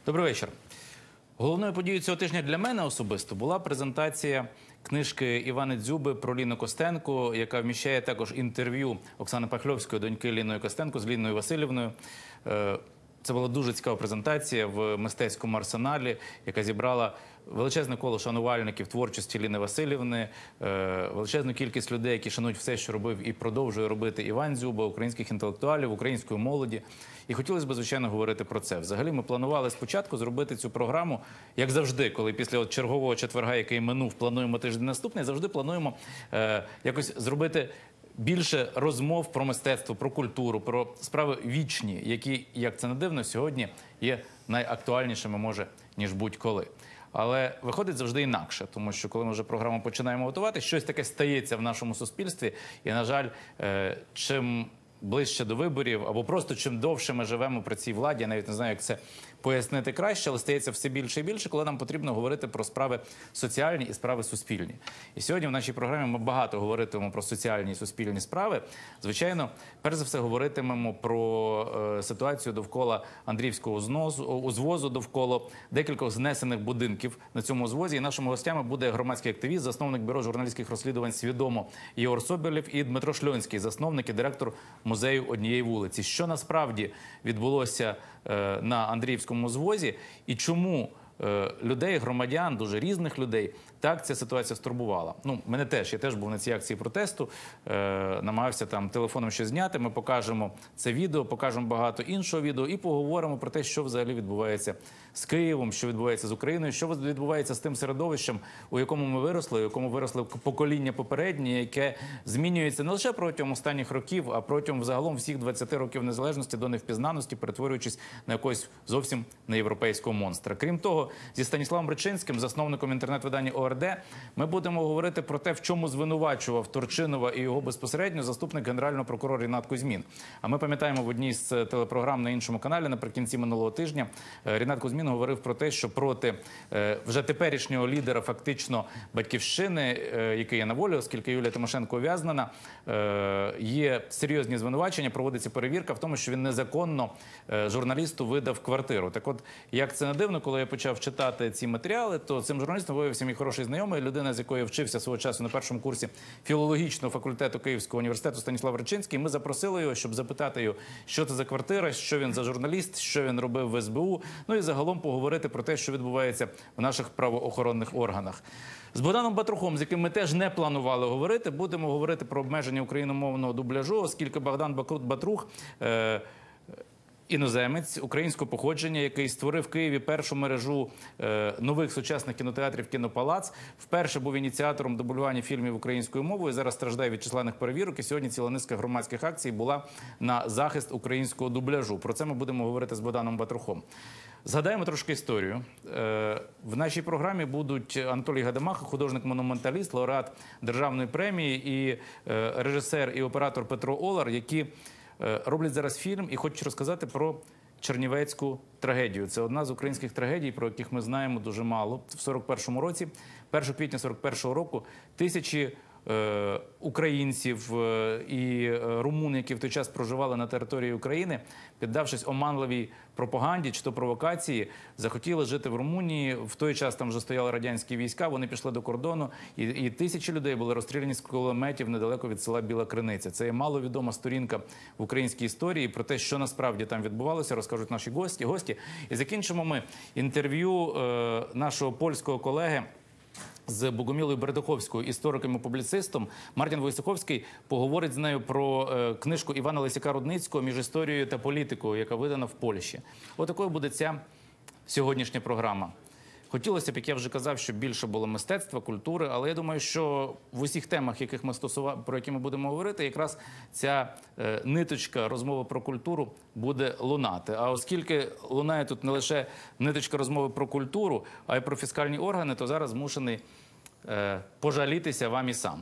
Добрий вечір. Головною подією цього тижня для мене особисто була презентація книжки Івани Дзюби про Ліну Костенко, яка вміщає також інтерв'ю Оксани Пахльовської, доньки Ліною Костенко, з Ліною Васильівною. Це була дуже цікава презентація в мистецькому арсеналі, яка зібрала величезне коло шанувальників творчості Ліни Васильівни, величезну кількість людей, які шанують все, що робив і продовжує робити Іван Дзюба, українських інтелектуалів, української молоді. І хотілося б, звичайно, говорити про це. Взагалі, ми планували спочатку зробити цю програму, як завжди, коли після чергового четверга, який минув, плануємо тиждень наступний, завжди плануємо якось зробити більше розмов про мистецтво, про культуру, про справи вічні, які, як це не дивно, сьогодні є найактуальнішими, може, ніж будь-коли. Але виходить завжди інакше, тому що коли ми вже програму починаємо готувати, щось таке стається в нашому суспільстві. І, на жаль, чим ближче до виборів, або просто чим довше ми живемо при цій владі, я навіть не знаю, як це пояснити краще, але стається все більше і більше, коли нам потрібно говорити про справи соціальні і справи суспільні. І сьогодні в нашій програмі ми багато говоритимемо про соціальні і суспільні справи. Звичайно, перш за все говоритимемо про ситуацію довкола Андріївського узвозу, довкола декількох знесених будинків на цьому узвозі. І нашими гостями буде громадський активіст, засновник Бюро журналістських розслідувань «Свідомо» Єгор Соболєв і Дмитро Шльонський, засновник і директор музею однієї вулиці. Що насправді відбулося на Андріївському узвозі і чому людей, громадян, дуже різних людей, так ця ситуація стурбувала. Ну, мене теж, я теж був на цій акції протесту, намагався там телефоном щось зняти, ми покажемо це відео, покажемо багато іншого відео і поговоримо про те, що взагалі відбувається з Києвом, що відбувається з Україною, що відбувається з тим середовищем, у якому ми виросли, у якому виросли покоління попередні, яке змінюється не лише протягом останніх років, а протягом взагалом всіх 20 років незалежності до невпізнаності, перетворюючись на якогось зовсім неєвропейського монстра. Крім того, зі Станіславом Ричинським, засновником інтернет-видання ОРД, ми будемо говорити про те, в чому звинувачував Турчинова і його безпосередньо заступник генерального прокурора Рінат Кузьмін. А ми пам'ятаємо, в одній з телепрограм на іншому каналі наприкінці минулого тижня Рінат Кузьмін говорив про те, що проти вже теперішнього лідера фактично Батьківщини, який є на волі, оскільки Юлія Тимошенко ув'язнена, є серйозні звинувачення, проводиться перевірка в тому, що він незаконно журналісту видав квартиру. Так от, як це не дивно, коли я почав читати ці матеріали, то цим журналістом виявився мій хороший знайомий, людина, з якою я вчився свого часу на першому курсі філологічного факультету Київського університету, Станіслав Ричинський. Ми запросили його, щоб запитати його, що це за квартира, що він за журналіст, що він робив в СБУ, ну і загалом поговорити про те, що відбувається в наших правоохоронних органах. З Богданом Батрухом, з яким ми теж не планували говорити, будемо говорити про обмеження україномовного дубляжу, оскільки Богдан Батрух іноземець українського походження, який створив в Києві першу мережу нових сучасних кінотеатрів «Кінопалац», вперше був ініціатором дублювання фільмів українською мовою, зараз страждає від численних перевірок, і сьогодні ціла низка громадських акцій була на захист українського дубляжу. Про це ми будемо говорити з Богданом Батрухом. Згадаємо трошки історію. В нашій програмі будуть Анатолій Гадамаха, художник-монументаліст, лауреат Державної премії, і режисер і оператор Петро Олар, які роблять зараз фільм і хочуть розказати про чернівецьку трагедію. Це одна з українських трагедій, про яких ми знаємо дуже мало. В 41-му році, 1 квітня 41-го року, тисячі українців і румун, які в той час проживали на території України, піддавшись оманливій пропаганді чи то провокації, захотіли жити в Румунії. В той час там вже стояли радянські війська, вони пішли до кордону, і тисячі людей були розстріляні з кулеметів недалеко від села Біла Криниця. Це є маловідома сторінка в українській історії. Про те, що насправді там відбувалося, розкажуть наші гості. І закінчимо ми інтерв'ю нашого польського колеги з Богомілою Бердоховською, істориком і публіцистом. Мартін Войцеховський поговорить з нею про книжку Івана Лисяка-Рудницького «Між історією та політикою», яка видана в Польщі. Отакою буде ця сьогоднішня програма. Хотілося б, як я вже казав, щоб більше було мистецтва, культури, але я думаю, що в усіх темах, про які ми будемо говорити, якраз ця ниточка розмови про культуру буде лунати. А оскільки лунає тут не лише ниточка розмови про культуру, а й про фіскальні органи, то зараз змушений пожалітися вам і сам.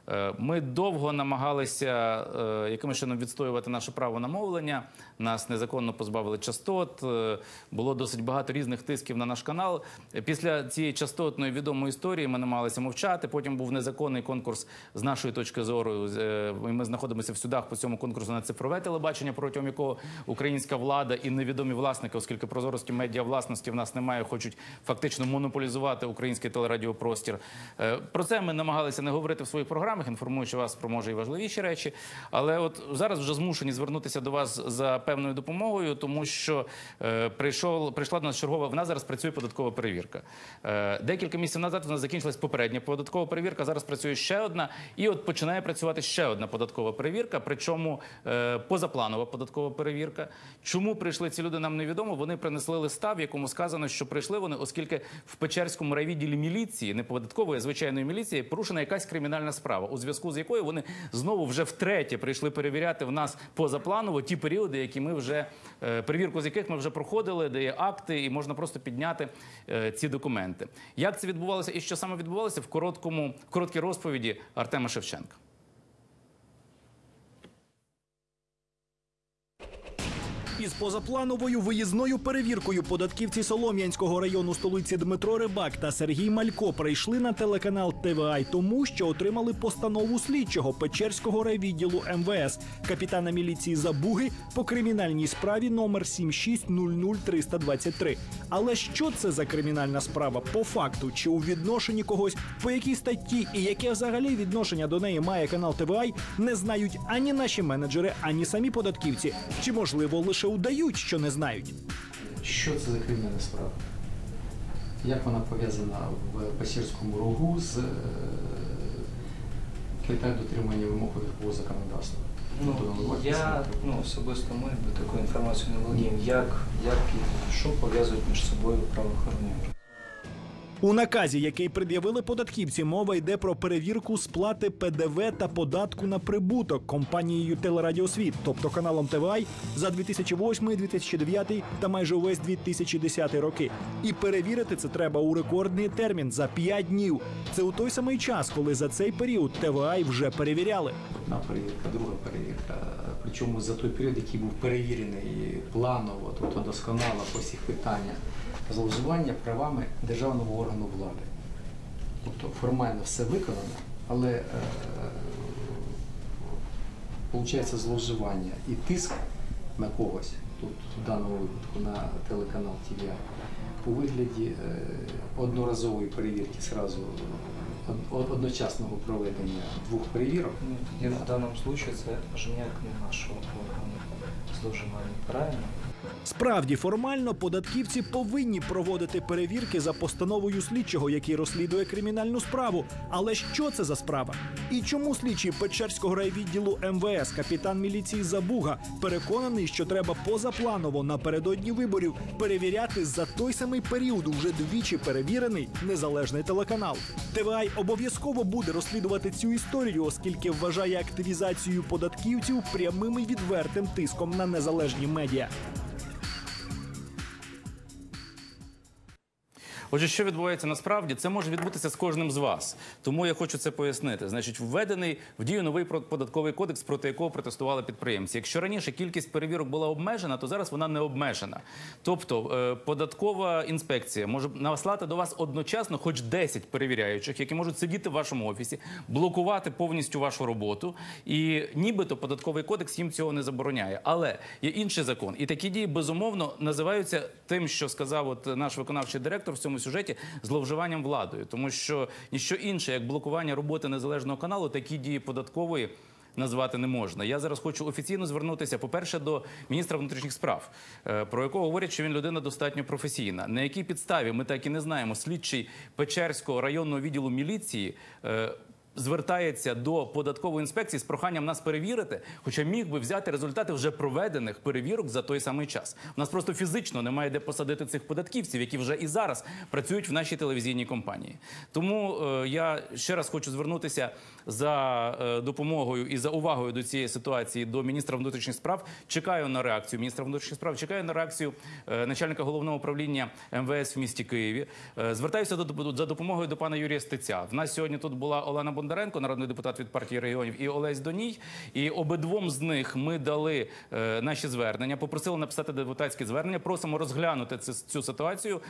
Ми довго намагалися якимось чином відстоювати наше право на мовлення. Нас незаконно позбавили частот. Було досить багато різних тисків на наш канал. Після цієї частотної відомої історії ми намагалися мовчати. Потім був незаконний конкурс з нашої точки зору. Ми знаходимося в судах по цьому конкурсу на цифрове телебачення, протягом якого українська влада і невідомі власники, оскільки прозорості медіавласності в нас немає, хочуть фактично монополізувати український телерадіопростір. Про це ми намагалися не говорити в своїх програмах, інформуючи вас про, може, і важливіші речі. Але от зараз вже змушені звернутися до вас за певною допомогою, тому що прийшла до нас чергова, в нас зараз працює податкова перевірка. Декілька місяців назад у нас закінчилась попередня податкова перевірка, зараз працює ще одна, і от починає працювати ще одна податкова перевірка, причому позапланова податкова перевірка. Чому прийшли ці люди, нам невідомо. Вони принесли листа, в якому сказано, що прийшли вони, оскільки в Печерському райвідділі міліції, не податкової, а звичайної міліції, порушена якась кримінальна справа, у зв'язку з якою вони знову вже втретє прийшли перевіряти в нас позапланово ті періоди, які ми вже, перевірку з яких ми вже проходили, де є акти, і можна просто підняти ці документи. Як це відбувалося і що саме відбувалося, в короткій розповіді Артема Шевченка. Із позаплановою виїзною перевіркою податківці Солом'янського району столиці Дмитро Рибак та Сергій Малько прийшли на телеканал ТВА тому, що отримали постанову слідчого Печерського райвідділу МВС, капітана міліції Забуги по кримінальній справі номер 7600323. Але що це за кримінальна справа по факту? Чи у відношенні когось, по якій статті і яке взагалі відношення до неї має канал ТВА, не знають ані наші менеджери, ані самі податківці. Чи, можливо, лише удають, що не знають. Що це за кримінальна справа? Як вона пов'язана в Печерському Рогу з дотримання вимог по законодавству? Особисто ми такою інформацією не володіємо, як і що пов'язують між собою правоохоронні органи. У наказі, який пред'явили податківці, мова йде про перевірку сплати ПДВ та податку на прибуток компанією Телерадіосвіт, тобто каналом ТВА, за 2008, 2009 та майже увесь 2010 роки. І перевірити це треба у рекордний термін – за 5 днів. Це у той самий час, коли за цей період ТВА вже перевіряли. Одна перевірка, друга перевірка. Причому за той період, який був перевірений планово, тобто досконало по всіх питаннях. Зловживання правами державного органу влади. Тобто формально все виконано, але виходить зловживання і тиск на когось, тут в даному випадку на телеканал ТВА, у вигляді одноразової перевірки одночасного проведення 2 перевірок. Тоді в даному випадку це аж ніяк не нашого органу зловживання, правильно? Справді, формально податківці повинні проводити перевірки за постановою слідчого, який розслідує кримінальну справу. Але що це за справа? І чому слідчий Печерського райвідділу МВС, капітан міліції Забуга, переконаний, що треба позапланово напередодні виборів перевіряти за той самий період уже двічі перевірений незалежний телеканал? ТВА обов'язково буде розслідувати цю історію, оскільки вважає активізацію податківців прямим і відвертим тиском на незалежні медіа. Отже, що відбувається насправді, це може відбутися з кожним з вас. Тому я хочу це пояснити. Значить, введений в дію новий податковий кодекс, проти якого протестували підприємці. Якщо раніше кількість перевірок була обмежена, то зараз вона не обмежена. Тобто, податкова інспекція може наслати до вас одночасно хоч 10 перевіряючих, які можуть сидіти в вашому офісі, блокувати повністю вашу роботу. І нібито податковий кодекс їм цього не забороняє. Але є інший закон. І такі дії, безумовно, називаються тим, що сказав наш виконавчий директор в цьому сюжеті, зловживанням владою. Тому що ніщо інше, як блокування роботи незалежного каналу, такі дії податкової назвати не можна. Я зараз хочу офіційно звернутися, по-перше, до міністра внутрішніх справ, про якого говорять, що він людина достатньо професійна. На якій підставі, ми так і не знаємо, слідчий Печерського районного відділу міліції звертається до податкової інспекції з проханням нас перевірити, хоча міг би взяти результати вже проведених перевірок за той самий час. У нас просто фізично немає де посадити цих податківців, які вже і зараз працюють в нашій телевізійній компанії. Тому я ще раз хочу звернутися за допомогою і за увагою до цієї ситуації до міністра внутрішніх справ. Чекаю на реакцію міністра внутрішніх справ, чекаю на реакцію начальника головного управління МВС в місті Києві. Звертаюся за допомогою до пана Юрія Стеця. В нас сьогодні тут була Олена Бондаренко, народний депутат від партії регіонів, і Олесь Доній. І обидвом з них ми дали наші звернення, попросили написати депутатське звернення. Просимо розглянути цю ситуацію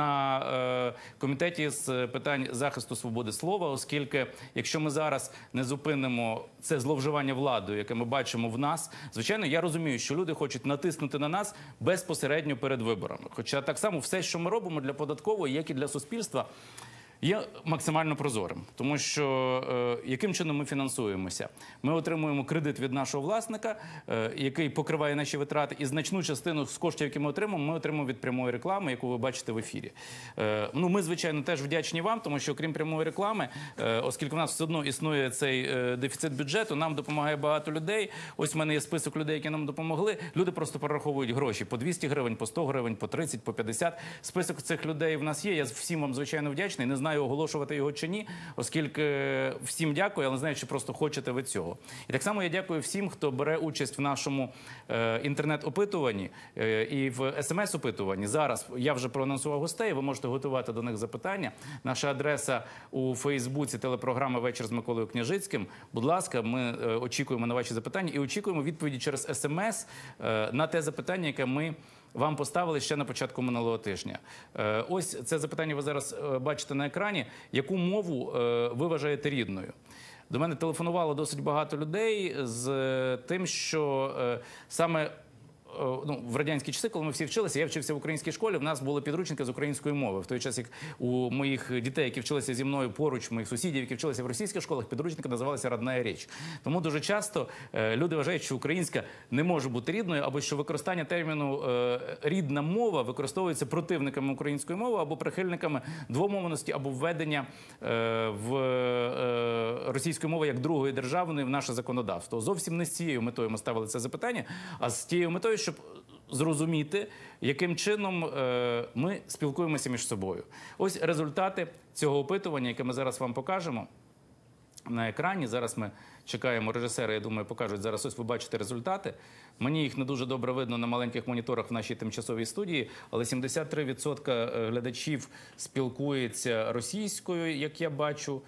на комітеті з питань захисту свободи слова, оскільки якщо ми зараз не зупинимо це зловживання владою, яке ми бачимо в нас, звичайно, я розумію, що люди хочуть натиснути на нас безпосередньо перед виборами. Хоча так само все, що ми робимо для податкової, як і для суспільства, є максимально прозорим. Тому що яким чином ми фінансуємося? Ми отримуємо кредит від нашого власника, який покриває наші витрати, і значну частину з коштів, які ми отримуємо від прямої реклами, яку ви бачите в ефірі. Ми, звичайно, теж вдячні вам, тому що, крім прямої реклами, оскільки в нас все одно існує цей дефіцит бюджету, нам допомагає багато людей. Ось в мене є список людей, які нам допомогли. Люди просто перераховують гроші по 200 гривень, по 100 гривень, по 30, по 50. Список цих людей в нас є. Я всім вам, звичайно, вдячний. Не знаю, оголошувати його чи ні, оскільки всім дякую, але не знаю, чи просто хочете ви цього. І так само я дякую всім, хто бере участь в нашому інтернет-опитуванні і в СМС-опитуванні. Зараз я вже проанонсував гостей, ви можете готувати до них запитання. Наша адреса у Фейсбуці телепрограми «Вечір з Миколою Княжицьким». Будь ласка, ми очікуємо на ваші запитання і очікуємо відповіді через СМС на те запитання, яке ми вам поставили ще на початку минулого тижня. Ось це запитання ви зараз бачите на екрані. Яку мову ви вважаєте рідною? До мене телефонувало досить багато людей з тим, що саме в радянські часи, коли ми всі вчилися, я вчився в українській школі, в нас були підручники з української мови. В той час, як у моїх дітей, які вчилися зі мною поруч, моїх сусідів, які вчилися в російських школах, підручники називалися «Родная річ». Тому дуже часто люди вважають, що українська не може бути рідною, або що використання терміну «рідна мова» використовується противниками української мови або прихильниками двомовності, або введення в російської мови як другої державної в наше законодавство. Зовсім не з цією метою ми ставили це запитання, а з тією метою, щоб зрозуміти, яким чином ми спілкуємося між собою. Ось результати цього опитування, яке ми зараз вам покажемо на екрані. Зараз ми чекаємо режисера, я думаю, покажуть зараз. Ось ви бачите результати. Мені їх не дуже добре видно на маленьких моніторах в нашій тимчасовій студії, але 73% глядачів спілкуються російською, як я бачу,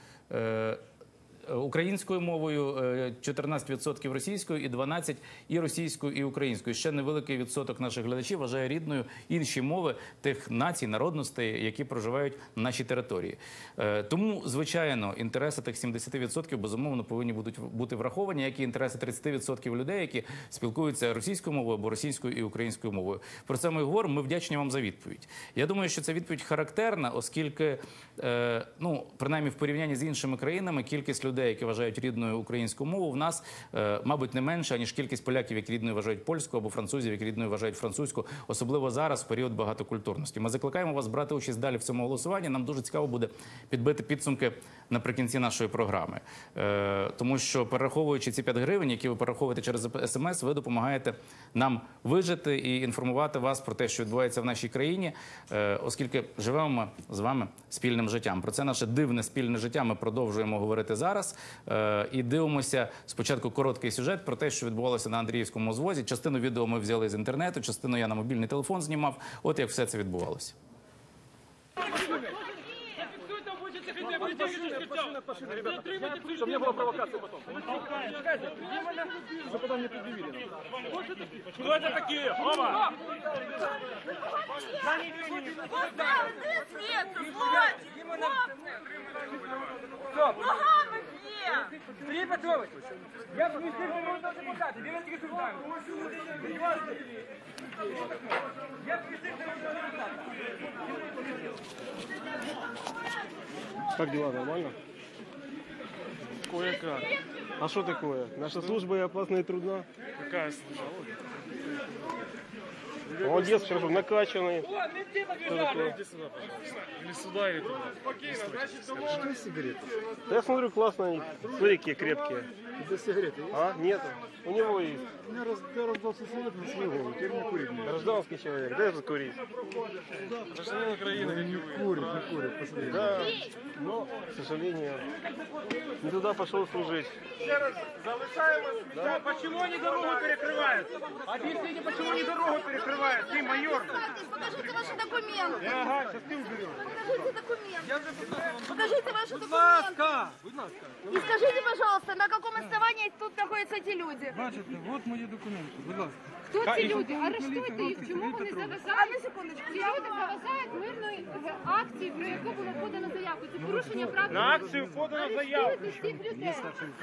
українською мовою, 14% російською і 12% і російською, і українською. Ще невеликий відсоток наших глядачів вважає рідною інші мови тих націй, народностей, які проживають на нашій території. Тому, звичайно, інтереси тих 70% безумовно повинні бути враховані, як і інтереси 30% людей, які спілкуються російською мовою або російською і українською мовою. Про це ми говоримо, ми вдячні вам за відповідь. Я думаю, що ця відповідь характерна, оскільки, принаймні в порівнянні з іншими країнами, кількість людей, які вважають рідною українську мову, в нас, мабуть, не менше, ніж кількість поляків, які рідною вважають польську, або французів, які рідною вважають французьку, особливо зараз, в період багатокультурності. Ми закликаємо вас брати участь далі в цьому голосуванні. Нам дуже цікаво буде підбити підсумки наприкінці нашої програми. Тому що, перераховуючи ці 5 гривень, які ви перераховуєте через СМС, ви допомагаєте нам вижити і інформувати вас про те, що відбувається в нашій країні, оскільки живемо ми з вами спільним життям. Про це наше дивне спільне життя ми продовжуємо говорити зараз. І дивимося спочатку короткий сюжет про те, що відбувалося на Андріївському звозі. Частину відео ми взяли з інтернету, частину я на мобільний телефон знімав. От як все це відбувалося. Чтобы не было провокации потом. Что потом не предъявили. Кто это такие? Ома! Сергей Петрович, я в Министерстве депутата, где вы депутаты? Я в Министерстве депутата. Как дела, нормально? Кое-как. А что такое? Наша служба и опасна и трудна. Какая служба? Молодец, хорошо, накачанный. Иди сюда, пожалуйста. Или сюда, или туда. Что сигареты? Да я смотрю, классно, смотри, какие крепкие. Это сигареты? А, нету. У него есть. У меня раздался сигарет на свою голову, теперь не курить мне. Гражданский человек, дай закурить. Гражданин Украины, как и вы. Не курит, посмотри. Да, но, к сожалению, не туда пошел служить. Почему они дорогу перекрывают? Объясните, почему они дорогу перекрывают? убивает, ты майор. Покажите ваши документы. Ага, сейчас ты уберешь. Покажите документы. Я уже показывал. Покажите ваши Будь документы. ласка, будь ласка. И скажите, пожалуйста, на каком основании тут находятся эти люди? Бачите, от мої документи, будь ласка. Хто ці люди? Арештуйте їх. Чому вони А заважають? на секундочку. Ці люди заважають мирної акції, про яку було подано заявку. Це порушення прав. На акцію подано заявку. Арештуйте всіх людей.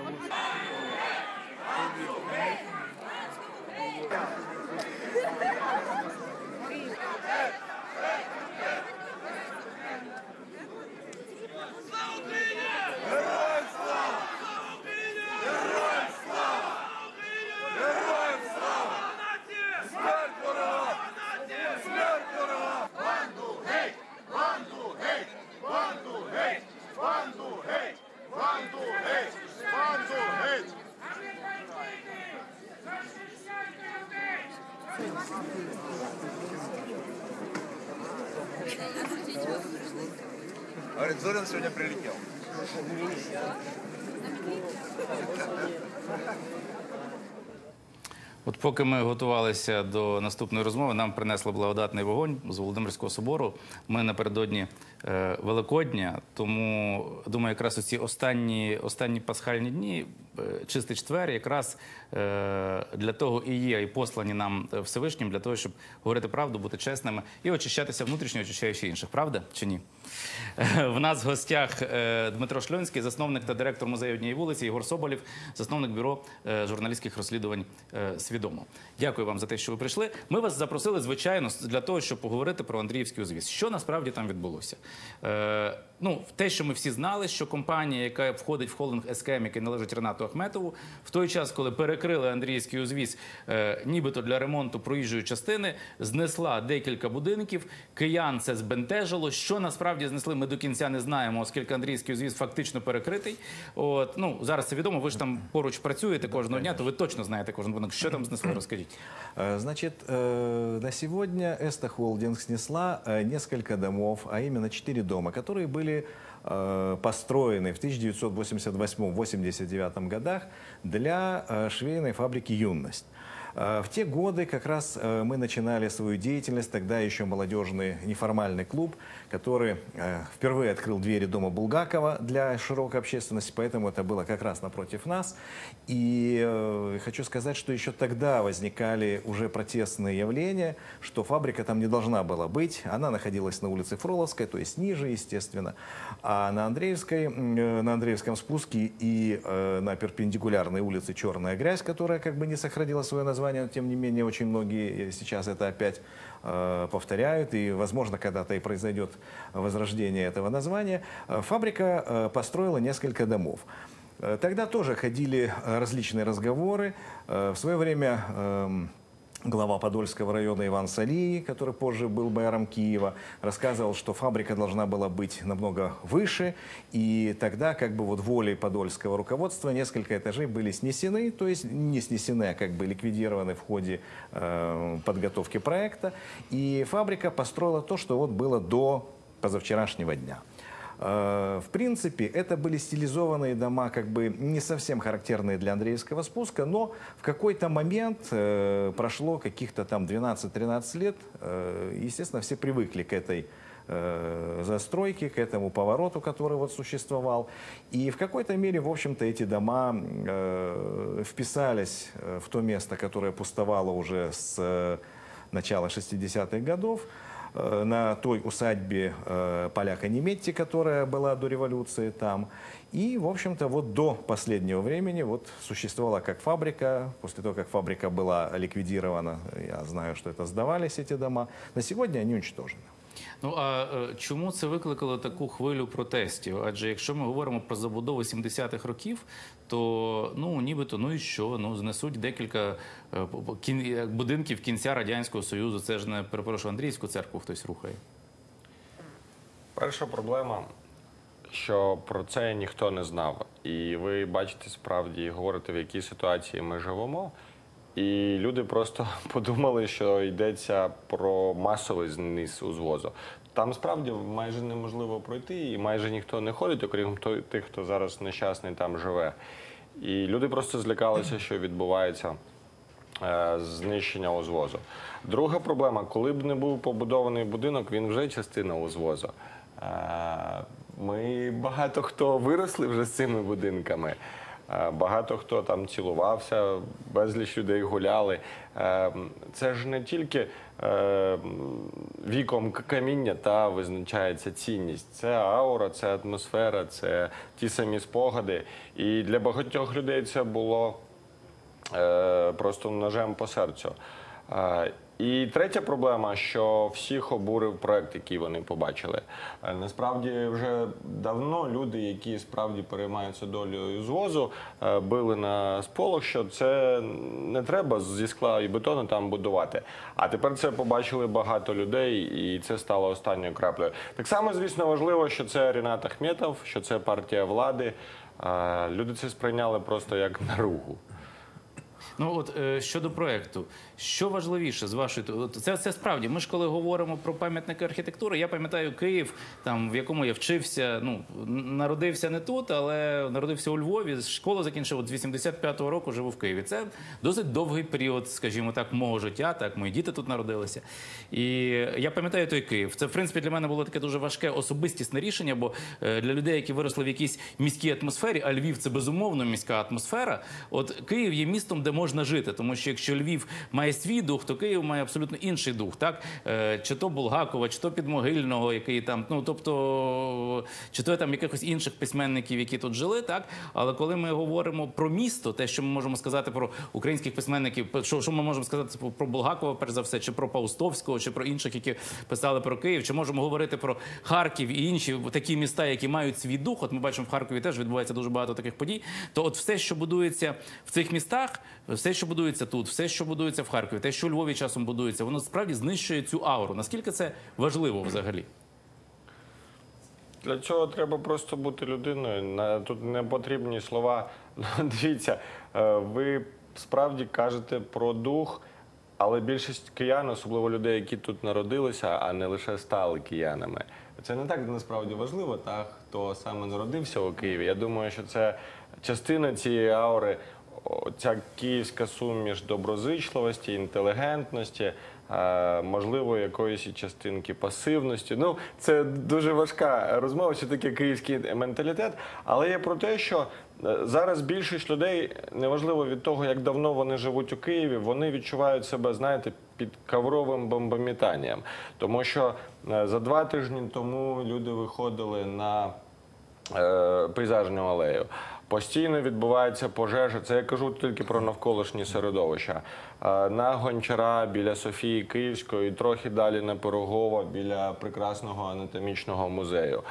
Говорит, Зорин сегодня прилетел. От поки ми готувалися до наступної розмови, нам принесли благодатний вогонь з Володимирського собору. Ми напередодні Великодня, тому, думаю, якраз оці останні пасхальні дні, чистий четвер, якраз для того і є, і послані нам Всевишнім, для того, щоб говорити правду, бути чесними і очищатися внутрішньо, очищаючи інших. Правда чи ні? В нас в гостях Дмитро Шльонський, засновник та директор музею однієї вулиці, Єгор Соболєв, засновник бюро журналістських розслідувань «Свідомо». Дякую вам за те, що ви прийшли. Ми вас запросили, звичайно, для того, щоб поговорити про Андріївський узвіз. Що насправді там відбулося? Те, що ми всі знали, що компанія, яка входить в холдинг СКМ, який належить Ренату Ахметову, в той час, коли перекрили Андріївський узвіз, нібито для ремонту проїжджої частини, знесла декілька будинків, киян це збентежило. Що насправді знесли, ми до кінця не знаємо, оскільки Андріївський узвіз фактично перекритий. Зараз це відомо, ви ж там поруч працюєте кожного дня, то ви точно знаєте кожен будинок. Що там знесли, розкажіть. Значит, на сегодня Эста Холдинг снесла несколько домов, а именно 4 дома, которые были построены в 1988-89 годах для швейной фабрики «Юность». В те годы как раз мы начинали свою деятельность, тогда еще молодежный неформальный клуб, который впервые открыл двери дома Булгакова для широкой общественности, поэтому это было как раз напротив нас. И хочу сказать, что еще тогда возникали уже протестные явления, что фабрика там не должна была быть. Она находилась на улице Фроловской, то есть ниже, естественно. А на Андреевском спуске и на перпендикулярной улице Черная грязь, которая как бы не сохранила свое название, но тем не менее очень многие сейчас это опять повторяют, и, возможно, когда-то и произойдет возрождение этого названия. Фабрика построила несколько домов. Тогда тоже ходили различные разговоры. В свое время глава Подольского района Иван Салий, который позже был мэром Киева, рассказывал, что фабрика должна была быть намного выше, и тогда как бы вот волей подольского руководства несколько этажей были снесены, то есть не снесены, а как бы ликвидированы в ходе подготовки проекта, и фабрика построила то, что вот было до позавчерашнего дня. В принципе, это были стилизованные дома, как бы не совсем характерные для Андреевского спуска, но в какой-то момент прошло каких-то там 12-13 лет, естественно, все привыкли к этой застройке, к этому повороту, который вот существовал. И в какой-то мере, в общем-то, эти дома вписались в то место, которое пустовало уже с начала 60-х годов, на той усадьбе поляка Неметти, которая была до революции там. И, в общем-то, вот до последнего времени вот существовала как фабрика. После того, как фабрика была ликвидирована, я знаю, что это сдавались эти дома. На сегодня они уничтожены. Ну, а чому це викликало таку хвилю протестів? Адже якщо ми говоримо про забудову 70-х років, то, нібито, і що? Знесуть декілька будинків кінця Радянського Союзу. Це ж не, перепрошую, Андріївську церкву хтось рухає. Перша проблема, що про це ніхто не знав. І ви бачите справді, говорите, в якій ситуації ми живемо. І люди просто подумали, що йдеться про масовий знос узвозу. Там справді майже неможливо пройти, і майже ніхто не ходить, окрім тих, хто зараз нещасний там живе. І люди просто злякалися, що відбувається знищення узвозу. Друга проблема, коли б не був побудований будинок, він вже частина узвозу. Ми багато хто виросли вже з цими будинками. Багато хто там цілувався, безліч людей гуляли. Це ж не тільки віком каміння та визначається цінність. Це аура, це атмосфера, це ті самі спогади. І для багатьох людей це було просто ножем по серцю. І третя проблема, що всіх обурив проект, який вони побачили. Насправді вже давно люди, які справді переймаються долею звозу, били на сполох, що це не треба зі скла і бетону там будувати. А тепер це побачили багато людей, і це стало останньою краплею. Так само, звісно, важливо, що це Рінат Ахметов, що це партія влади. Люди це сприйняли просто як наругу. Ну от щодо проекту, що важливіше з вашої це справді. Ми ж коли говоримо про пам'ятники архітектури, я пам'ятаю Київ, там в якому я вчився. Ну народився не тут, але народився у Львові. Школу закінчив от з 85-го року. Живу в Києві. Це досить довгий період, скажімо так, мого життя. Так, мої діти тут народилися. І я пам'ятаю той Київ. Це в принципі для мене було таке дуже важке особистісне рішення, бо для людей, які виросли в якійсь міській атмосфері, а Львів це безумовно міська атмосфера. От Київ є містом, де можна жити, тому що якщо Львів має свій дух, то Київ має абсолютно інший дух, так? Чи то Булгакова, чи то Підмогильного, який там, ну, тобто, чи то там якихось інших письменників, які тут жили, так? Але коли ми говоримо про місто, те, що ми можемо сказати про українських письменників, що ми можемо сказати про Булгакова, перш за все, чи про Паустовського, чи про інших, які писали про Київ, чи можемо говорити про Харків і інші такі міста, які мають свій дух, от ми бачимо, в Харкові теж відбувається дуже багато таких подій, то от все, що будується в цих містах, все, що будується тут, все, що будується в Харкові, те, що у Львові часом будується, воно справді знищує цю ауру. Наскільки це важливо взагалі? Для цього треба просто бути людиною. Тут не потрібні слова. Дивіться, ви справді кажете про дух, але більшість киян, особливо людей, які тут народилися, а не лише стали киянами. Це не так насправді важливо, хто саме народився у Києві. Я думаю, що це частина цієї аури, ця київська суміш доброзичливості, інтелігентності, можливо, якоїсь частинки пасивності. Ну, це дуже важка розмова, що таке київський менталітет, але є про те, що зараз більшість людей, неважливо від того, як давно вони живуть у Києві, вони відчувають себе, знаєте, під ковровим бомбометанням. Тому що за 2 тижні тому люди виходили на пейзажну алею. Постійно відбувається пожежа, це я кажу тільки про навколишнє середовище. На Гончара, біля Софії Київської, і трохи далі на Пирогова, біля прекрасного анатомічного музею.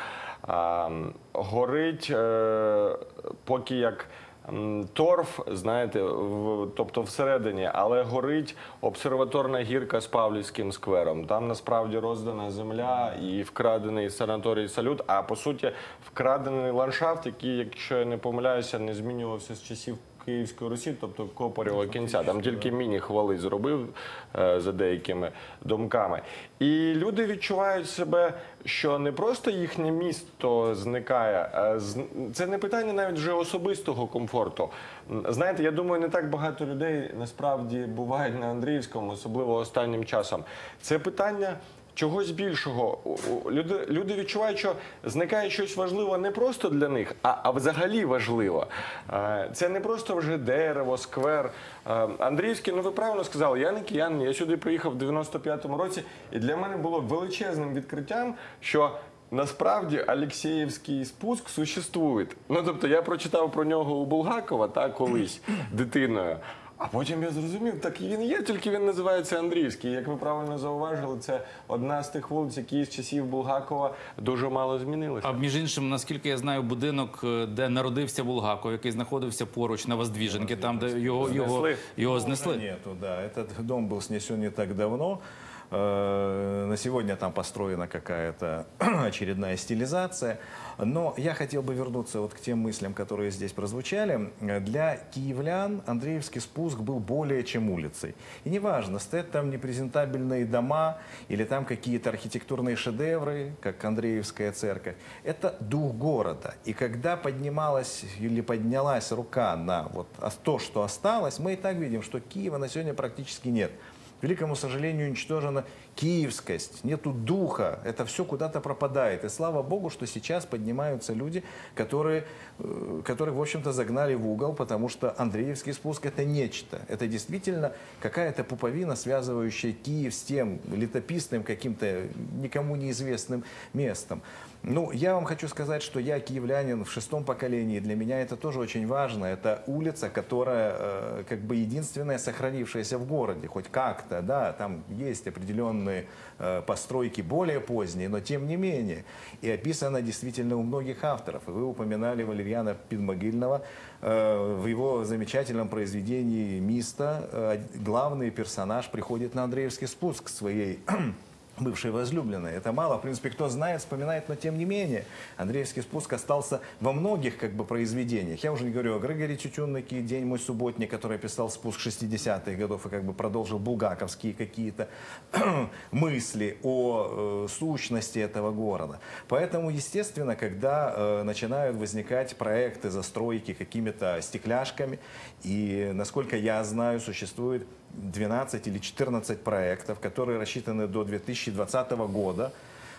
Горить, поки як торф, знаєте, тобто всередині, але горить обсерваторна гірка з Павлівським сквером. Там насправді роздана земля і вкрадений санаторій «Салют», а по суті вкрадений ландшафт, який, якщо я не помиляюся, не змінювався з часів Київської Русі, тобто Копарєва кінця. Там тільки міні-хвали зробив за деякими думками. І люди відчувають себе, що не просто їхнє місто зникає, це не питання навіть вже особистого комфорту. Знаєте, я думаю, не так багато людей насправді бувають на Андріївському, особливо останнім часом. Це питання чогось більшого. Люди відчувають, що зникає щось важливе не просто для них, а взагалі важливо. Це не просто вже дерево, сквер. Андріївський, ну ви правильно сказали, я не киянин, я сюди приїхав в 95-му році, і для мене було величезним відкриттям, що насправді Алексєєвський спуск существує. Ну, тобто я прочитав про нього у Булгакова, колись, дитиною. А потім я зрозумів, так він є, тільки він називається Андріївський. Як ви правильно зауважили, це одна з тих вулиць, які з часів Булгакова дуже мало змінилися. А між іншим, наскільки я знаю, будинок, де народився Булгаков, який знаходився поруч на Воздвиженці, там, де його знесли. Нету, да. Этот дом был снесен не так давно. На сегодня там построена какая-то очередная стилизация. Но я хотел бы вернуться вот к тем мыслям, которые здесь прозвучали. Для киевлян Андреевский спуск был более чем улицей. И неважно, стоят там непрезентабельные дома или там какие-то архитектурные шедевры, как Андреевская церковь. Это дух города. И когда поднималась или поднялась рука на вот то, что осталось, мы и так видим, что Киева на сегодня практически нет. К великому сожалению, уничтожена киевскость, нету духа, это все куда-то пропадает. И слава Богу, что сейчас поднимаются люди, которые в общем-то, загнали в угол, потому что Андреевский спуск – это нечто. Это действительно какая-то пуповина, связывающая Киев с тем летописным каким-то никому неизвестным местом. Ну, я вам хочу сказать, что я киевлянин в 6-м поколении. Для меня это тоже очень важно. Это улица, которая как бы единственная сохранившаяся в городе. Хоть как-то, да, там есть определенные постройки более поздние, но тем не менее. И описано действительно у многих авторов. И вы упоминали Валерьяна Підмогильного. В его замечательном произведении «Миста» главный персонаж приходит на Андреевский спуск к своей бывшей возлюбленной. Это мало, в принципе, кто знает, вспоминает, но тем не менее. Андреевский спуск остался во многих как бы произведениях. Я уже не говорю о Григории Тютюннике, «День мой субботний», который писал спуск 60-х годов и как бы продолжил булгаковские какие-то мысли о сущности этого города. Поэтому, естественно, когда начинают возникать проекты застройки какими-то стекляшками, и, насколько я знаю, существует 12 или 14 проектов, которые рассчитаны до 2020 года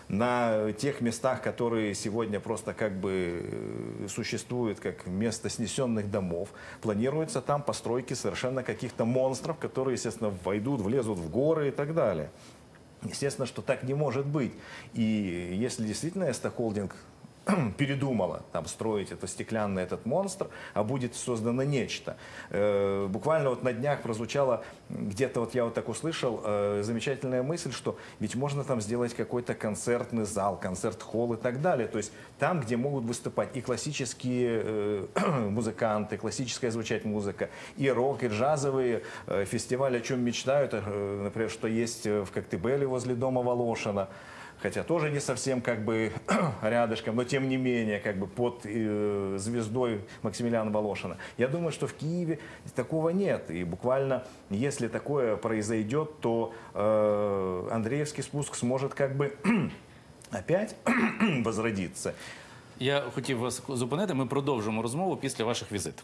на тех местах, которые сегодня просто как бы существуют как место снесенных домов. Планируется там постройки совершенно каких-то монстров, которые, естественно, войдут, влезут в горы и так далее. Естественно, что так не может быть. И если действительно Эстахолдинг передумала там строить этот монстр, а будет создано нечто. Буквально вот на днях прозвучала, где-то вот я вот так услышал, замечательная мысль, что ведь можно там сделать какой-то концертный зал, концерт-холл и так далее. То есть там, где могут выступать и классические музыканты, классическая звучать музыка, и рок, и джазовые фестивали, о чем мечтают, например, что есть в Коктебеле возле дома Волошина. Хотя тоже не совсем как бы рядышком, но тем не менее как бы под звездой Максимилиана Волошина. Я думаю, что в Киеве такого нет. И буквально, если такое произойдет, то Андреевский спуск сможет как бы опять возродиться. Я хотів вас зупинити, ми продовжимо розмову після ваших візиток.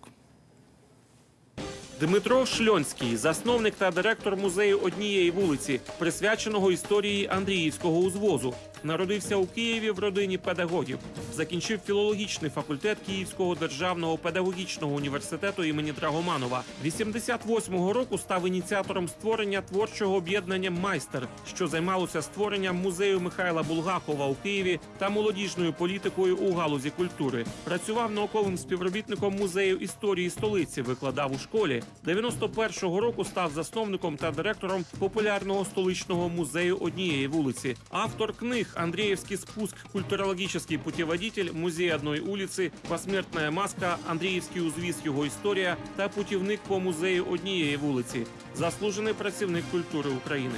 Дмитро Шльонський – засновник та директор музею однієї вулиці, присвяченого історії Андріївського узвозу. Народився у Києві в родині педагогів. Закінчив філологічний факультет Київського державного педагогічного університету імені Драгоманова. 88-го року став ініціатором створення творчого об'єднання «Майстер», що займалося створенням музею Михайла Булгакова у Києві та молодіжною політикою у галузі культури. Працював науковим співробітником музею історії столиці, викладав у школі. 91-го року став засновником та директором популярного столичного музею однієї вулиці. Автор книг «Андреевский спуск. Культурологический путеводитель. Музей одной улицы. Посмертная маска. Андріївський узвіз. Його історія» та путівник по музею однієї вулиці. Заслужений працівник культури України.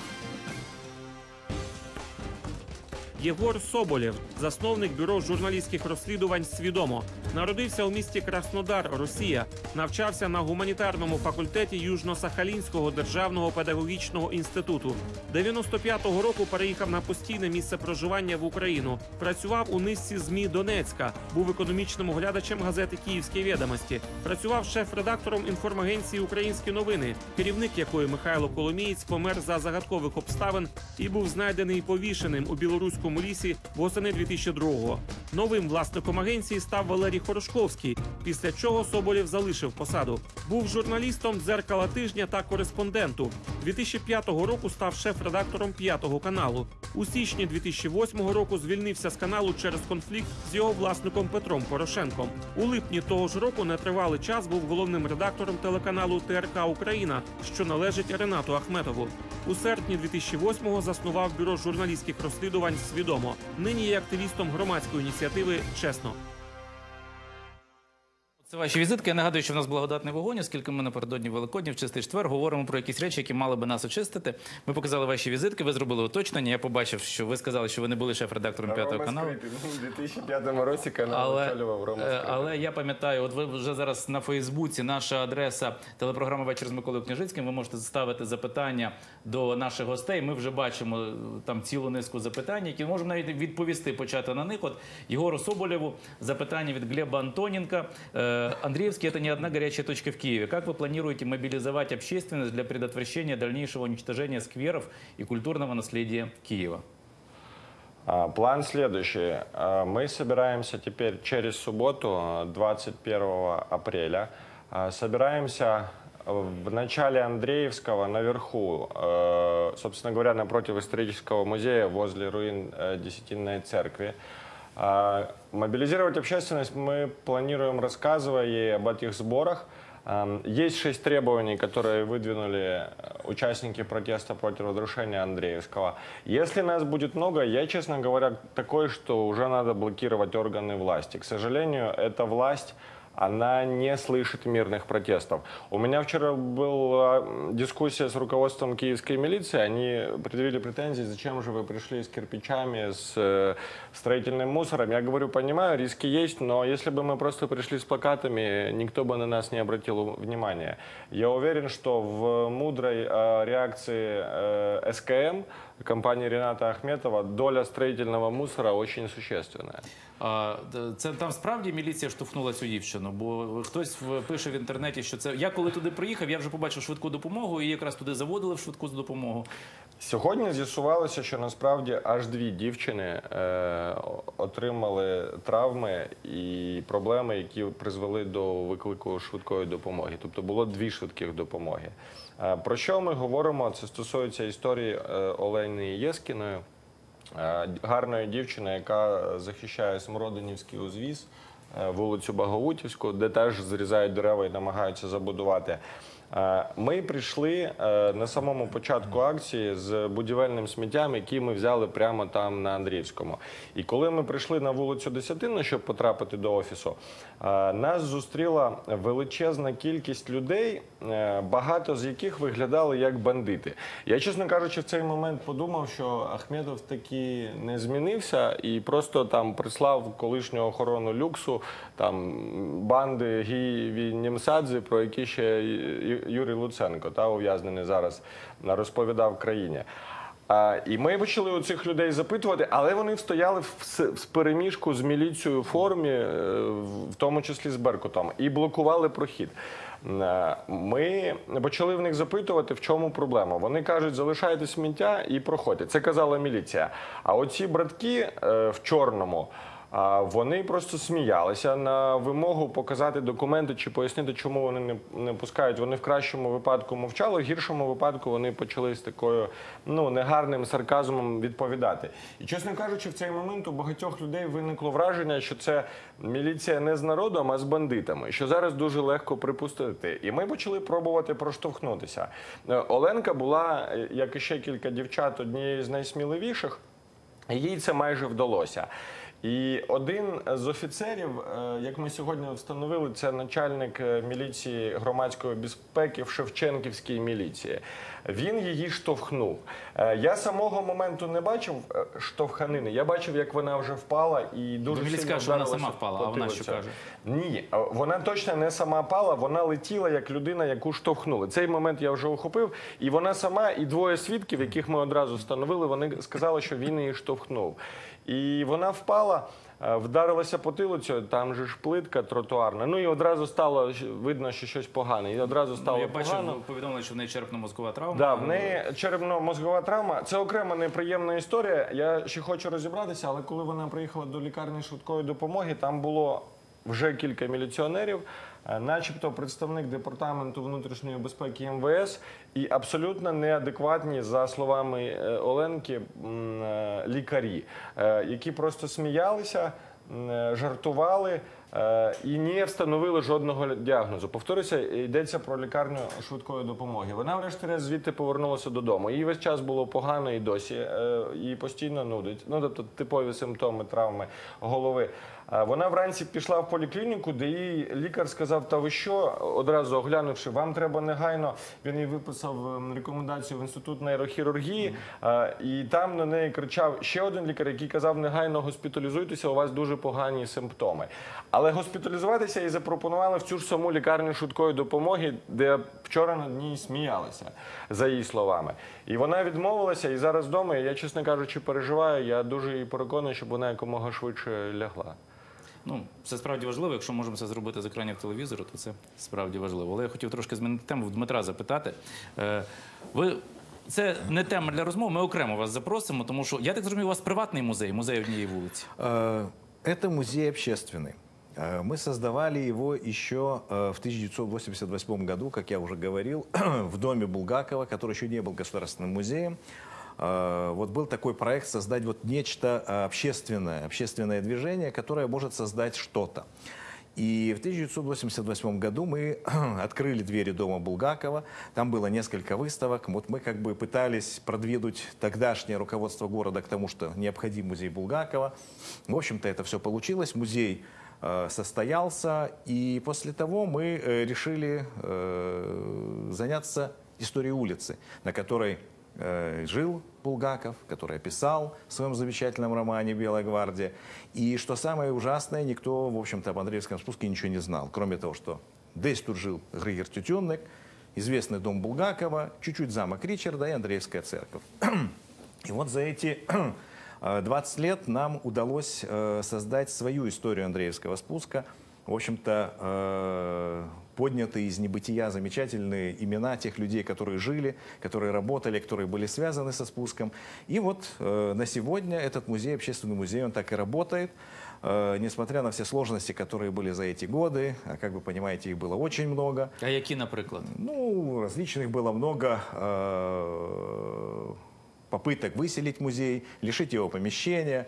Єгор Соболєв – засновник бюро журналістських розслідувань «Свідомо». Народився у місті Краснодар, Росія. Навчався на гуманітарному факультеті Южно-Сахалінського державного педагогічного інституту. 95-го року переїхав на постійне місце проживання в Україну. Працював у низці ЗМІ Донецька. Був економічним оглядачем газети «Київські відомості». Працював шеф-редактором інформагенції «Українські новини», керівник якої Михайло Коломієць помер за загадкових обставин і був знайдений повішеним у білоруському лісі восени 2002-го. Новим власником агенції став Валерій Хорошковський, після чого Соболєв залишив посаду. Був журналістом «Дзеркала тижня» та кореспонденту. 2005 року став шеф-редактором «П'ятого каналу». У січні 2008 року звільнився з каналу через конфлікт з його власником Петром Порошенком. У липні того ж року нетривалий час був головним редактором телеканалу ТРК «Україна», що належить Ренату Ахметову. У серпні 2008-го заснував бюро журналістських розслідувань «Свідомо». Нині є активістом громадської ініціативи «Чесно». Це ваші візитки. Я нагадую, що в нас благодатний вогонь, оскільки ми напередодні Великодня, в Чистий четвер, говоримо про якісь речі, які мали би нас очистити. Ми показали ваші візитки, ви зробили уточнення. Я побачив, що ви сказали, що ви не були шеф-редактором «П'ятого каналу». У 2005 році канал очолював Рома Скрипін. Але я пам'ятаю, от ви вже зараз на Фейсбуці, наша адреса телепрограми «Вечір з Миколою Княжицьким». Ви можете ставити запитання до наших гостей. Ми вже бачимо там цілу низку запитань, які можемо навіть відповісти, почати на них. От Єгору Соболєву запитання від Глеба Антоненка. Андреевский – это не одна горячая точка в Киеве. Как вы планируете мобилизовать общественность для предотвращения дальнейшего уничтожения скверов и культурного наследия Киева? План следующий. Мы собираемся теперь через субботу, 21 апреля. Собираемся в начале Андреевского наверху, собственно говоря, напротив исторического музея, возле руин Десятинной церкви. Мобилизировать общественность мы планируем, рассказывая ей об этих сборах. Есть 6 требований, которые выдвинули участники протеста против разрушения Андреевского. Если нас будет много, я, честно говоря, такой, что уже надо блокировать органы власти. К сожалению, эта власть, она не слышит мирных протестов. У меня вчера была дискуссия с руководством киевской милиции. Они предъявили претензии, зачем же вы пришли с кирпичами, с строительным мусором. Я говорю, понимаю, риски есть, но если бы мы просто пришли с плакатами, никто бы на нас не обратил внимания. Я уверен, что в мудрой реакции СКМ, компании Рената Ахметова, доля строительного мусора очень существенная. Це там справді міліція штовхнула цю дівчину? Бо хтось пише в інтернеті, що це... Я коли туди приїхав, я вже побачив швидку допомогу, і якраз туди заводили в швидку допомогу. Сьогодні з'ясувалося, що насправді аж 2 дівчини отримали травми і проблеми, які призвели до виклику швидкої допомоги. Тобто було 2 швидких допомоги. Про що ми говоримо? Це стосується історії Олени Єскіної, гарної дівчини, яка захищає Смородинівський узвіз, вулицю Багаутівську, де теж зрізають дерева і намагаються забудувати. Ми прийшли на самому початку акції з будівельним сміттям, який ми взяли прямо там на Андріївському. І коли ми прийшли на вулицю Десятинну, щоб потрапити до офісу, нас зустріла величезна кількість людей, багато з яких виглядали як бандити. Я, чесно кажучи, в цей момент подумав, що Ахметов таки не змінився і просто там прислав колишню охорону люксу, там банди Гії Німсадзе, про які ще Юрій Луценко, ув'язнений зараз, розповідав країні. І ми почали у цих людей запитувати, але вони стояли в переміжку з міліцією в формі, в тому числі з Беркутом, і блокували прохід. Ми почали в них запитувати, в чому проблема. Вони кажуть, залишайте сміття і проходьте. Це казала міліція. А оці братки в чорному, вони просто сміялися на вимогу показати документи чи пояснити, чому вони не пускають. Вони в кращому випадку мовчали, в гіршому випадку вони почали з такою негарним сарказмом відповідати. І, чесно кажучи, в цей момент у багатьох людей виникло враження, що це міліція не з народом, а з бандитами, що зараз дуже легко припустити. І ми почали пробувати проштовхнутися. Оленка була, як і ще кілька дівчат, однією з найсміливіших, і їй це майже вдалося. І один з офіцерів, як ми сьогодні встановили, це начальник міліції громадської безпеки в Шевченківській міліції. Він її штовхнув. Я самого моменту не бачив штовханини, я бачив, як вона вже впала і дуже сильно вдарилася. що вона сама впала, а вона що каже? Ні, вона точно не сама пала, вона летіла як людина, яку штовхнули. Цей момент я вже охопив, і вона сама, і 2 свідків, яких ми одразу встановили, вони сказали, що він її штовхнув. І вона впала, вдарилася потилицею, там же ж плитка тротуарна, і одразу стало видно, що щось погане. І одразу стало я погано. бачив, повідомили, що в неї черепно-мозкова травма. Так, в неї черепно-мозкова травма. Це окрема неприємна історія. Я ще хочу розібратися, але коли вона приїхала до лікарні швидкої допомоги, там було вже кілька міліціонерів, начебто представник Департаменту внутрішньої безпеки МВС і абсолютно неадекватні, за словами Оленки, лікарі, які просто сміялися, жартували і не встановили жодного діагнозу. Повторюся, йдеться про лікарню швидкої допомоги. Вона врешті-решт звідти повернулася додому. Їй весь час було погано і досі, її постійно нудить. Тобто типові симптоми травми голови. Вона вранці пішла в поліклініку, де їй лікар сказав, та ви що, одразу оглянувши, вам треба негайно, він їй виписав рекомендацію в інститут нейрохірургії, і там на неї кричав ще один лікар, який казав, негайно госпіталізуйтеся, у вас дуже погані симптоми. Але госпіталізуватися їй запропонували в цю ж саму лікарню швидкої допомоги, де вчора над ній сміялися, за її словами. І вона відмовилася, і зараз вдома, я, чесно кажучи, переживаю, я дуже її переконую, щоб вона якомога швидше лягла. Ну, це справді важливо. Якщо можемо це зробити з екранів телевізору, то це справді важливо. Але я хотів трошки змінити тему, в Дмитра запитати. Це не тема для розмов, ми окремо вас запросимо, тому що, я так зрозумів, у вас приватний музей, музей однієї вулиці. Это музей общественный. Мы создавали его еще в 1988 году, как я уже говорил, в доме Булгакова, который еще не был государственным музеем. Вот был такой проект создать вот нечто общественное движение, которое может создать что-то. И в 1988 году мы открыли двери дома Булгакова, там было несколько выставок, вот мы как бы пытались продвинуть тогдашнее руководство города к тому, что необходим музей Булгакова. В общем-то это все получилось, музей состоялся, и после того мы решили заняться историей улицы, на которой жил Булгаков, который писал в своем замечательном романе «Белая гвардия». И что самое ужасное, никто, в общем-то, об Андреевском спуске ничего не знал, кроме того, что здесь тут жил Григор Тютюнник, известный дом Булгакова, чуть-чуть замок Ричарда и Андреевская церковь. И вот за эти 20 лет нам удалось создать свою историю Андреевского спуска. В общем-то, подняты из небытия замечательные имена тех людей, которые жили, которые работали, которые были связаны со спуском. И вот на сегодня этот музей, общественный музей, он так и работает. Несмотря на все сложности, которые были за эти годы, а как вы понимаете, их было очень много. А які, наприклад? Ну, различных было много попыток выселить музей, лишить его помещения,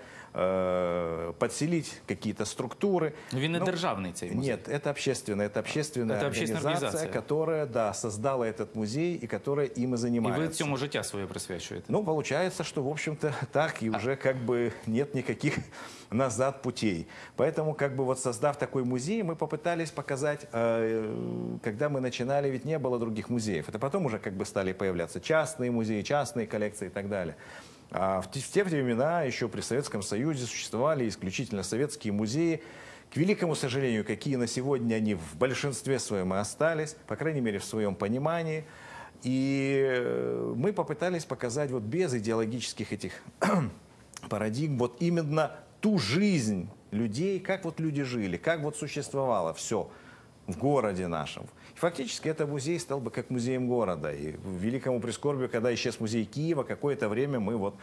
подселить какие-то структуры. Він не державний цей музей. Нет, это общественная организация, которая, да, создала этот музей и которая им и занимается. И вы цьому життя своє присвячуєте? Ну, получается, что, в общем-то, так, и уже как бы нет никаких назад путей. Поэтому, как бы вот создав такой музей, мы попытались показать, когда мы начинали, ведь не было других музеев. Это потом уже как бы стали появляться частные музеи, частные коллекции и так далее. А в те времена, еще при Советском Союзе, существовали исключительно советские музеи. К великому сожалению, какие на сегодня они в большинстве своем и остались, по крайней мере, в своем понимании. И мы попытались показать вот без идеологических этих парадигм вот именно ту жизнь людей, как вот люди жили, как вот существовало все в городе нашем. И фактически это музей стал бы как музеем города. И в великому прискорбию, когда исчез музей Киева, какое-то время мы вот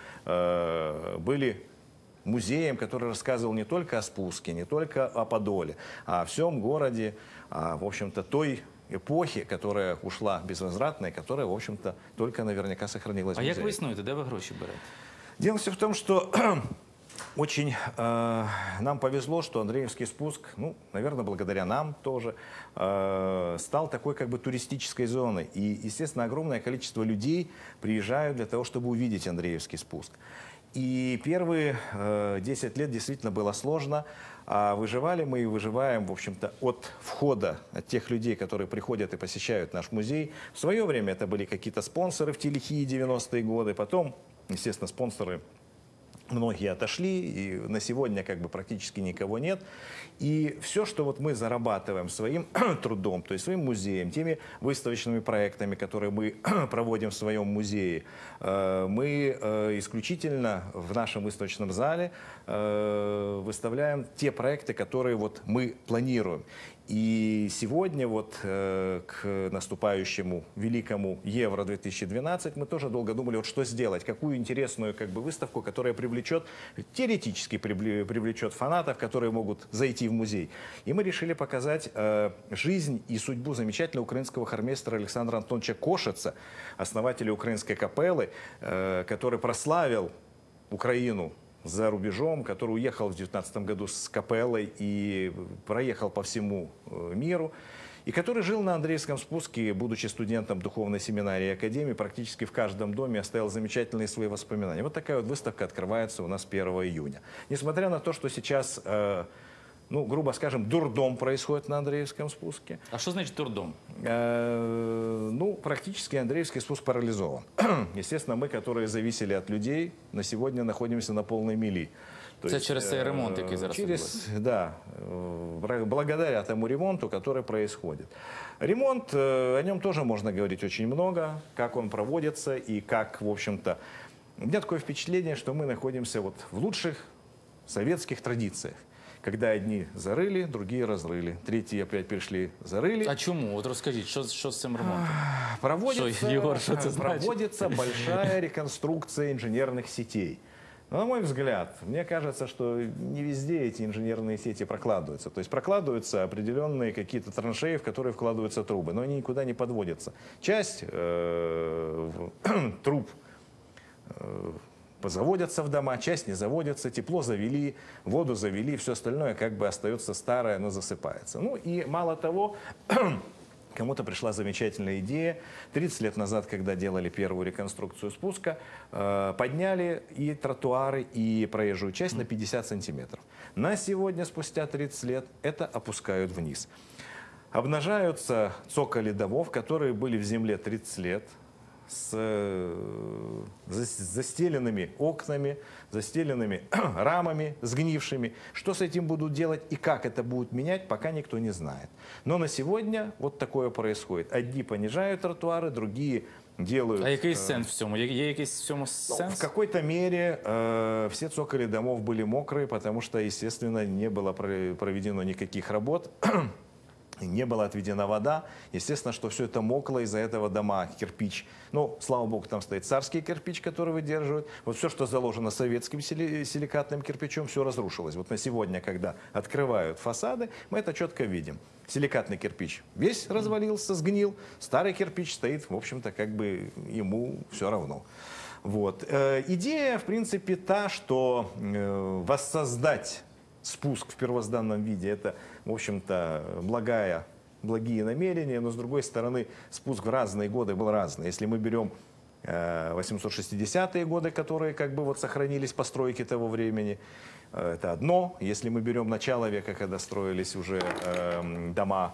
были музеем, который рассказывал не только о спуске, не только о Подоле, а о всем городе, в общем-то, той эпохи, которая ушла безвозвратно, и которая, в общем-то, только наверняка сохранилась в музее. А як ви існуєте? Де ви гроші берете? Дело все в том, что очень нам повезло, что Андреевский спуск, ну, наверное, благодаря нам тоже, стал такой как бы туристической зоной. И, естественно, огромное количество людей приезжают для того, чтобы увидеть Андреевский спуск. И первые 10 лет действительно было сложно. А выживали мы и выживаем, в общем-то, от входа, от тех людей, которые приходят и посещают наш музей. В свое время это были какие-то спонсоры в те лихие 90-е годы. Потом, естественно, спонсоры многие отошли, и на сегодня как бы практически никого нет. И все, что вот мы зарабатываем своим трудом, то есть своим музеем, теми выставочными проектами, которые мы проводим в своем музее, мы исключительно в нашем выставочном зале выставляем те проекты, которые вот мы планируем. И сегодня вот к наступающему великому Евро-2012 мы тоже долго думали, вот что сделать, какую интересную как бы выставку, которая привлечет, теоретически привлечет фанатов, которые могут зайти в музей. И мы решили показать жизнь и судьбу замечательного украинского хормейстера Александра Антоновича Кошица, основателя украинской капеллы, который прославил Украину за рубежом, который уехал в 19 году с капеллой и проехал по всему миру, и который жил на Андреевском спуске, будучи студентом духовной семинарии и академии, практически в каждом доме оставил замечательные свои воспоминания. Вот такая вот выставка открывается у нас 1 июня. Несмотря на то, что сейчас ну, грубо скажем, дурдом происходит на Андреевском спуске. А що значить дурдом? Ну, практически Андреевский спуск парализован. Естественно, мы, которые зависели от людей, на сегодня находимся на полной мели. Это через цей ремонт, який зараз да, благодаря тому ремонту, который происходит. Ремонт, о нем тоже можно говорить очень много, как он проводится и как, в общем-то, у меня такое впечатление, что мы находимся вот в лучших советских традициях. Когда одни зарыли, другие разрыли, третьи опять пришли, зарыли. А чому? От розкажіть, що з цим ремонтом? Проводится большая реконструкция инженерных сетей. Но, на мой взгляд, мне кажется, что не везде эти инженерные сети прокладываются. То есть прокладываются определенные какие-то траншеи, в которые вкладываются трубы, но они никуда не подводятся. Часть труб заводятся в дома, часть не заводятся, тепло завели, воду завели, все остальное как бы остается старое, но засыпается. Ну и мало того, кому-то пришла замечательная идея. 30 лет назад, когда делали первую реконструкцию спуска, подняли и тротуары, и проезжую часть на 50 сантиметров. На сегодня, спустя 30 лет, это опускают вниз. Обнажаются цоколи домов, которые были в земле 30 лет, с застеленными окнами, застеленными рамами, сгнившими. Что с этим будут делать и как это будут менять, пока никто не знает. Но на сегодня вот такое происходит. Одни понижают тротуары, другие делают... А який сенс в цьому? Є якийсь в цьому сенс? В какой-то мере все цоколи домов были мокрые, потому что, естественно, не было проведено никаких работ. Не была отведена вода. Естественно, что все это мокло, из-за этого дома, кирпич. Ну, слава богу, там стоит царский кирпич, который выдерживает. Вот все, что заложено советским силикатным кирпичом, все разрушилось. Вот на сегодня, когда открывают фасады, мы это четко видим. Силикатный кирпич весь развалился, сгнил. Старый кирпич стоит, в общем-то, как бы ему все равно. Вот. Идея, в принципе, та, что воссоздать спуск в первозданном виде, это, в общем-то, благие намерения, но, с другой стороны, спуск в разные годы был разный. Если мы берем 860-е годы, которые как бы вот сохранились постройки того времени, это одно. Если мы берем начало века, когда строились уже дома,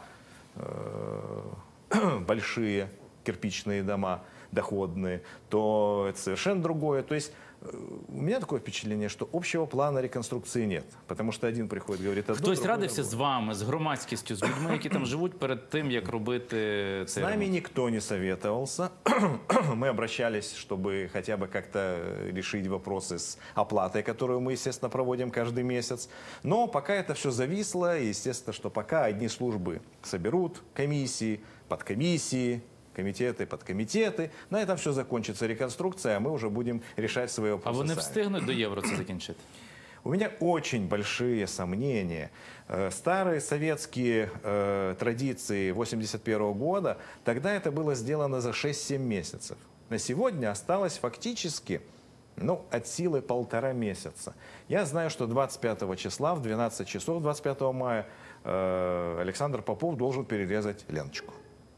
большие кирпичные дома, доходные, то это совершенно другое. То есть у меня такое впечатление, что общего плана реконструкции нет. Потому что один приходит, говорит одно, Хтось радився з вами, з громадськістю, з людьми, які там живуть, перед тим, як робити С цей нами ремонт? никто не советовался. Мы обращались, чтобы хотя бы как-то решить вопросы с оплатой, которую мы, естественно, проводим каждый месяц. Но пока это все зависло, и, естественно, что пока одни службы соберут комиссии, подкомиссии, комитеты, подкомитеты. На этом все закончится реконструкция, а мы уже будем решать свои вопросы. А вони сами. встигнуть до євро це закінчити? У меня очень большие сомнения. Старые советские традиции 1981 года, тогда это было сделано за 6-7 месяцев. На сегодня осталось фактически от силы 1,5 месяца. Я знаю, что 25 числа в 12 часов 25 мая Александр Попов должен перерезать ленточку.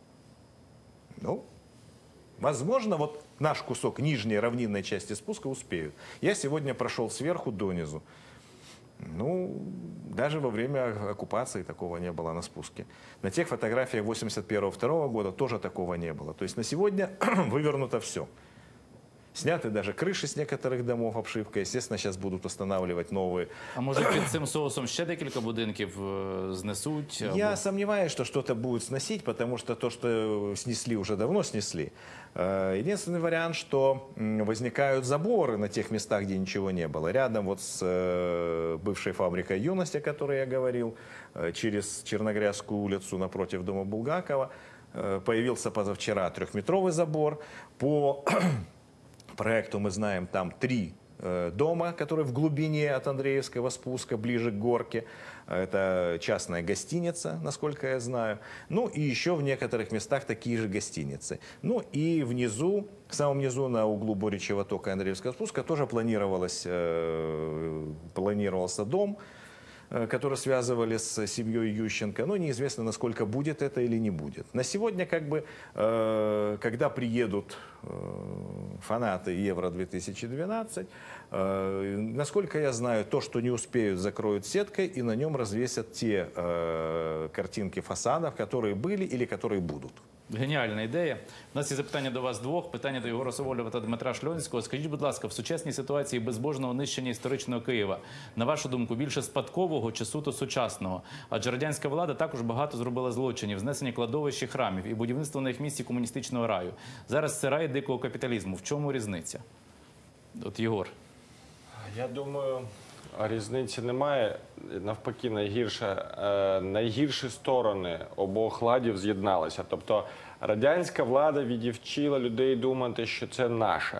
Возможно, вот наш кусок нижней равнинной части спуска успеют. Я сегодня прошел сверху донизу. Даже во время оккупации такого не было на спуске. На тех фотографиях 1981-1982 года тоже такого не было. То есть на сегодня вывернуто все. Сняты даже крыши с некоторых домов, обшивка. Естественно, сейчас будут устанавливать новые. А може під цим соусом ще декілька будинків знесуть? Я сомневаюсь, что что-то будут сносить, потому что то, что снесли, уже давно снесли. Единственный вариант, что возникают заборы на тех местах, где ничего не было. Рядом вот с бывшей фабрикой «Юность», о которой я говорил, через Черногрязскую улицу напротив дома Булгакова, появился позавчера 3-метровый забор. По проекту мы знаем, там 3 дома, которые в глубине от Андреевского спуска, ближе к горке. Это частная гостиница, насколько я знаю. И еще в некоторых местах такие же гостиницы. И внизу, в самом низу, на углу Боричьего тока и Андреевского спуска, тоже планировался дом, который связывали с семьей Ющенко. Неизвестно, насколько будет это или не будет. На сегодня, когда приедут фанаты Евро-2012. Насколько я знаю, то, что не успеют, закроют сеткой и на нем развесят те картинки фасадов, которые были или которые будут. Геніальна ідея. У нас є запитання до вас двох, питання до Єгора Соболєва та Дмитра Шльонського. Скажіть, будь ласка, в сучасній ситуації безбожного нищення історичного Києва, на вашу думку, більше спадкового чи суто сучасного? Адже радянська влада також багато зробила злочинів, знесення кладовищ і храмів і будівництво на їх місці комуністичного раю. Зараз це рай дикого капіталізму. В чому різниця? От Єгор. Я думаю, різниці немає. Навпаки, найгірші сторони обох ладів з'єдналися. Тобто радянська влада відівчила людей думати, що це наше.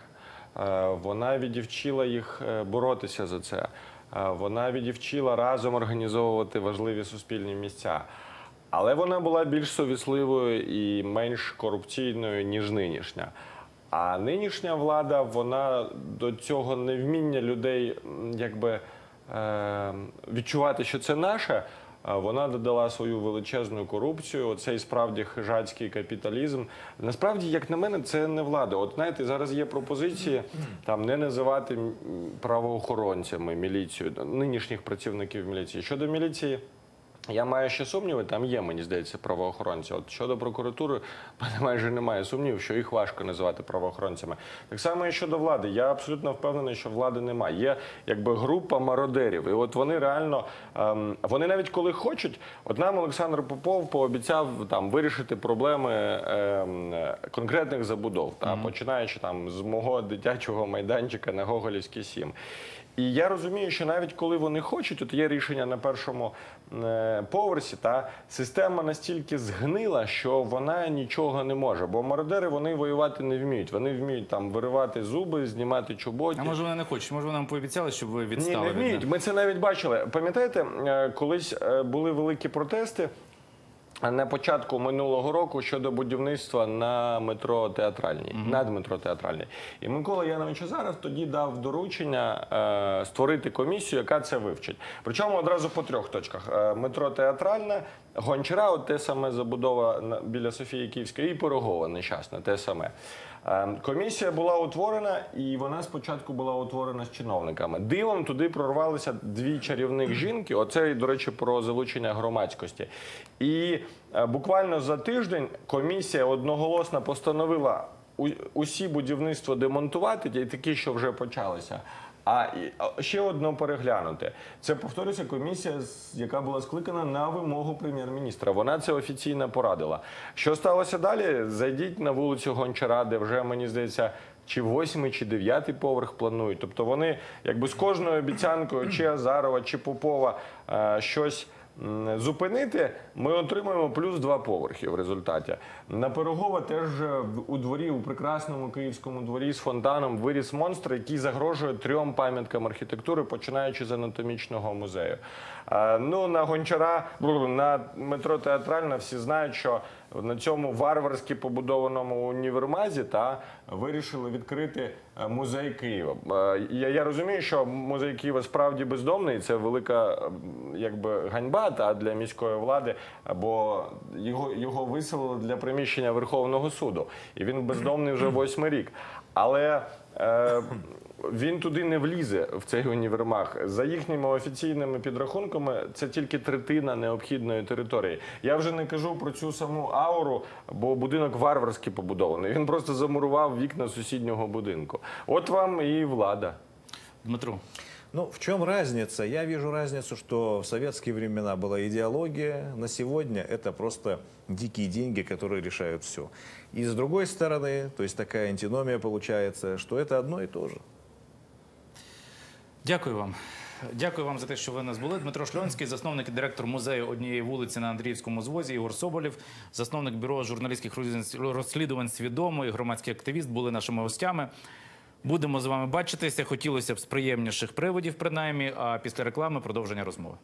Вона відівчила їх боротися за це. Вона відівчила разом організовувати важливі суспільні місця. Але вона була більш совісливою і менш корупційною, ніж нинішня. А нинішня влада, вона до цього невміння людей якби відчувати, що це наше, вона додала свою величезну корупцію, оцей справді хижацький капіталізм. Насправді, як на мене, це не влада. От знаєте, зараз є пропозиції там не називати правоохоронцями міліцію, нинішніх працівників міліції. Щодо міліції, я маю ще сумніви, там є, мені здається, правоохоронці. От щодо прокуратури, в мене майже немає сумнівів, що їх важко називати правоохоронцями. Так само і щодо влади. Я абсолютно впевнений, що влади немає. Є якби група мародерів. І от вони реально, вони навіть коли хочуть, от нам Олександр Попов пообіцяв там вирішити проблеми конкретних забудов, починаючи там з мого дитячого майданчика на Гоголівській 7. І я розумію, що навіть коли вони хочуть, от є рішення на першому поверсі, система настільки згнила, що вона нічого не може. Бо мародери, вони воювати не вміють. Вони вміють там виривати зуби, знімати чоботі. А може вони не хочуть? Може вони нам пообіцяли, щоб ви відстали? Ні, не вміють. Ми це навіть бачили. Пам'ятаєте, колись були великі протести на початку минулого року щодо будівництва на метро Театральній, над метро Театральній. І Микола Янович Азаров тоді дав доручення створити комісію, яка це вивчить. Причому одразу по 3 точках. Метро Театральне, Гончара, от те саме забудова біля Софії Київської, і Пирогова нещасна, те саме. Комісія була утворена, і вона спочатку була утворена з чиновниками. Дивом туди прорвалися 2 чарівних жінки, оце, до речі, про залучення громадськості. І буквально за тиждень комісія одноголосно постановила усі будівництва демонтувати, ті такі, що вже почалися, а ще одно переглянути. Це, повторюся, комісія, яка була скликана на вимогу прем'єр-міністра. Вона це офіційно порадила. Що сталося далі? Зайдіть на вулицю Гончара, де вже, мені здається, чи 8-й, чи 9-й поверх планують. Тобто вони якби з кожною обіцянкою, чи Азарова, чи Попова, щось зупинити, ми отримаємо плюс 2 поверхи в результаті. На Пирогова теж у дворі, у прекрасному київському дворі з фонтаном виріс монстр, який загрожує 3 пам'яткам архітектури, починаючи з анатомічного музею. Ну, на Гончара, на метро Театральна всі знають, що на цьому варварськи побудованому універмазі вирішили відкрити музей Києва. Я розумію, що музей Києва справді бездомний, це велика якби ганьба для міської влади, бо його виселили для приміщення Верховного суду. І він бездомний вже 8-й рік. Але він туди не влізе, в цей універмаг. За їхніми офіційними підрахунками, це тільки 1/3 необхідної території. Я вже не кажу про цю саму ауру, бо будинок варварськи побудований. Він просто замурував вікна сусіднього будинку. От вам і влада. Дмитро. Ну, в чем разница? Я вижу разницу, что в советские времена была идеология, на сегодня это просто дикие деньги, которые решают все. И с другой стороны, то есть такая антиномия получается, что это одно и то же. Дякую вам. Дякую вам за те, що ви нас були. Дмитро Шльонський, засновник і директор музею однієї вулиці на Андріївському звозі, Єгор Соболєв, засновник бюро журналістських розслідувань «Свідомо» і громадський активіст були нашими гостями. Будемо з вами бачитися. Хотілося б з приємніших приводів, принаймні, а після реклами продовження розмови.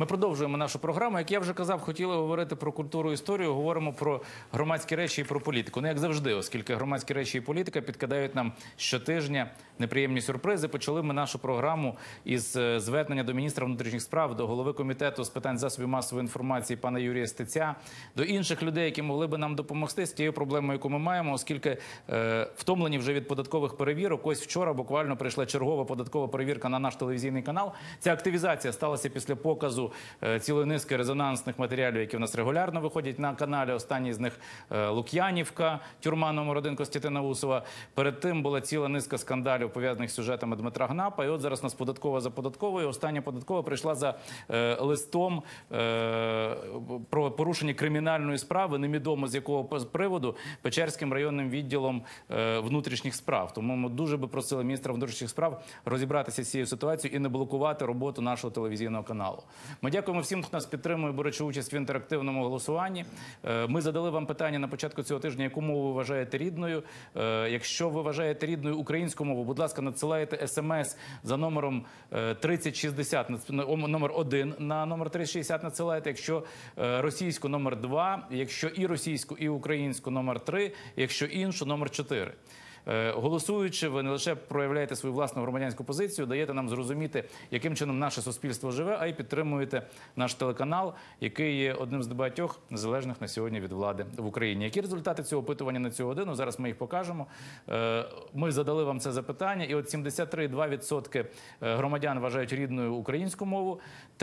Ми продовжуємо нашу програму. Як я вже казав, хотіли говорити про культуру і історію, говоримо про громадські речі і про політику. Ну, як завжди, оскільки громадські речі і політика підкидають нам щотижня неприємні сюрпризи. Почали ми нашу програму із звернення до міністра внутрішніх справ, до голови комітету з питань засобів масової інформації пана Юрія Стеця, до інших людей, які могли би нам допомогти з тією проблемою, яку ми маємо, оскільки втомлені вже від податкових перевірок. Ось вчора буквально прийшла чергова податкова перевірка на наш телевізійний канал. Ця активізація сталася після показу цілої низки резонансних матеріалів, які в нас регулярно виходять на каналі. Останній з них Лук'янівка, тюрма номер 1 Костянтина Усова. Перед тим була ціла низка скандалів, пов'язаних з сюжетами Дмитра Гнапа. І от зараз у нас податкова за податковою. Остання податкова прийшла за листом про порушення кримінальної справи, невідомо з якого приводу, Печерським районним відділом внутрішніх справ. Тому ми дуже би просили міністра внутрішніх справ розібратися з цією ситуацією і не блокувати роботу нашого телевізійного каналу. Ми дякуємо всім, хто нас підтримує, беручи участь в інтерактивному голосуванні. Ми задали вам питання на початку цього тижня, яку мову ви вважаєте рідною. Якщо ви вважаєте рідною українську мову, будь ласка, надсилайте смс за номером 3060, номер 1 на номер 3060 надсилайте. Якщо російську, номер 2, якщо і російську, і українську, номер 3, якщо іншу, номер 4. Голосуючи, ви не лише проявляєте свою власну громадянську позицію, даєте нам зрозуміти, яким чином наше суспільство живе, а й підтримуєте наш телеканал, який є одним з багатьох незалежних на сьогодні від влади в Україні. Які результати цього опитування на цю годину? Зараз ми їх покажемо. Ми задали вам це запитання, і от 73,2% громадян вважають рідною українську мову,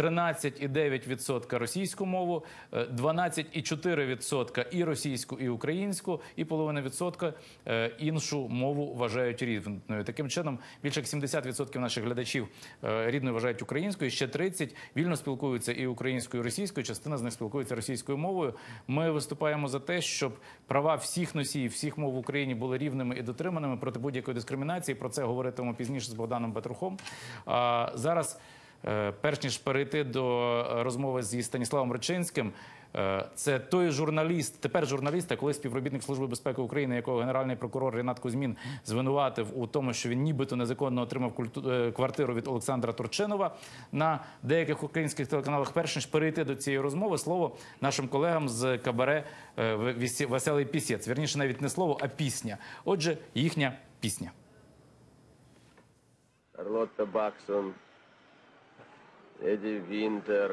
13,9% російську мову, 12,4% і російську, і українську, і 0,5% іншу мову вважають рідною. Таким чином, більше як 70% наших глядачів рідною вважають українською, ще 30% вільно спілкуються і українською, і російською, частина з них спілкується російською мовою. Ми виступаємо за те, щоб права всіх носіїв, всіх мов в Україні були рівними і дотриманими проти будь-якої дискримінації. Про це говоритимемо пізніше з Богданом Петрухом. Зараз, перш ніж перейти до розмови зі Станіславом Ричинським, це той журналіст, тепер журналіст, а коли співробітник Служби безпеки України, якого генеральний прокурор Рінат Кузьмін звинуватив у тому, що він нібито незаконно отримав квартиру від Олександра Турчинова на деяких українських телеканалах. Перш ніж перейти до цієї розмови, слово нашим колегам з кабаре «Веселий пісець». Вірніше, навіть не слово, а пісня. Отже, їхня пісня. Шарлотта Баксон, Леди Винтер,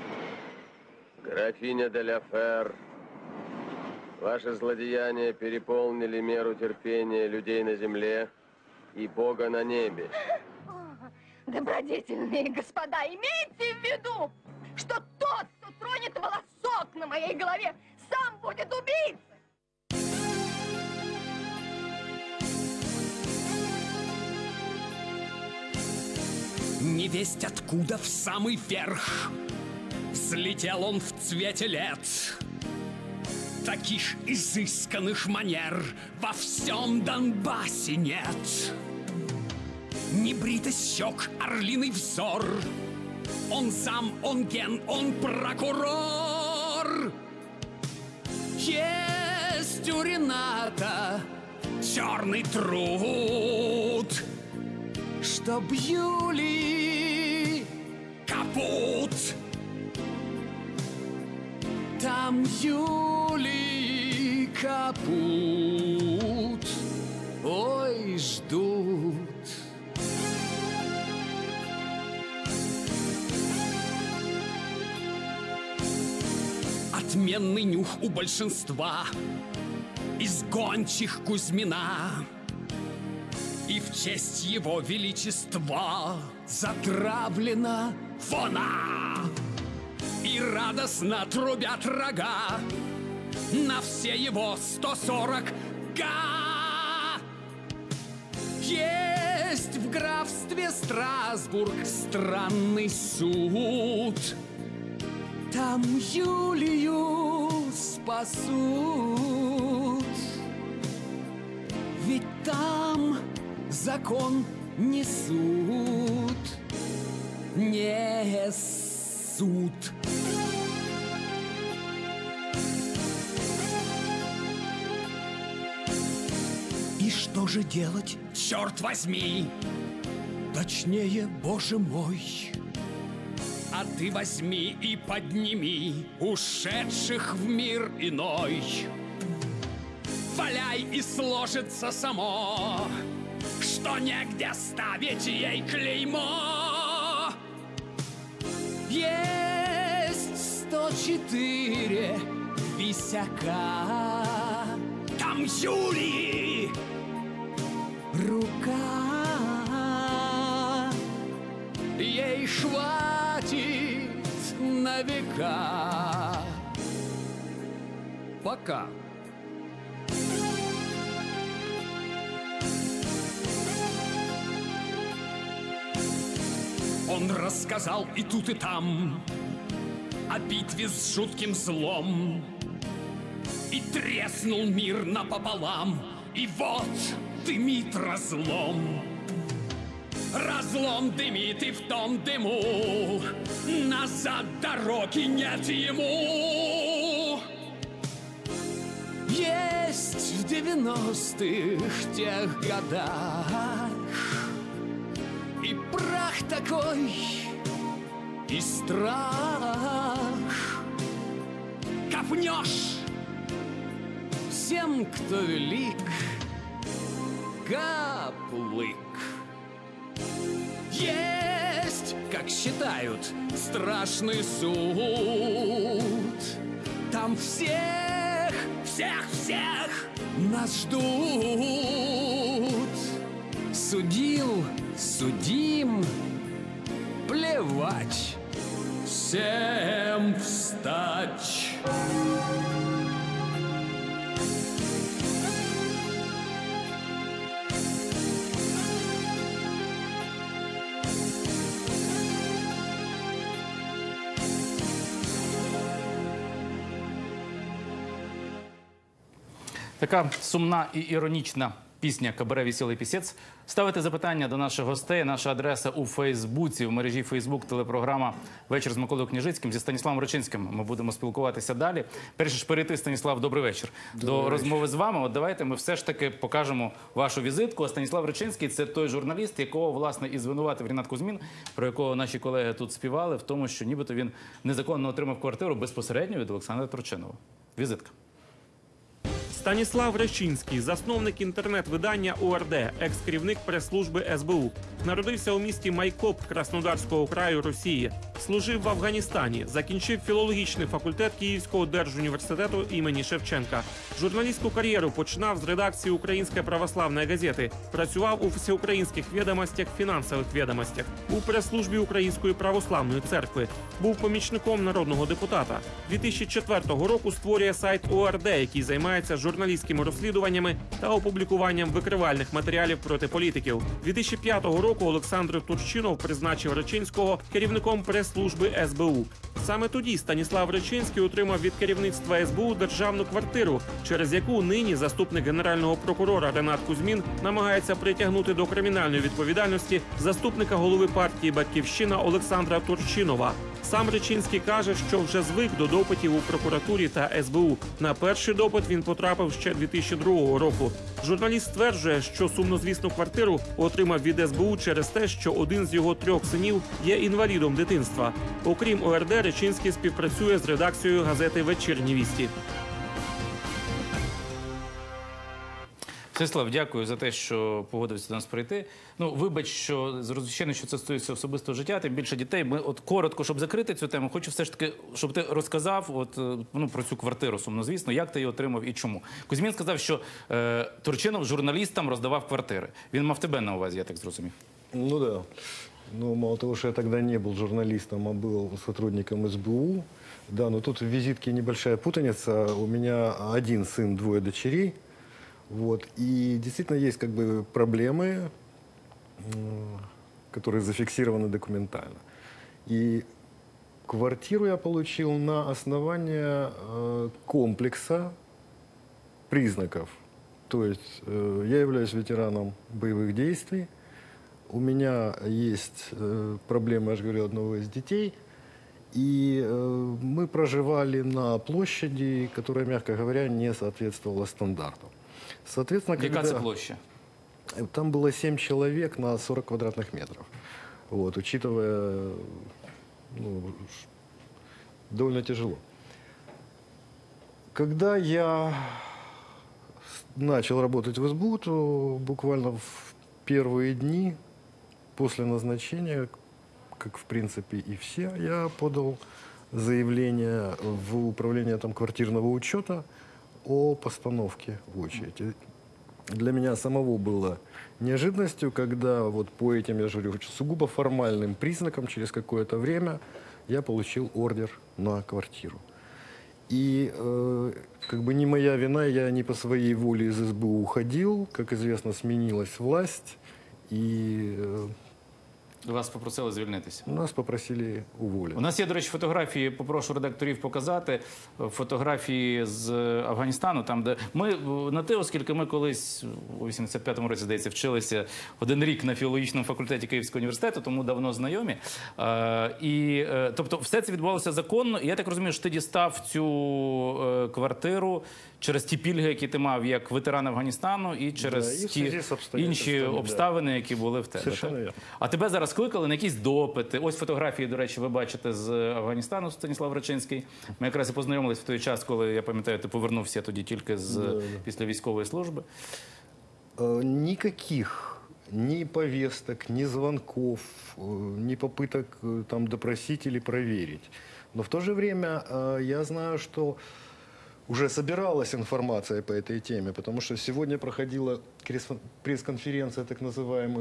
графиня де ля Фер, ваши злодеяния переполнили меру терпения людей на земле и Бога на небе. Добродетельные господа, имейте в виду, что тот, кто тронет волосок на моей голове, сам будет убийцей. Невесть откуда в самый верх взлетел он в цвете лет. Таких изысканных манер во всем Донбассе нет. Небритость щек, орлиный взор. Он зам, он ген, он прокурор. Есть у Рената черный труд, чтоб Юлии капут. Там Юлии капут. Ой, ждут. Отменный нюх у большинства из гончих Кузьмина. И в честь его величества затравлена вона. И радостно трубят рога на все его 140 га. Есть в графстве Страсбург странный суд. Там Юлию спасут. Ведь там закон не суд, не суд. И что же делать, черт возьми? Точнее, боже мой, А ты возьми и подними ушедших в мир иной. Валяй, и сложится само, что негде ставить ей клеймо. Есть 104 висяка, там Юлии рука. Ей хватит на века. Пока. Он рассказал и тут, и там о битве с жутким злом. И треснул мир напополам, и вот дымит разлом. Разлом дымит, и в том дыму назад дороги нет ему. Есть в 90-х тех годах и прах такой, и страх. Копнешь всем, кто велик, гаплык. Есть, как считают, страшный суд. Там всех, всех, всех нас ждут. Судил, судим, плевать, всем встать. Така сумна і іронічна пісня «Кабаре Веселий пісець». Ставите запитання до наших гостей. Наша адреса у Фейсбуці, в мережі Фейсбук, телепрограма «Вечір з Миколою Княжицьким». Зі Станіславом Рачинським ми будемо спілкуватися далі. Перше ж перейти, Станіслав, добрий вечір. До розмови з вами. От давайте ми все ж таки покажемо вашу візитку. А Станіслав Рачинський – це той журналіст, якого, власне, і звинуватив Рінат Кузьмін, про якого наші колеги тут співали, в тому, що нібито він незаконно отримав квартиру безпосередньо від Олександра Турчинова. Візитка. Станіслав Рачинський, засновник інтернет-видання ОРД, екс-керівник прес-служби СБУ. Народився у місті Майкоп Краснодарського краю Росії. Служив в Афганістані. Закінчив філологічний факультет Київського держуніверситету імені Шевченка. Журналістську кар'єру починав з редакції Української православної газети. Працював у всеукраїнських відомостях, фінансових відомостях. У прес-службі Української православної церкви. Був помічником народного депутата. 2004 року створює сайт ОРД, який займається журналістськими розслідуваннями та опублікуванням викривальних матеріалів проти політиків. 2005 року Олександр Турчинов призначив Рачинського керівником прес-служби СБУ. Саме тоді Станіслав Рачинський отримав від керівництва СБУ державну квартиру, через яку нині заступник генерального прокурора Рінат Кузьмін намагається притягнути до кримінальної відповідальності заступника голови партії «Батьківщина» Олександра Турчинова. Сам Рачинський каже, що вже звик до допитів у прокуратурі та СБУ. На перший допит він потрапив ще 2002 року. Журналіст стверджує, що сумнозвісну квартиру отримав від СБУ через те, що один з його 3 синів є інвалідом дитинства. Окрім ОРД, Рачинський співпрацює з редакцією газети «Вечірні вісті». Станіслав, дякую за те, що погодився до нас прийти. Ну, вибач, що звичайно, що це стосується особистого життя, тим більше дітей. Ми от коротко, щоб закрити цю тему, хочу все ж таки, щоб ти розказав про цю квартиру сумнозвісно, як ти її отримав і чому. Кузьмін сказав, що Турчинов журналістам роздавав квартири. Він мав тебе на увазі, я так зрозумів. Ну да. Ну, мало того, что я тогда не был журналистом, а был сотрудником СБУ. Да, но тут в визитке небольшая путаница. У меня один сын, 2 дочерей. Вот. И действительно есть как бы проблемы, которые зафиксированы документально. И квартиру я получил на основании комплекса признаков. То есть я являюсь ветераном боевых действий. У меня есть проблемы, я же говорю, одного из детей. И мы проживали на площади, которая, мягко говоря, не соответствовала стандартам. Соответственно, Яка це площа? Там было 7 человек на 40 квадратных метров. Вот, учитывая довольно тяжело. Когда я начал работать в СБУ, то буквально в первые дни после назначения, как в принципе и все, я подал заявление в управление там, квартирного учета о постановке в очередь. И для меня самого было неожиданностью, когда вот по этим, я же говорю, сугубо формальным признакам через какое-то время я получил ордер на квартиру. И как бы не моя вина, я не по своей воле из СБУ уходил. Как известно, сменилась власть, и Вас попросили звільнитися. Нас попросили уволити. У нас є, до речі, фотографії, попрошу редакторів показати, фотографії з Афганістану, там, де ми на те, оскільки ми колись у 85-му році, здається, вчилися 1 рік на філологічному факультеті Київського університету, тому давно знайомі. Тобто все це відбувалося законно, і я так розумію, що ти дістав цю квартиру через ті пільги, які ти мав як ветеран Афганістану, і через ті інші обставини, які були в тебе. А тебе зараз кликали на якісь допити. Ось фотографії, до речі, ви бачите з Афганістану, Станіслав Рачинський. Ми якраз і познайомились в той час, коли, я пам'ятаю, ти повернувся тоді тільки після військової служби. Никаких ни повесток, ни звонков, ни попыток там допросить или проверить. Но в то же время я знаю, что уже собиралась информация по этой теме, потому что сегодня проходила пресс-конференция так называемых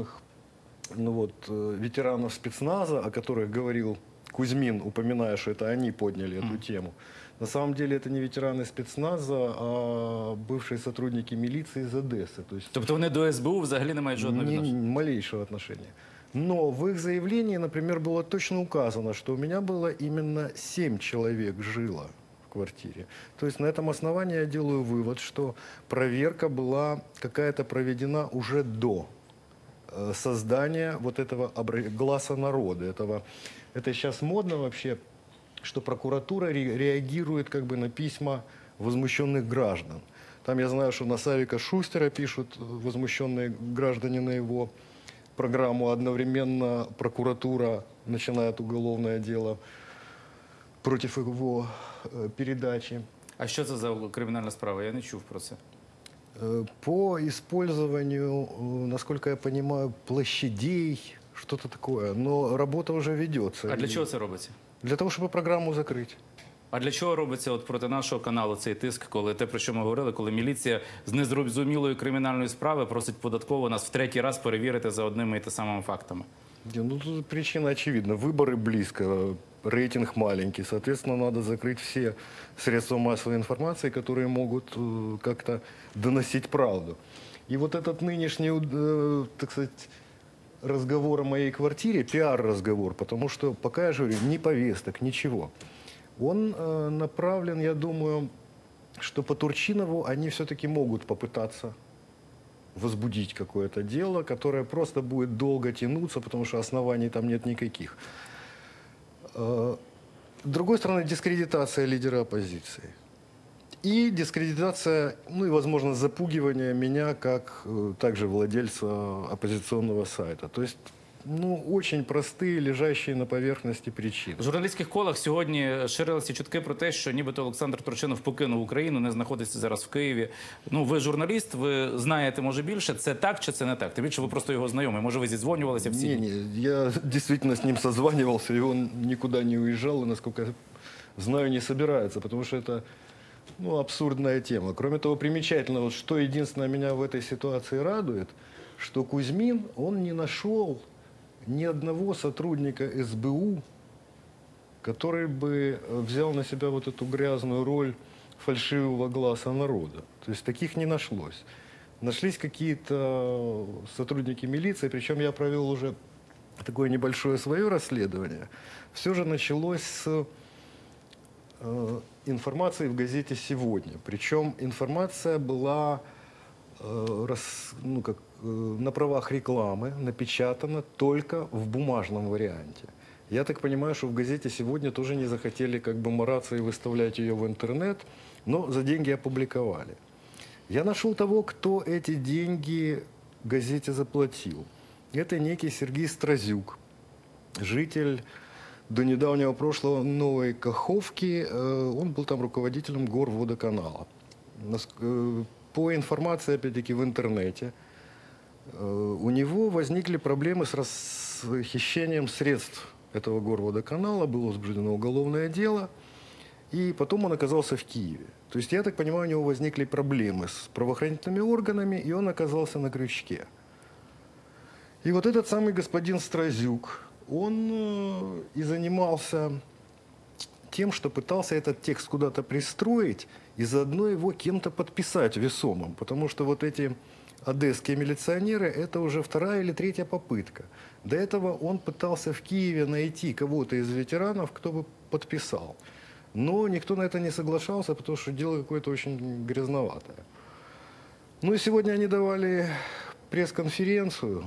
ветеранов спецназа, о которых говорил Кузьмин, упоминая, что это они подняли эту тему. На самом деле это не ветераны спецназа, а бывшие сотрудники милиции из Одессы. Тобто вони до СБУ взагалі не мають жодного відношення? Малейшего отношения. Но в их заявлении, например, было точно указано, что у меня было именно 7 человек жило в квартире. То есть на этом основании я делаю вывод, что проверка была какая-то проведена уже до создания вот этого гласа народа. Это сейчас модно вообще, что прокуратура реагирует как бы на письма возмущенных граждан. Там я знаю, что на Савика Шустера пишут возмущенные граждане на его программу. Одновременно прокуратура начинает уголовное дело против его передачи. А що це за кримінальна справа? Я не чув про це. По использованию, насколько я понимаю, площадей, что-то такое. Но работа уже ведется. А для чого це робиться? Для того, щоб програму закрити. А для чого робиться от проти нашого каналу цей тиск, коли те, про що ми говорили, коли міліція з незрозумілої кримінальної справи просить податково нас в 3-й раз перевірити за одними і те самими фактами? Ну, тут причина очевидна. Выборы близко, рейтинг маленький. Соответственно, надо закрыть все средства массовой информации, которые могут как-то доносить правду. И вот этот нынешний, так сказать, разговор о моей квартире, пиар-разговор, потому что, пока я же говорю, ни повесток, ничего. Он направлен, я думаю, что по Турчинову они все-таки могут попытаться возбудить какое-то дело, которое просто будет долго тянуться, потому что оснований там нет никаких. С другой стороны, дискредитация лидера оппозиции. И дискредитация, ну и, возможно, запугивание меня как также владельца оппозиционного сайта. То есть, ну, очень простые, лежащие на поверхности причины. В журналістських колах сьогодні ширилися чутки про те, що нібито Олександр Турчинов покинув Україну, не знаходиться зараз в Києві. Ну, ви журналіст, ви знаєте, може, більше. Це так чи це не так? Тим більше ви просто його знайомі. Може, ви зідзвонювалися всі? Не, я действительно с ним созванивался, и он никуда не уезжал, и, насколько я знаю, не собирается, потому что это, ну, абсурдная тема. Кроме того, примечательно, вот что единственное меня в этой ситуации радует, что Кузьмин, он не нашел ни одного сотрудника СБУ, который бы взял на себя вот эту грязную роль фальшивого гласа народа. То есть таких не нашлось. Нашлись какие-то сотрудники милиции, причем я провел уже такое небольшое свое расследование. Все же началось с информации в газете «Сегодня». Причем информация была на правах рекламы, напечатана только в бумажном варианте. Я так понимаю, что в газете «Сегодня» тоже не захотели как бы мараться и выставлять ее в интернет, но за деньги опубликовали. Я нашел того, кто эти деньги газете заплатил. Это некий Сергей Стразюк, житель до недавнего прошлого Новой Каховки. Он был там руководителем горводоканала. По информации, опять-таки, в интернете, у него возникли проблемы с расхищением средств этого горводоканала, было возбуждено уголовное дело, и потом он оказался в Киеве. То есть, я так понимаю, у него возникли проблемы с правоохранительными органами, и он оказался на крючке. И вот этот самый господин Стразюк, он и занимался тем, что пытался этот текст куда-то пристроить и заодно его кем-то подписать весомым. Потому что вот эти одесские милиционеры – это уже вторая или третья попытка. До этого он пытался в Киеве найти кого-то из ветеранов, кто бы подписал. Но никто на это не соглашался, потому что дело какое-то очень грязноватое. Ну и сегодня они давали пресс-конференцию,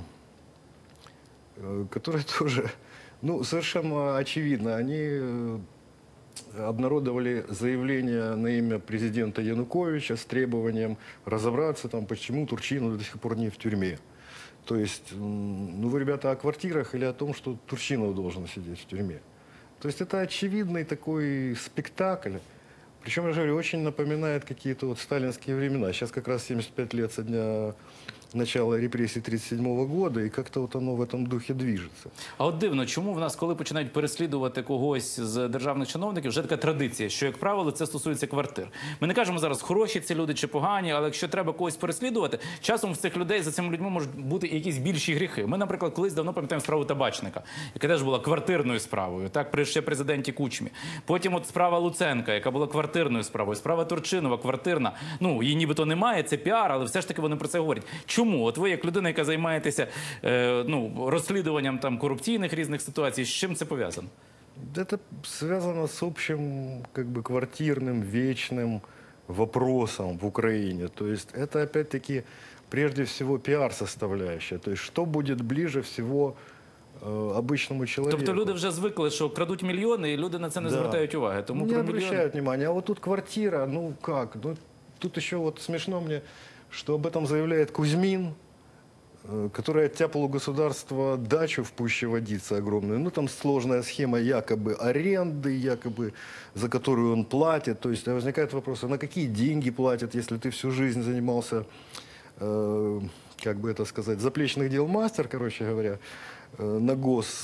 которая тоже, ну, совершенно очевидно, они обнародовали заявление на имя президента Януковича с требованием разобраться, там, почему Турчинов до сих пор не в тюрьме. То есть, ну, вы, ребята, о квартирах или о том, что Турчинов должен сидеть в тюрьме? То есть это очевидный такой спектакль. Причем, я же говорю, очень напоминает какие-то вот сталинские времена. Сейчас как раз 75 лет со дня начала репресій 37-го года, і як-то от воно в цьому духі движеться. А от дивно, чому в нас, коли починають переслідувати когось з державних чиновників, вже така традиція, що, як правило, це стосується квартир. Ми не кажемо зараз, хороші ці люди чи погані, але якщо треба когось переслідувати, часом в цих людей, за цими людьми можуть бути якісь більші гріхи. Ми, наприклад, колись давно пам'ятаємо справу Табачника, яка теж була квартирною справою, так, при ще президенті Кучмі. Потім от справа Луценка, яка була квартирною справою, справа Турчинова, квартирна. Ну, її нібито немає, це піар, але все ж таки вони про це говорять. Чому? От ви, як людина, яка займаєтеся розслідуванням там корупційних різних ситуацій, з чим це пов'язано? Это связано с общим, как бы, квартирным, вечным вопросом в Украине. То есть это, опять-таки, прежде всего пиар-составляющая. То есть что будет ближе всего обычному человеку. Тобто люди вже звикли, що крадуть мільйони, і люди на це не звертають уваги. Тому не про обращают внимания. А вот тут квартира, ну как? Ну, тут еще вот смешно мне, что об этом заявляет Кузьмин, который оттяпал у государства дачу в Пуще Водице огромную. Ну, там сложная схема якобы аренды, якобы за которую он платит. То есть возникает вопрос, а на какие деньги платят, если ты всю жизнь занимался, как бы это сказать, заплечных дел мастер, короче говоря, на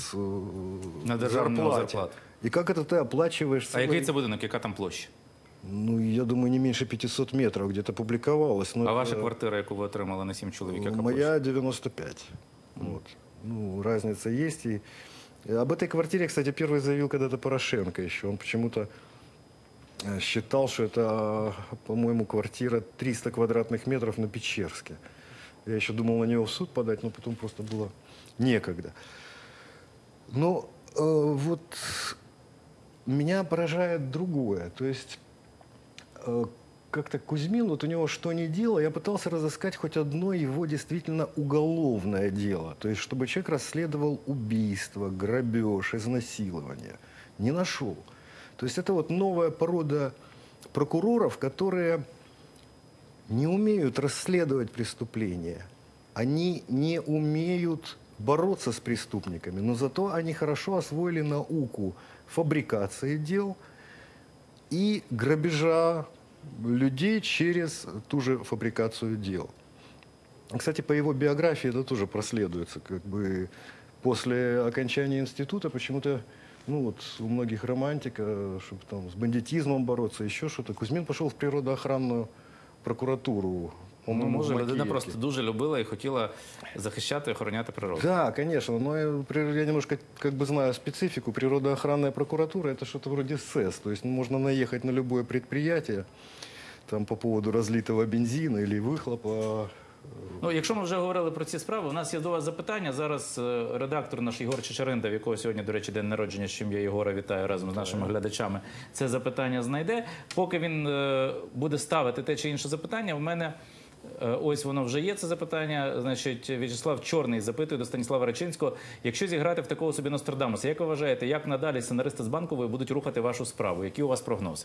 зарплате. И как это ты оплачиваешь? А який це будинок, яка там площа? Ну, я думаю, не меньше 500 метров где-то публиковалось. А ваша квартира, яку ви отримали на 7 чоловік, яка площа? Моя 95. Вот. Ну, разница есть. И об этой квартире, кстати, первый заявил когда-то Порошенко еще. Он почему-то считал, что это, по-моему, квартира 300 квадратных метров на Печерске. Я еще думал на него в суд подать, но потом просто было некогда. Но вот меня поражает другое. То есть как-то Кузьмин, вот у него что ни дело, я пытался разыскать хоть одно его действительно уголовное дело. То есть чтобы человек расследовал убийство, грабеж, изнасилование. Не нашел. То есть это вот новая порода прокуроров, которые не умеют расследовать преступления. Они не умеют бороться с преступниками, но зато они хорошо освоили науку фабрикации дел и грабежа людей через ту же фабрикацию дел. Кстати, по его биографии это тоже проследуется. Как бы после окончания института почему-то, ну вот у многих романтика, чтобы там с бандитизмом бороться, еще что-то, Кузьмин пошел в природоохранную прокуратуру. Ну, може, людина просто дуже любила і хотіла захищати і охороняти природу. Да, конечно, но я немножко как бы знаю специфику. Природоохранная прокуратура – это что-то вроде СЭС. То есть можно наехать на любое предприятие там, по поводу разлитого бензина или выхлопа. Ну, якщо ми вже говорили про ці справи, у нас є до вас запитання. Зараз редактор наш Єгор Чичаринда, в якого сьогодні, до речі, день народження, з чим я Єгора вітаю разом з нашими глядачами, це запитання знайде. Поки він буде ставити те чи інше запитання, в мене ось воно вже є, це запитання. Значить, В'ячеслав Чорний запитує до Станіслава Рачинського. Якщо зіграти в такого собі Нострадамуса, як ви вважаєте, як надалі сценаристи з Банкової будуть рухати вашу справу? Які у вас прогнози?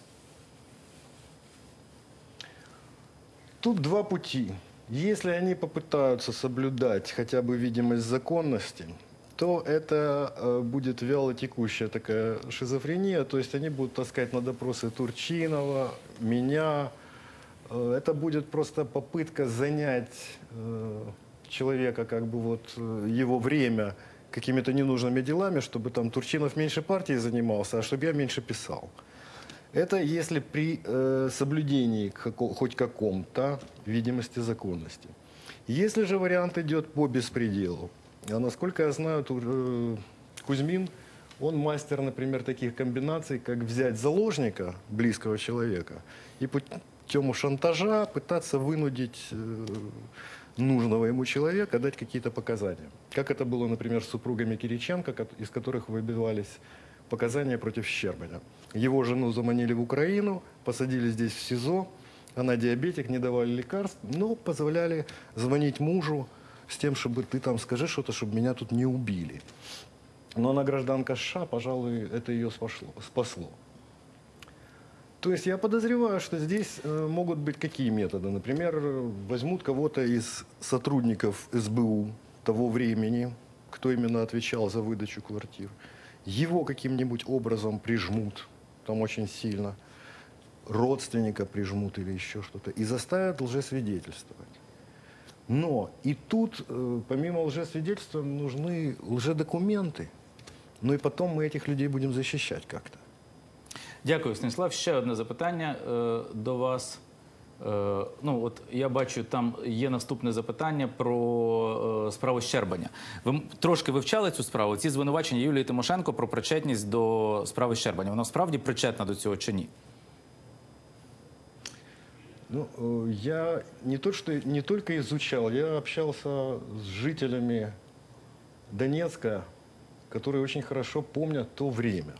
Тут два пути. Если они попытаются соблюдать хотя бы видимость законности, то это будет вялотекущая такая шизофрения, то есть они будут таскать на допросы Турчинова, меня. Это будет просто попытка занять человека, как бы вот его время какими-то ненужными делами, чтобы там Турчинов меньше партии занимался, а чтобы я меньше писал. Это если при соблюдении хоть каком-то видимости законности. Если же вариант идет по беспределу, а насколько я знаю, Кузьмин, он мастер, например, таких комбинаций, как взять заложника, близкого человека, и путем шантажа пытаться вынудить нужного ему человека дать какие-то показания. Как это было, например, с супругами Кириченко, из которых выбивались показания против Щербаня. Его жену заманили в Украину, посадили здесь в СИЗО, она диабетик, не давали лекарств, но позволяли звонить мужу с тем, чтобы ты там скажи что-то, чтобы меня тут не убили. Но она гражданка США, пожалуй, это ее спасло. То есть я подозреваю, что здесь могут быть какие методы. Например, возьмут кого-то из сотрудников СБУ того времени, кто именно отвечал за выдачу квартир. Его каким-нибудь образом прижмут, там очень сильно, родственника прижмут или еще что-то, и заставят лжесвидетельствовать. Но и тут, помимо лжесвидетельства, нужны лжедокументы. Ну і потім ми цих людей будемо захищати як-то. Дякую, Станіслав. Ще одне запитання до вас. Ну, от я бачу, там є наступне запитання про справу Щербаня. Ви трошки вивчали цю справу? Ці звинувачення Юлії Тимошенко про причетність до справи Щербаня. Вона справді причетна до цього чи ні? Ну, я не только изучал, я общался с жителями Донецка, которые очень хорошо помнят то время.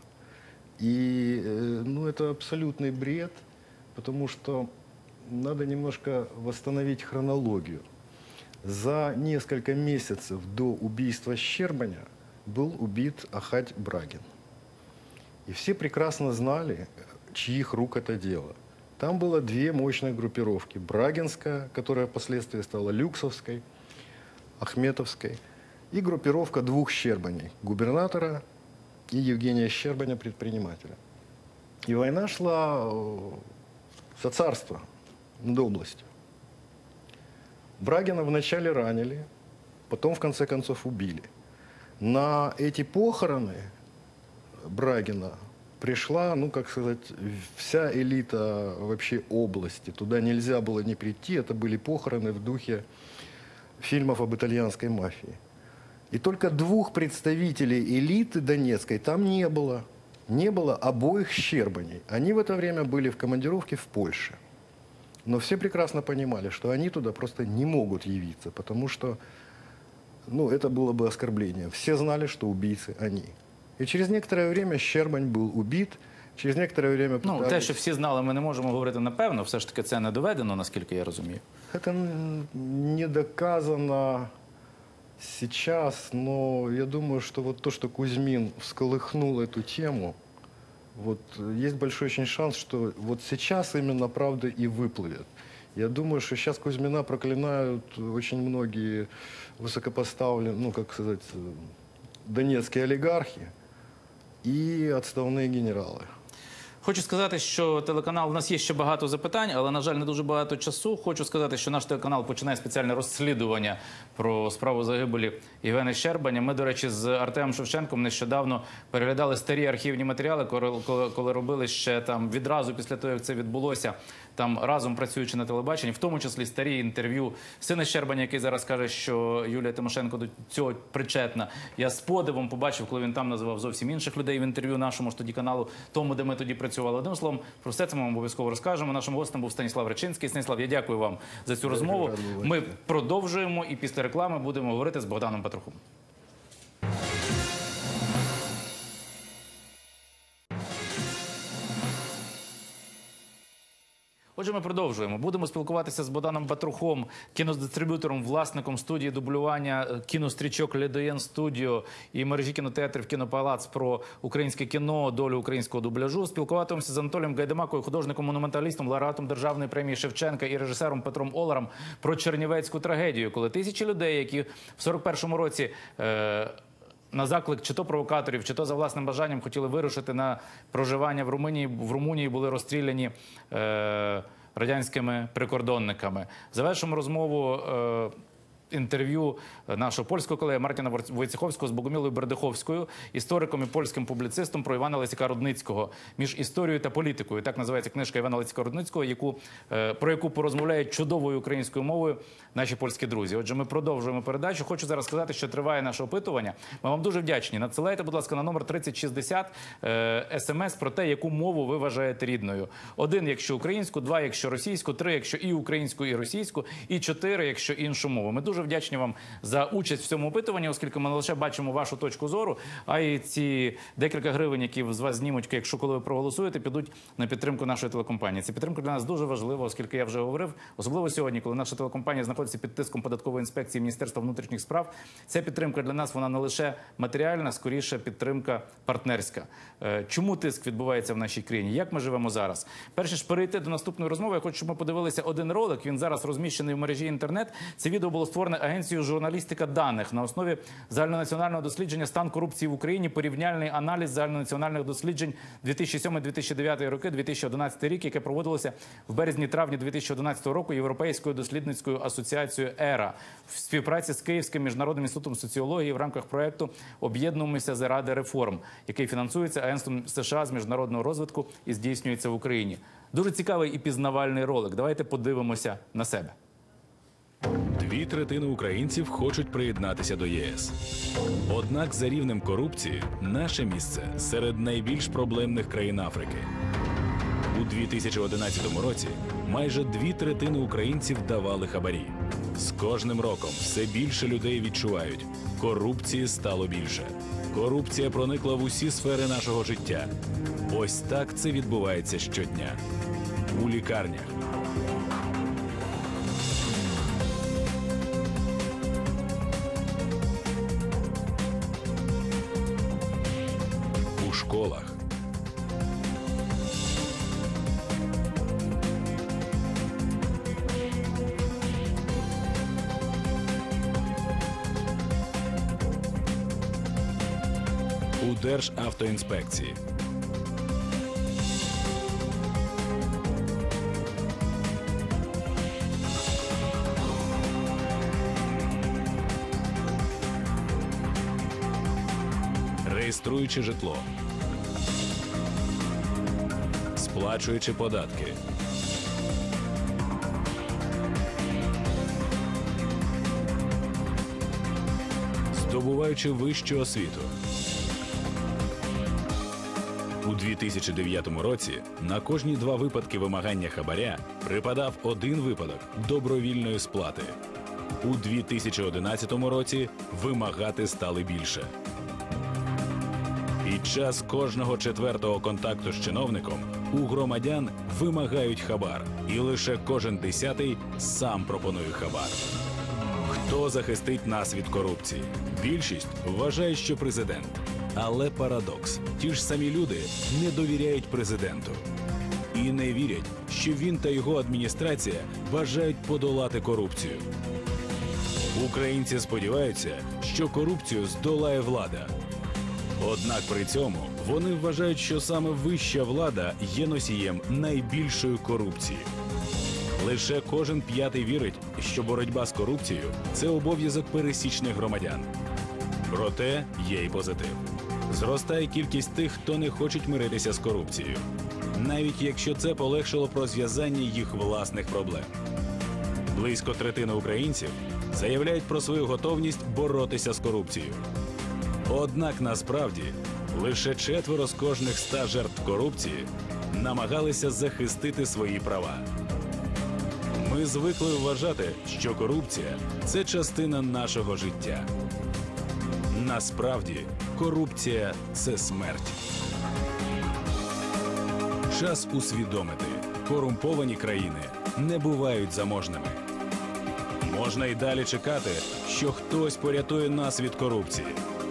И ну, это абсолютный бред, потому что надо немножко восстановить хронологию. За несколько месяцев до убийства Щербаня был убит Ахать Брагин. И все прекрасно знали, чьих рук это дело. Там было две мощные группировки. Брагинская, которая впоследствии стала Люксовской, Ахметовской, и группировка двух Щербаней, губернатора и Евгения Щербаня, предпринимателя. И война шла за царство над областью. Брагина вначале ранили, потом в конце концов убили. На эти похороны Брагина пришла, ну, как сказать, вся элита вообще области. Туда нельзя было не прийти, это были похороны в духе фильмов об итальянской мафии. И только двух представителей элиты донецкой там не было. Не было обоих Щербаней. Они в это время были в командировке в Польше. Но все прекрасно понимали, что они туда просто не могут явиться, потому что ну, это было бы оскорблением. Все знали, что убийцы они. І через некоторое время Щербань був убит, через некоторое время... Ну, те, що всі знали, ми не можемо говорити напевно, все ж таки це не доведено, наскільки я розумію. Это не доказано сейчас, но я думаю, что вот то, что Кузьмин всколыхнул эту тему, вот есть большой очень шанс, что вот сейчас именно правда и выплывет. Я думаю, что сейчас Кузьмина проклинают очень многие высокопоставленные, ну, как сказать, донецкие олигархи і відставні генерали. Хочу сказати, що телеканал, у нас є ще багато запитань, але, на жаль, не дуже багато часу. Хочу сказати, що наш телеканал починає спеціальне розслідування про справу загибелі Євгена Щербаня. Ми, до речі, з Артемом Шевченком нещодавно переглядали старі архівні матеріали, коли робили ще там відразу після того, як це відбулося, там разом працюючи на телебаченні, в тому числі старі інтерв'ю сина Щербаня, який зараз каже, що Юлія Тимошенко до цього причетна. Я з подивом побачив, коли він там називав зовсім інших людей в інтерв'ю нашому ж тоді каналу, тому, де ми тоді працювали. Одним словом, про все це ми вам обов'язково розкажемо. Нашим гостем був Станіслав Речинський. Станіслав, я дякую вам за цю розмову. Ми продовжуємо і після реклами будемо говорити з Богданом Петрухом. Отже, ми продовжуємо. Будемо спілкуватися з Богданом Петрухом, кінодистриб'ютором, власником студії дублювання кінострічок «Ледоєн Студіо» і мережі кінотеатрів «Кінопалац» про українське кіно, долю українського дубляжу. Спілкуватимемося з Анатолієм Гайдамакою, художником-монументалістом, лауреатом Державної премії Шевченка і режисером Петром Оларом про чернівецьку трагедію, коли тисячі людей, які в 41-му році на заклик чи то провокаторів, чи то за власним бажанням хотіли вирушити на проживання в Румунії були розстріляні радянськими прикордонниками. Завершимо розмову інтерв'ю нашого польського колеги Мартіна Войцеховського з Богомілою Бердиховською, істориком і польським публіцистом про Івана Лесіка Рудницького «Між історією та політикою». Так називається книжка Івана Лесіка Рудницького, про яку порозмовляють чудовою українською мовою наші польські друзі. Отже, ми продовжуємо передачу. Хочу зараз сказати, що триває наше опитування. Ми вам дуже вдячні. Надсилайте, будь ласка, на номер 3060 смс про те, яку мову ви вважаєте рідною. 1, якщо українську, 2, якщо російську, 3, якщо і українську, і російську, і 4, якщо іншу мову. Ми дуже вдячні вам за участь в цьому опитуванні, оскільки ми не лише бачимо вашу точку зору, а й ці декілька гривень, які з вас знімуть, якщо коли ви проголосуєте, підуть на підтримку нашої телекомпанії. Ця підтримка для нас дуже важлива, оскільки я вже говорив, особливо сьогодні, коли наша телекомпанія знаходиться під тиском податкової інспекції Міністерства внутрішніх справ. Ця підтримка для нас, вона не лише матеріальна, скоріше підтримка партнерська. Чому тиск відбувається в нашій країні? Як ми живемо зараз? Перш ніж перейти до наступної розмови, я хочу, щоб ми подивилися один ролик. Він зараз розміщений в мережі інтернет. Це відео було створене агенцією «Журналістика даних» на основі загальнонаціонального дослідження «Стан корупції в Україні. Порівняльний аналіз загальнонаціональних досліджень 2007-2009 роки, 2011 рік», яке проводилося в березні-травні 2011 року Європейською дослідницькою асоціацією «ЕРА» в співпраці з Київським міжнародним інститутом соціології в рамках проєкту «Об'єднуємося заради реформ», який фінансується Агентством США з міжнародного розвитку і здійснюється в Україні. Дуже цікавий і пізнавальний ролик. Давайте подивимося на себе. 2/3 українців хочуть приєднатися до ЄС. Однак за рівнем корупції наше місце серед найбільш проблемних країн Африки. У 2011 році майже 2/3 українців давали хабарі. З кожним роком все більше людей відчувають – корупції стало більше. Корупція проникла в усі сфери нашого життя. Ось так це відбувається щодня. У лікарнях, у школах, у Державтоінспекції, реєструючи житло, сплачуючи податки, здобуваючи вищу освіту. У 2009 році на кожні 2 випадки вимагання хабаря припадав 1 випадок добровільної сплати. У 2011 році вимагати стали більше. Під час кожного 4-го контакту з чиновником у громадян вимагають хабар, і лише кожен 10-й сам пропонує хабар. Хто захистить нас від корупції? Більшість вважає, що президент. Але парадокс. Ті ж самі люди не довіряють президенту. І не вірять, що він та його адміністрація бажають подолати корупцію. Українці сподіваються, що корупцію здолає влада. Однак при цьому вони вважають, що саме вища влада є носієм найбільшої корупції. Лише кожен 5-й вірить, що боротьба з корупцією – це обов'язок пересічних громадян. Проте є й позитив. Зростає кількість тих, хто не хочуть миритися з корупцією. Навіть якщо це полегшило б розв'язання їх власних проблем. Близько 1/3 українців заявляють про свою готовність боротися з корупцією. Однак насправді лише 4 з кожних 100 жертв корупції намагалися захистити свої права. Ми звикли вважати, що корупція – це частина нашого життя. Насправді, корупція – це смерть. Час усвідомити – корумповані країни не бувають заможними. Можна й далі чекати, що хтось порятує нас від корупції.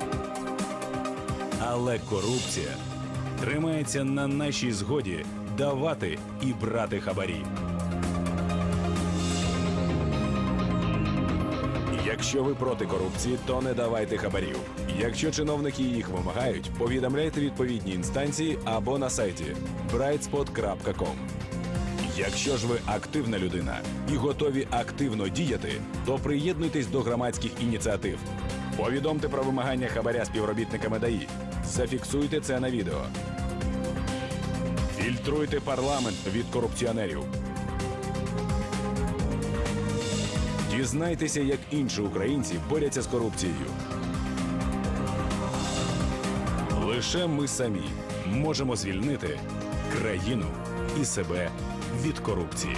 Але корупція тримається на нашій згоді давати і брати хабарі. Якщо ви проти корупції, то не давайте хабарів. Якщо чиновники їх вимагають, повідомляйте відповідні інстанції або на сайті brightspot.com. Якщо ж ви активна людина і готові активно діяти, то приєднуйтесь до громадських ініціатив. Повідомте про вимагання хабаря співробітниками ДАІ. Зафіксуйте це на відео. Фільтруйте парламент від корупціонерів. Дізнайтеся, як інші українці борються з корупцією. Лише ми самі можемо звільнити країну і себе від корупції.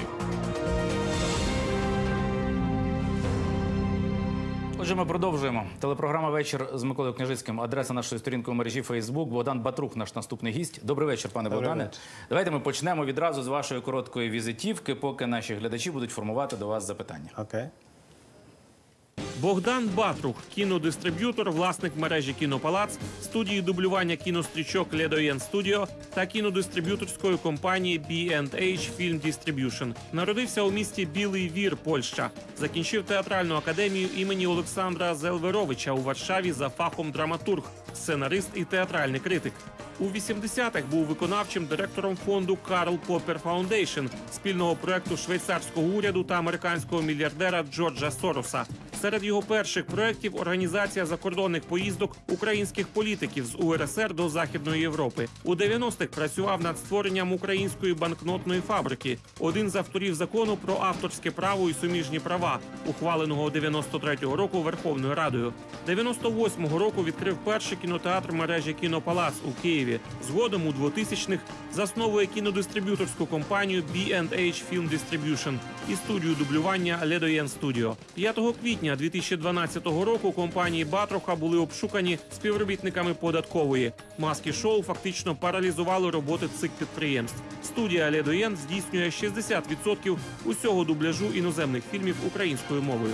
Отже, ми продовжуємо. Телепрограма «Вечір» з Миколою Княжицьким. Адреса нашої сторінки у мережі Facebook. Богдан Батрук, наш наступний гість. Добрий вечір, пане Богдане. Давайте ми почнемо відразу з вашої короткої візитівки, поки наші глядачі будуть формувати до вас запитання. Окей. Богдан Батрух, кінодистриб'ютор, власник мережі «Кінопалац», студії дублювання кінострічок «Ледоєн Студіо» та кінодистриб'юторської компанії B&H Film Distribution. Народився у місті Білий Вір, Польща. Закінчив театральну академію імені Олександра Зелверовича у Варшаві за фахом драматург, сценарист і театральний критик. У 80-х був виконавчим директором фонду Карл Поппер Фаундейшн, спільного проекту швейцарського уряду та американського мільярдера Джорджа Сороса. Серед його перших проєктів – організація закордонних поїздок українських політиків з УРСР до Західної Європи. У 90-х працював над створенням української банкнотної фабрики, один з авторів закону про авторське право і суміжні права, ухваленого 93-го року Верховною Радою. 98-го року відкрив перший кінотеатр мережі «Кінопалац» у Києві. Згодом у 2000-х засновує кінодистриб'юторську компанію B&H Film Distribution і студію дублювання «Ледоєн Студіо». 5 квітня 2012 року компанії Батруха були обшукані співробітниками податкової. Маски-шоу фактично паралізували роботи цих підприємств. Студія «Ледоєн» здійснює 60% усього дубляжу іноземних фільмів українською мовою.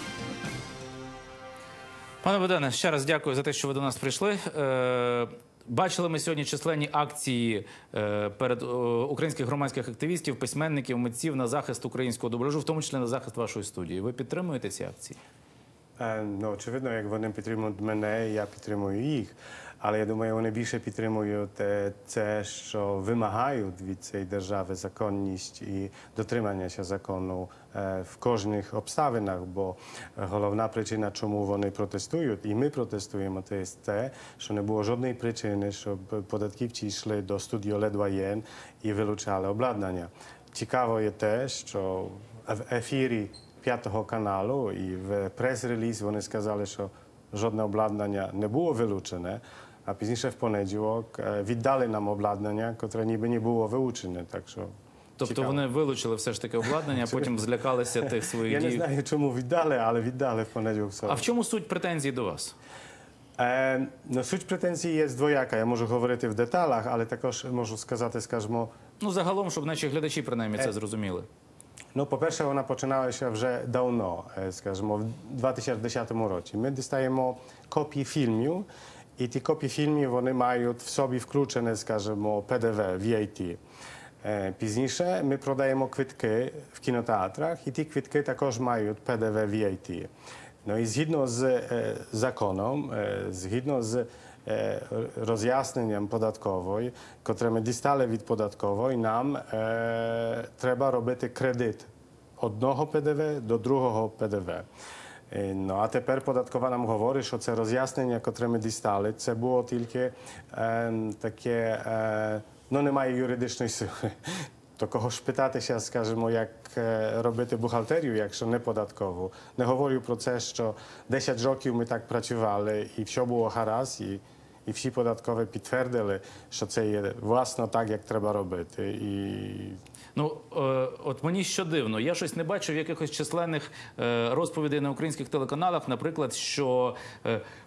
Пане Богдане, ще раз дякую за те, що ви до нас прийшли. Бачили ми сьогодні численні акції перед українських громадських активістів, письменників, митців на захист українського дубляжу, в тому числі на захист вашої студії. Ви підтримуєте ці акції? Ну, очевидно, як вони підтримують мене, я підтримую їх. Але я думаю, вони більше підтримують це, що вимагають від цієї держави законність і дотримання закону в кожних обставинах, бо головна причина, чому вони протестують, і ми протестуємо, це те, що не було жодної причини, щоб податківці йшли до студії «Ледоєн» і вилучали обладнання. Цікаво є те, що в ефірі 5-го каналу і в прес-реліз вони сказали, що жодне обладнання не було вилучене, а пізніше в понеділок віддали нам обладнання, яке ніби не було вилучене. Так що тобто цікаво. Вони вилучили все ж таки обладнання, а потім злякалися тих своїх дій? Я не знаю, чому віддали, але віддали в понеділок. А в чому суть претензій до вас? Суть претензій є двояка. Я можу говорити в деталях, але також можу сказати, скажімо... Ну, загалом, щоб наші глядачі принаймні це зрозуміли. Ну, по-перше, вона починалася вже давно, скажімо, в 2010 році. Ми дістаємо копії фільмів, і ті копії фільмів, вони мають в собі включене, скажімо, ПДВ, VAT. Пізніше ми продаємо квитки в кінотеатрах, і ті квитки також мають ПДВ, VAT. Ну і згідно з законом, згідно з роз'ясненням податкової, котре ми дістали від податкової, нам треба робити кредит одного ПДВ до другого ПДВ. Ну, а тепер податкова нам говорить, що це роз'яснення, котре ми дістали, це було тільки таке, ну, немає юридичної сили. То кого ж питатися, скажімо, як робити бухгалтерію, якщо не податкову. Не говорю про це, що 10 років ми так працювали, і все було гаразд, і всі податкові підтвердили, що це є власно так, як треба робити. Ну, от мені що дивно, я щось не бачив якихось численних розповідей на українських телеканалах, наприклад, що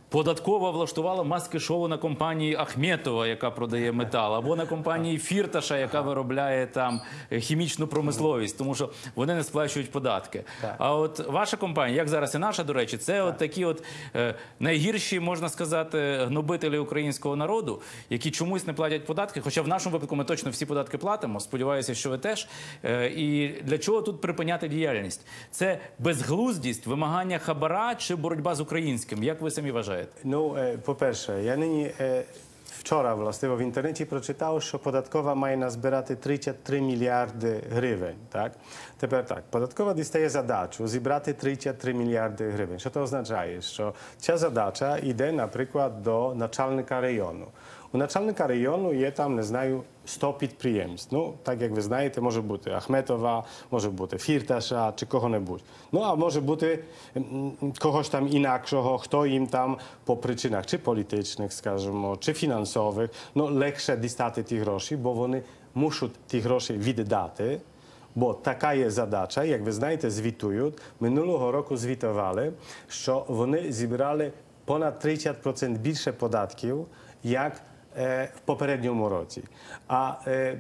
Податкова влаштувала маски-шоу на компанії Ахметова, яка продає метал, або на компанії Фірташа, яка виробляє там хімічну промисловість, тому що вони не сплачують податки. А от ваша компанія, як зараз і наша, до речі, це от такі от найгірші, можна сказати, гнобителі українського народу, які чомусь не платять податки, хоча в нашому випадку ми точно всі податки платимо, сподіваюся, що ви теж. І для чого тут припиняти діяльність? Це безглуздість, вимагання хабара чи боротьба з українським? Як ви самі вважаєте? Ну, по-перше, я нині вчора, власне, в інтернеті прочитав, що податкова має назбирати 33 мільярди гривень, так? Тепер так, податкова дістає задачу зібрати 33 мільярди гривень. Що це означає? Що ця задача йде, наприклад, до начальника району. У начальника району є там, не знаю, 100 підприємств. Ну, так як ви знаєте, може бути Ахметова, може бути Фірташа чи кого-небудь. Ну, а може бути когось там інакшого, хто їм там по причинах чи політичних, скажімо, чи фінансових, ну, легше дістати ті гроші, бо вони мусять ті гроші віддати. Бо така є задача, як ви знаєте, звітують. Минулого року звітували, що вони зібрали понад 30% більше податків, як в попередньому році. А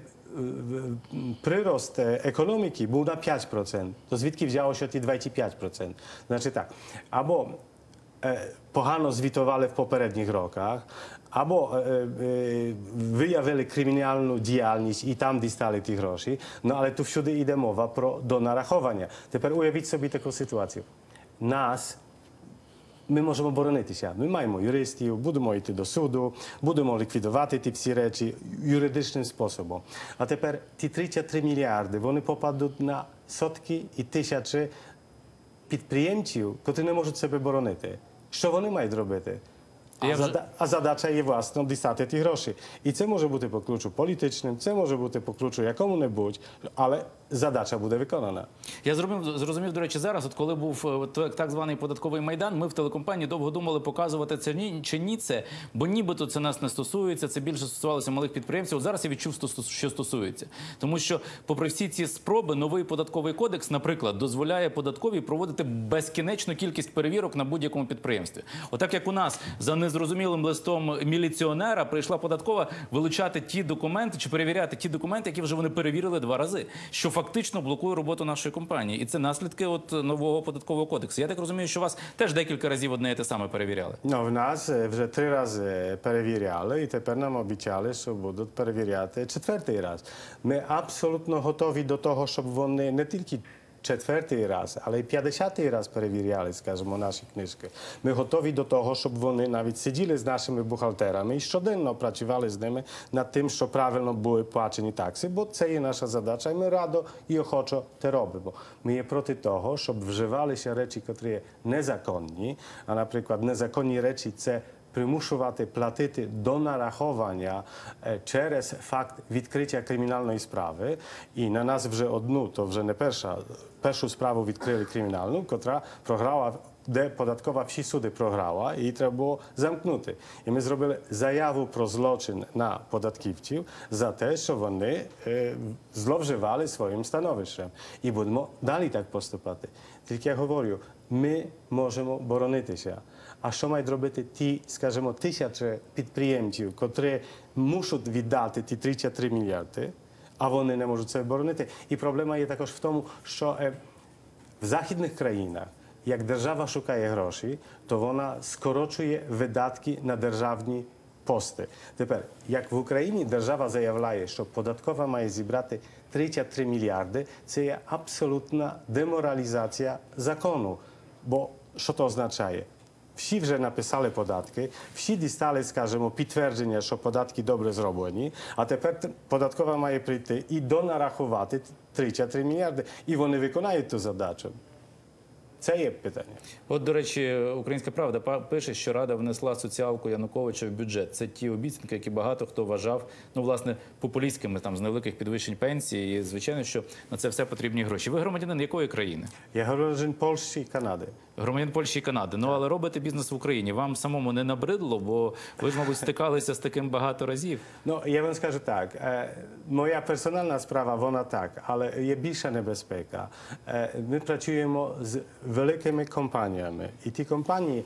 прирост економіки був на 5%. То звідки взялося ті 25%? Значить так, або погано звітували в попередніх роках, або виявили кримінальну діяльність і там дістали ті гроші, ну але tu всюди йде мова про донарахування. Тепер уявіть собі таку ситуацію. Ми можемо боронитися. Ми маємо юристів, будемо йти до суду, будемо ліквідувати ті всі речі юридичним способом. А тепер ті 33 мільярди, вони попадуть на сотки і тисячі підприємців, які не можуть себе боронити. Що вони мають робити? А задача є, власне, дістати ті гроші. І це може бути по ключу політичним, це може бути по ключу якому-небудь, але задача буде виконана. Я зрозумів, до речі, зараз, от коли був так званий податковий майдан, ми в телекомпанії довго думали, показувати це чи ні це, бо нібито це нас не стосується, це більше стосувалося малих підприємців. От зараз я відчув, що стосується. Тому що, попри всі ці спроби, новий податковий кодекс, наприклад, дозволяє податковій проводити безкінечну кількість перевірок на будь-якому підприємстві. Отак, як у нас за незрозумілим листом міліціонера прийшла податкова вилучати ті документи чи перевіряти ті документи, які вже вони перевірили 2 рази, що фактично блокує роботу нашої компанії. І це наслідки от нового податкового кодексу. Я так розумію, що вас теж декілька разів одне і те саме перевіряли. Ну, в нас вже 3 рази перевіряли, і тепер нам обіцяли, що будуть перевіряти 4-й раз. Ми абсолютно готові до того, щоб вони не тільки 4-й раз, але й 50-й раз перевіряли, скажімо, наші книжки. Ми готові до того, щоб вони навіть сиділи з нашими бухгалтерами і щоденно працювали з ними над тим, що правильно були плачені такси, бо це є наша задача, і ми радо і охочо те робимо. Ми є проти того, щоб вживалися речі, які є незаконні, а, наприклад, незаконні речі – це примушувати платити до нарахування через факт відкриття кримінальної справи. І на нас вже одну, то вже не першу справу відкрили кримінальну, котра програла, де податкова всі суди програла, і її треба було замкнути. І ми зробили заяву про злочин на податківців за те, що вони зловживали своїм становищем. І будемо далі так поступати. Тільки я говорю, ми можемо боронитися. А що мають робити ті, скажімо, тисячі підприємців, котрі мусять віддати ті 33 мільярди, а вони не можуть себе боронити? І проблема є також в тому, що в західних країнах, як держава шукає гроші, то вона скорочує видатки на державні пости. Тепер, як в Україні держава заявляє, що податкова має зібрати 33 мільярди, це є абсолютна деморалізація закону. Бо що то означає? Всі вже написали податки, всі дістали, скажімо, підтвердження, що податки добре зроблені, а тепер податкова має прийти і донарахувати 33 мільярди, і вони виконають ту задачу. Це є питання. От, до речі, «Українська правда» пише, що Рада внесла соціалку Януковича в бюджет. Це ті обіцянки, які багато хто вважав, ну, власне, популістськими, там, з невеликих підвищень пенсії. І, звичайно, що на це все потрібні гроші. Ви громадянин якої країни? Я громадянин Польщі і Канади. Громадянин Польщі і Канади. Ну, але робите бізнес в Україні. Вам самому не набридло, бо ви ж, мабуть, стикалися з таким багато разів. Ну, я вам скажу так. Моя персональна справа, вона так, але є більша небезпека. Ми працюємо з великими компаніями. І ті компанії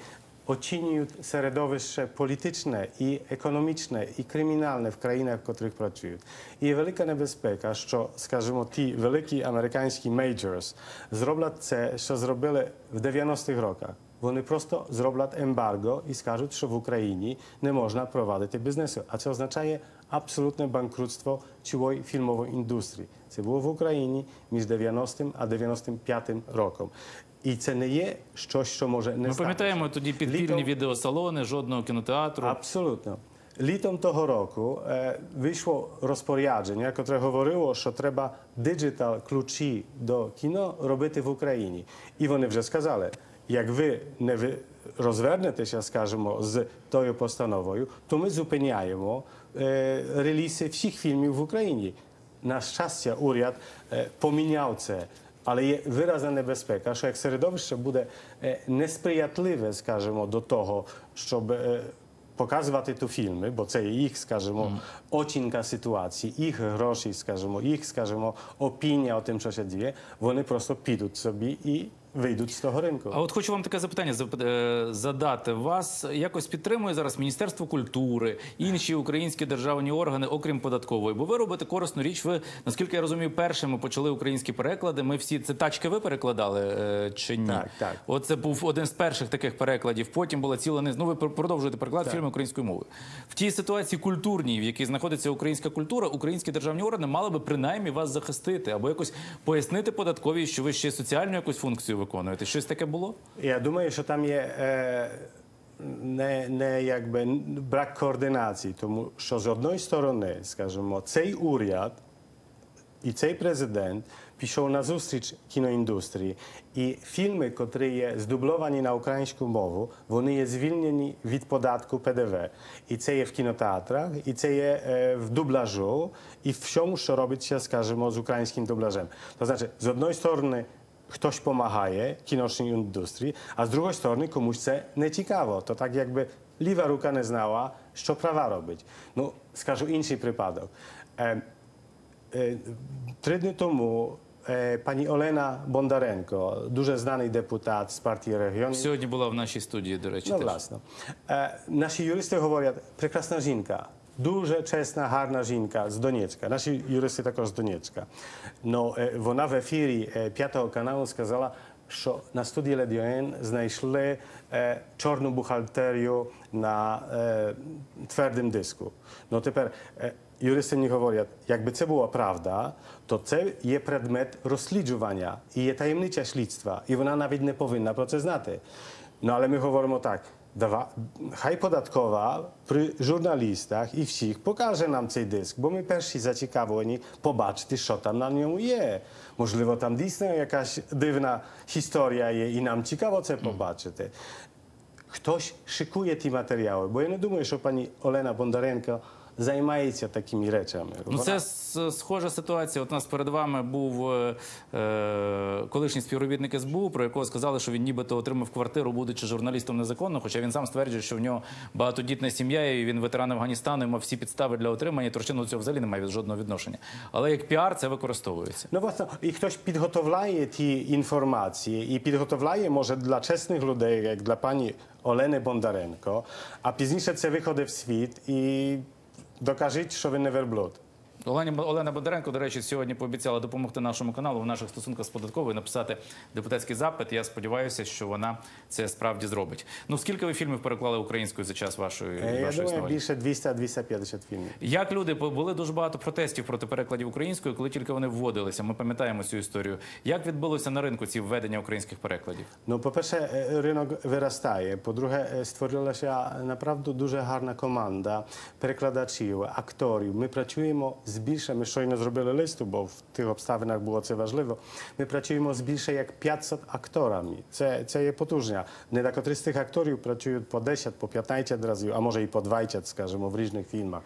оцінюють середовище політичне і економічне і кримінальне в країнах, в котрих працюють. І є велика небезпека, що, скажімо, ті великі американські majors зроблять це, що зробили в 90-х роках. Вони просто зроблять ембарго і скажуть, що в Україні не можна провадити бізнесу. А це означає абсолютне банкрутство цілої фільмової індустрії. Це було в Україні між 90-м а 95-м роком. І це не є щось, що може не статися. Ми пам'ятаємо тоді підпільні відеосалони, жодного кінотеатру. Абсолютно. Літом того року вийшло розпорядження, яке говорило, що треба диджитал-ключі до кіно робити в Україні. І вони вже сказали, як ви не розвернетеся, скажімо, з тою постановою, то ми зупиняємо релізи всіх фільмів в Україні. На щастя, уряд поміняв це. Але є виразна небезпека, що як середовище буде несприятливе, скажімо, до того, щоб показувати ту фільми, бо це їх, скажімо, оцінка ситуації, їх гроші, скажімо, їх, скажімо, опінія о тим, що się dzieje, вони просто підуть собі і вийдуть з того ринку. А от хочу вам таке запитання задати. Вас якось підтримує зараз Міністерство культури, інші українські державні органи, окрім податкової? Бо ви робите корисну річ. Ви, наскільки я розумію, першими почали українські переклади. Ми всі, це «Тачки» ви перекладали чи ні? Так, так. От це був один з перших таких перекладів. Потім була ціла низка. Ну, ви продовжуєте переклад фільмів українською мовою. В тій ситуації культурній, в якій знаходиться українська культура, українські державні органи мали би принаймні вас захистити або якось пояснити податковій, що ви ще соціальну якусь функцію виконуєте. Щось таке було? Я думаю, що там є не якби брак координації, тому що з одної сторони, скажімо, цей уряд і цей президент пішов на зустріч кіноіндустрії, і фільми, котрі є здубловані на українську мову, вони є звільнені від податку ПДВ. І це є в кінотеатрах, і це є в дубляжу, і в всьому, що робиться, скажімо, з українським дубляжем. То значить, з одної сторони, хтось допомагає кіночній індустрії, а з другої сторони комусь це не цікаво. То так якби ліва рука не знала, що права робить. Ну, скажу інший випадок. 3 dni тому pani Olena Bondarenko, дуже знаний депутат з партії регіонів. Сьогодні була в нашій студії, до речі. Ну, теж. власне. Наші юристи говорять, прекрасна жінка, дуже чесна, гарна жінка з Донецька. Наші юристи також з Донецька. Но вона в ефірі 5-го каналу сказала, що на студії Ледіоен знайшли чорну бухгалтерію на твердим диску. Ну, тепер юристи мені говорять, якби це була правда, то це є предмет розслідування і є таємниця слідства, і вона навіть не повинна про це знати. Ну, але ми говоримо так, хай податкова при журналістах і всіх покаже нам цей диск, бо ми перші зацікавлені побачити, що там на ньому є. Можливо, там дійсно якась дивна історія є і нам цікаво це побачити. Хтось шикує ті матеріали, бо я не думаю, що пані Олена Бондаренко займається такими речами. Ну, це схожа ситуація. От у нас перед вами був колишній співробітник СБУ, про якого сказали, що він нібито отримав квартиру, будучи журналістом незаконно, хоча він сам стверджує, що в нього багатодітна сім'я, і він ветеран Афганістану, і мав всі підстави для отримання, і Турчинов до цього взагалі не має жодного відношення. Але як піар це використовується. Ну, власне, і хтось підготовляє ті інформації, і підготовляє, може, для чесних людей, як для пані Олени Бондаренко, а пізніше це виходить в світ і докажіть, що ви не верблюд. Олена Бондаренко, до речі, сьогодні пообіцяла допомогти нашому каналу в наших стосунках з податковою, написати депутатський запит. Я сподіваюся, що вона це справді зробить. Ну, скільки ви фільмів переклали українською за час вашої Я думаю, існування? більше 200-250 фільмів. Як люди, були дуже багато протестів проти перекладів українською, коли тільки вони вводилися. Ми пам'ятаємо цю історію. Як відбулося на ринку ці введення українських перекладів? Ну, по-перше, ринок виростає. По-друге, створилася направду дуже гарна команда перекладачів, акторів. Ми працюємо з більше, ми щойно зробили листу, бо в тих обставинах було це важливо. Ми працюємо з більше як 500 акторами. Це є потужня. Декотрі з тих акторів працюють по 10, по 15 разів, а може і по 20, скажімо, в різних фільмах.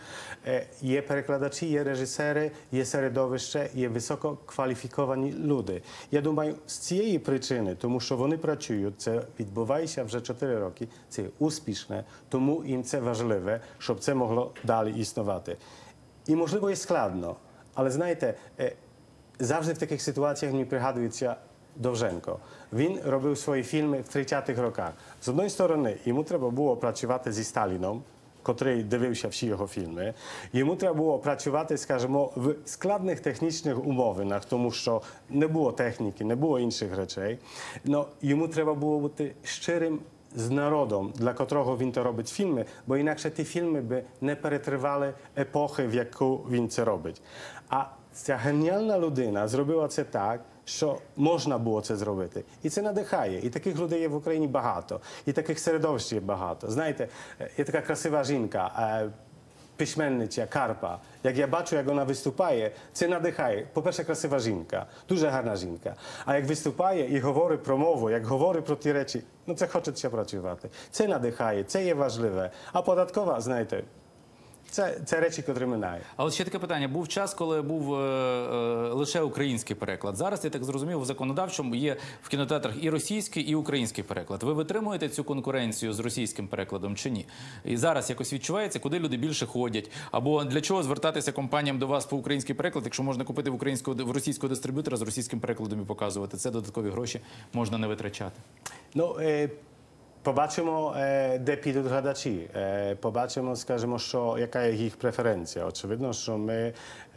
Є перекладачі, є режисери, є середовище, є висококваліфіковані люди. Я думаю, з цієї причини, тому що вони працюють, це відбувається вже 4 роки, це успішне, тому їм це важливе, щоб це могло далі існувати. І, можливо, є складно, але, знаєте, завжди в таких ситуаціях мені пригадується Довженко. Він робив свої фільми в 30-х роках. З одної сторони, йому треба було працювати зі Сталіном, котрий дивився всі його фільми. Йому треба було працювати, скажімо, в складних технічних умовах, тому що не було техніки, не було інших речей. Но йому треба було бути щирим з народом, для котрого він то робить фільми, бо інакше ті фільми би не перетривали епохи, в яку він це робить. А ця геніальна людина зробила це так, що можна було це зробити. І це надихає. І таких людей є в Україні багато. І таких середовищ є багато. Знаєте, є така красива жінка, письменниця Карпа. Як я бачу, як вона виступає, це надихає. По-перше, красива жінка, дуже гарна жінка. А як виступає і говорить про мову, як говорить про ті речі, ну це хочеться працювати. Це надихає, це є важливе. А податкова, знаєте, це речі, котрі минають. А от ще таке питання. Був час, коли був лише український переклад. Зараз, я так зрозумів, в законодавчому є в кінотеатрах і російський, і український переклад. Ви витримуєте цю конкуренцію з російським перекладом чи ні? І зараз якось відчувається, куди люди більше ходять? Або для чого звертатися компаніям до вас по український переклад, якщо можна купити в російського дистриб'ютора з російським перекладом і показувати? Це додаткові гроші можна не витрачати. Ну, побачимо, де підуть глядачі. Побачимо, скажімо, яка є їх преференція. Очевидно, що ми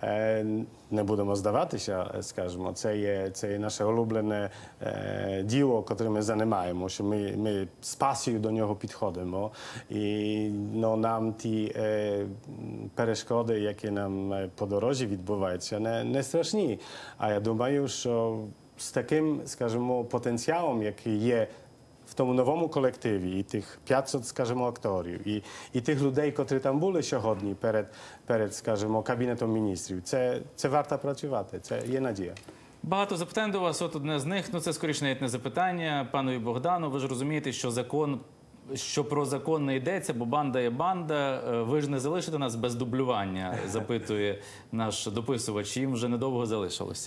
не будемо здаватися, скажімо. Це є наше улюблене діло, котрим ми займаємо, що ми з пасією до нього підходимо. І нам ті перешкоди, які нам по дорозі відбуваються, не страшні. А я думаю, що з таким, скажімо, потенціалом, який є в тому новому колективі, і тих 500, скажімо, акторів, і тих людей, котрі там були сьогодні перед, скажімо, Кабінетом міністрів, це варто працювати, це є надія. Багато запитань до вас, от одне з них, це скоріше навіть не запитання. Панові Богдану, ви ж розумієте, що про закон не йдеться, бо банда є банда. Ви ж не залишите нас без дублювання, запитує наш дописувач. Їм вже недовго залишилося.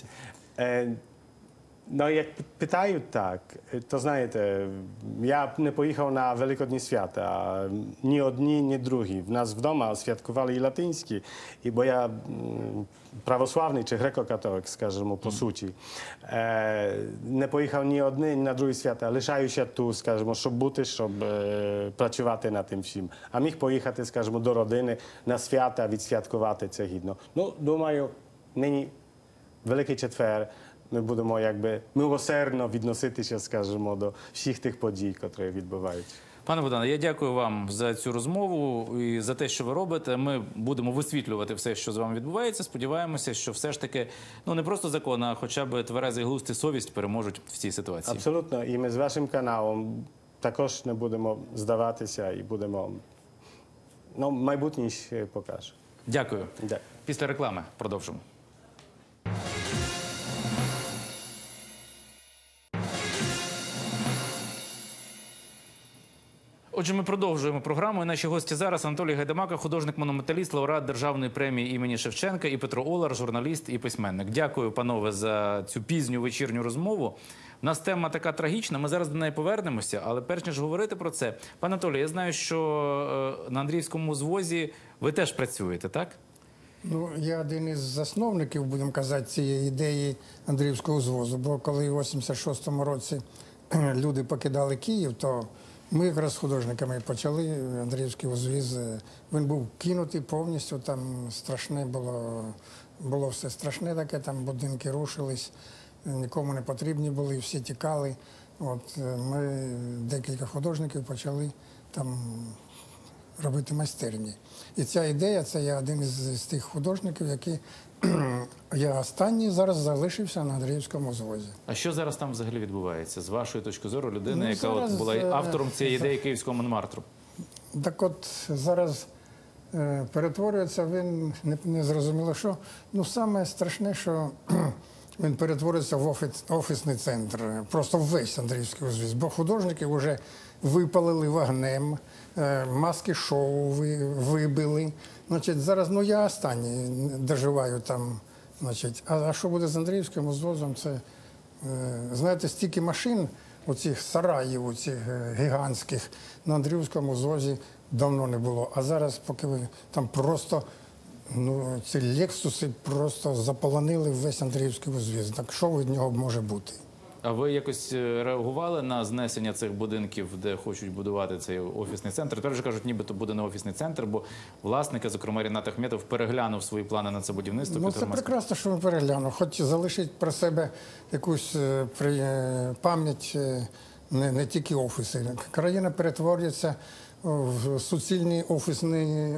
No, jak pytają tak, to знаєте, я не поїхав на Великодні свята, ні одні, ні другі. В нас вдома святкували і латинські, бо я православний чи греко-католик, скажімо, по суті. Не поїхав ні одні, ні на другі свята. Лишаюся тут, скажімо, щоб бути, щоб працювати над тим всім. А міг поїхати, скажімо, до родини на свята, відсвяткувати це гідно. Ну, думаю, нині Великий Четвер, ми будемо якби милосердно відноситися, скажімо, до всіх тих подій, які відбуваються. Пане Богдане, я дякую вам за цю розмову і за те, що ви робите. Ми будемо висвітлювати все, що з вами відбувається. Сподіваємося, що все ж таки, не просто закон, а хоча б тверезий глузд і совість переможуть в цій ситуації. Абсолютно. І ми з вашим каналом також не будемо здаватися і будемо, майбутнє покаже. Дякую. Після реклами продовжимо. Отже, ми продовжуємо програму. І наші гості зараз Анатолій Гайдамака, художник-монументаліст, лауреат Державної премії імені Шевченка, і Петро Олар, журналіст і письменник. Дякую, панове, за цю пізню вечірню розмову. У нас тема така трагічна, ми зараз до неї повернемося, але перш ніж говорити про це, пане Анатолій, я знаю, що на Андріївському звозі ви теж працюєте, так? Я один із засновників, будемо казати, цієї ідеї Андріївського звозу, бо коли в 86-му році люди покидали Київ, то ми якраз з художниками почали Андріївський узвіз. Він був кинутий повністю, там страшне було все страшне таке, там будинки рушились, нікому не потрібні були, всі тікали. Ми, декілька художників, почали там робити майстерні. І ця ідея, це я один із тих художників, які я останній зараз залишився на Андріївському звозі. А що зараз там взагалі відбувається? З вашої точки зору, людина, яка була автором цієї ідеї Київського Монмартру? Так от, зараз перетворюється він, не зрозуміло що. Саме страшне, що він перетворюється в офісний центр. Просто весь Андріївський узвіз. Бо художники вже випалили вогнем, маски шоу вибили. Зараз, я останній доживаю там. А що буде з Андріївським узвозом? Це, знаєте, стільки машин, оцих сараїв, оцих гігантських, на Андріївському узвозі давно не було. А зараз, поки ви там просто, ці лексуси просто заполонили весь Андріївський узвіз. Так що від нього може бути? А ви якось реагували на знесення цих будинків, де хочуть будувати цей офісний центр? Тепер вже кажуть, нібито буде не офісний центр, бо власники, зокрема Рінат Ахметов, переглянув свої плани на це будівництво. Ну, це прекрасно, що він переглянув. Хоч залишить про себе якусь пам'ять, не тільки офіси. Країна перетворюється в суцільний офісний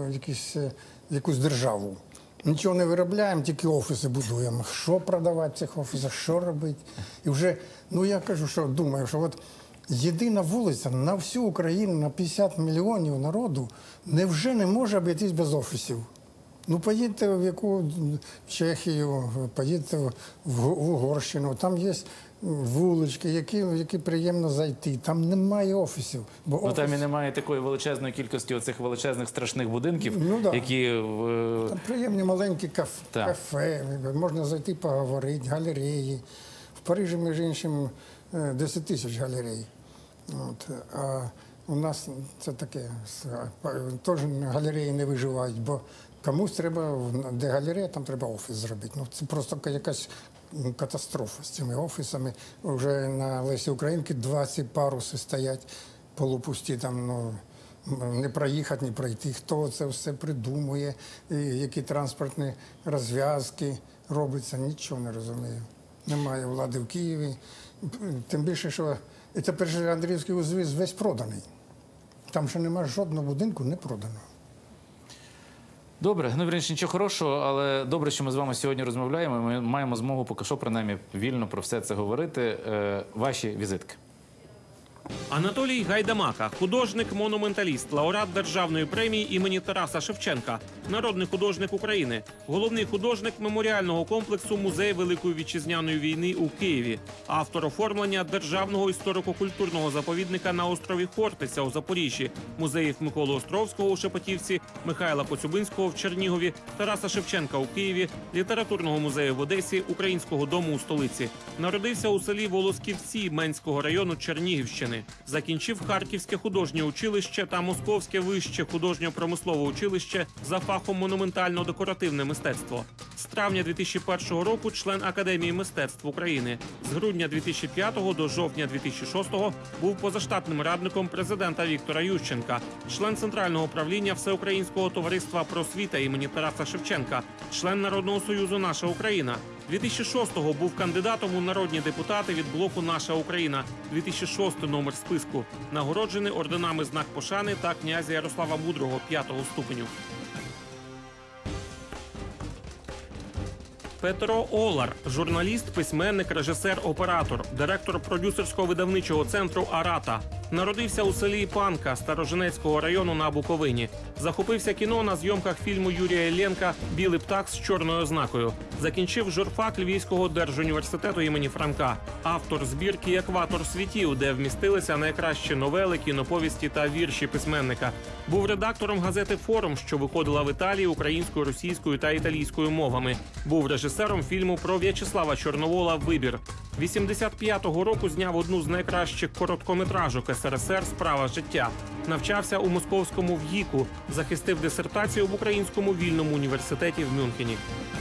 якусь державу. Нічого не виробляємо, тільки офіси будуємо. Що продавати в цих офісах, що робити? І вже, ну я кажу, що думаю, що от єдина вулиця на всю Україну, на 50 мільйонів народу, невже не може обійтись без офісів? Ну, поїдьте в Чехію, поїдьте в Угорщину, там є вулички, які приємно зайти. Там немає офісів. Ну, там і немає такої величезної кількості оцих величезних страшних будинків, да. які... Там приємні маленькі кафе, можна зайти поговорити, галереї. В Парижі, між іншим, 10 тисяч галерей. А у нас це таке, теж галереї не виживають, бо комусь треба, де галерея, там треба офіс зробити. Ну, це просто якась катастрофа з цими офісами. Вже на Лесі Українки 20 паруси стоять полупусті, там, ну, не проїхати, не пройти. Хто це все придумує, які транспортні розв'язки робляться, нічого не розумію. Немає влади в Києві. Тим більше, що і тепер же Андріївський узвіз весь проданий. Там ще немає жодного будинку не проданого. Добре, ну, вірніше, нічого хорошого, але добре, що ми з вами сьогодні розмовляємо. Ми маємо змогу поки що, принаймні, вільно про все це говорити. Ваші візитки. Анатолій Гайдамака, художник-монументаліст, лауреат Державної премії імені Тараса Шевченка, народний художник України, головний художник меморіального комплексу Музей Великої Вітчизняної війни у Києві, автор оформлення Державного історико-культурного заповідника на острові Хортиця у Запоріжжі, музеїв Миколи Островського у Шепетівці, Михайла Коцюбинського в Чернігові, Тараса Шевченка у Києві, літературного музею в Одесі, Українського дому у столиці. Народився у селі Волосківці Менського району Чернігівщини. Закінчив Харківське художнє училище та Московське вище художньо-промислове училище за фахом монументально-декоративне мистецтво. З травня 2001 року член Академії мистецтв України. З грудня 2005 до жовтня 2006 був позаштатним радником президента Віктора Ющенка, член Центрального правління Всеукраїнського товариства просвіта імені Тараса Шевченка, член Народного союзу «Наша Україна». 2006-го був кандидатом у народні депутати від блоку «Наша Україна». 2006 номер списку. Нагороджений орденами «Знак пошани» та князя Ярослава Мудрого 5-го ступеню. Петро Олар – журналіст, письменник, режисер, оператор, директор продюсерського видавничого центру «Арата». Народився у селі Панка Старожинецького району на Буковині. Захопився кіно на зйомках фільму Юрія Іллєнка «Білий птах з чорною ознакою». Закінчив журфак Львівського держуніверситету імені Франка. Автор збірки «Екватор світів», де вмістилися найкращі новели, кіноповісті та вірші письменника. Був редактором газети «Форум», що виходила в Італії українською, російською та італійською мовами. Був режисером фільму про В'ячеслава Чорновола «Вибір». 85-го року зняв одну з найкращих короткометражок СРСР «Справа життя». Навчався у московському ВГІКу, захистив дисертацію в Українському вільному університеті в Мюнхені.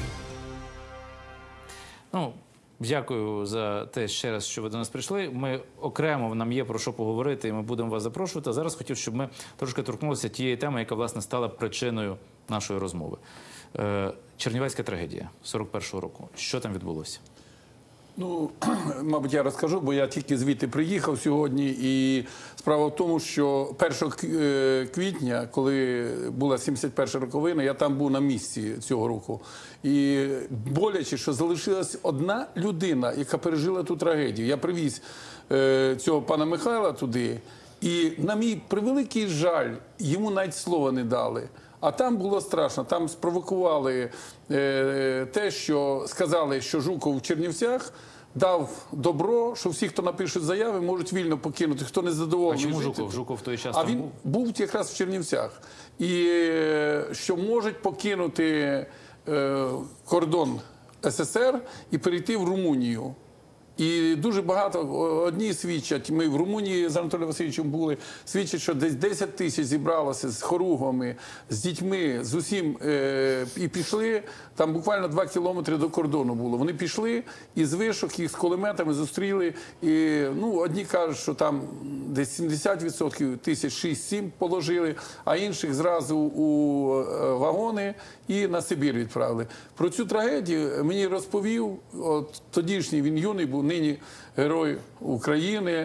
Ну, дякую за те ще раз, що ви до нас прийшли. Ми окремо, нам є про що поговорити, і ми будемо вас запрошувати. А зараз хотів, щоб ми трошки торкнулися тієї теми, яка, власне, стала причиною нашої розмови. Чернівецька трагедія 41-го року. Що там відбулося? Ну, мабуть, я розкажу, бо я тільки звідти приїхав сьогодні. І справа в тому, що 1 квітня, коли була 71-ша роковина, я там був на місці цього року. І боляче, що залишилась одна людина, яка пережила ту трагедію. Я привіз цього пана Михайла туди, і на мій превеликий жаль, йому навіть слова не дали. А там було страшно, там спровокували те, що сказали, що Жуков в Чернівцях дав добро, що всі, хто напишуть заяви, можуть вільно покинути, хто не задоволений. А чому Жуков? Жуков в той час там був? А він був якраз в Чернівцях. І що можуть покинути кордон СССР і перейти в Румунію. І дуже багато, одні свідчать, ми в Румунії з Анатолієм Васильовичем були, свідчать, що десь 10 тисяч зібралося з хоругвами, з дітьми, з усім, і пішли, там буквально 2 кілометри до кордону було. Вони пішли, і з вишок їх з кулеметами зустріли, і, ну, одні кажуть, що там десь 70%, тисяч 6-7 положили, а інших зразу у вагони і на Сибір відправили. Про цю трагедію мені розповів, от тодішній, він юний був, нині герой України,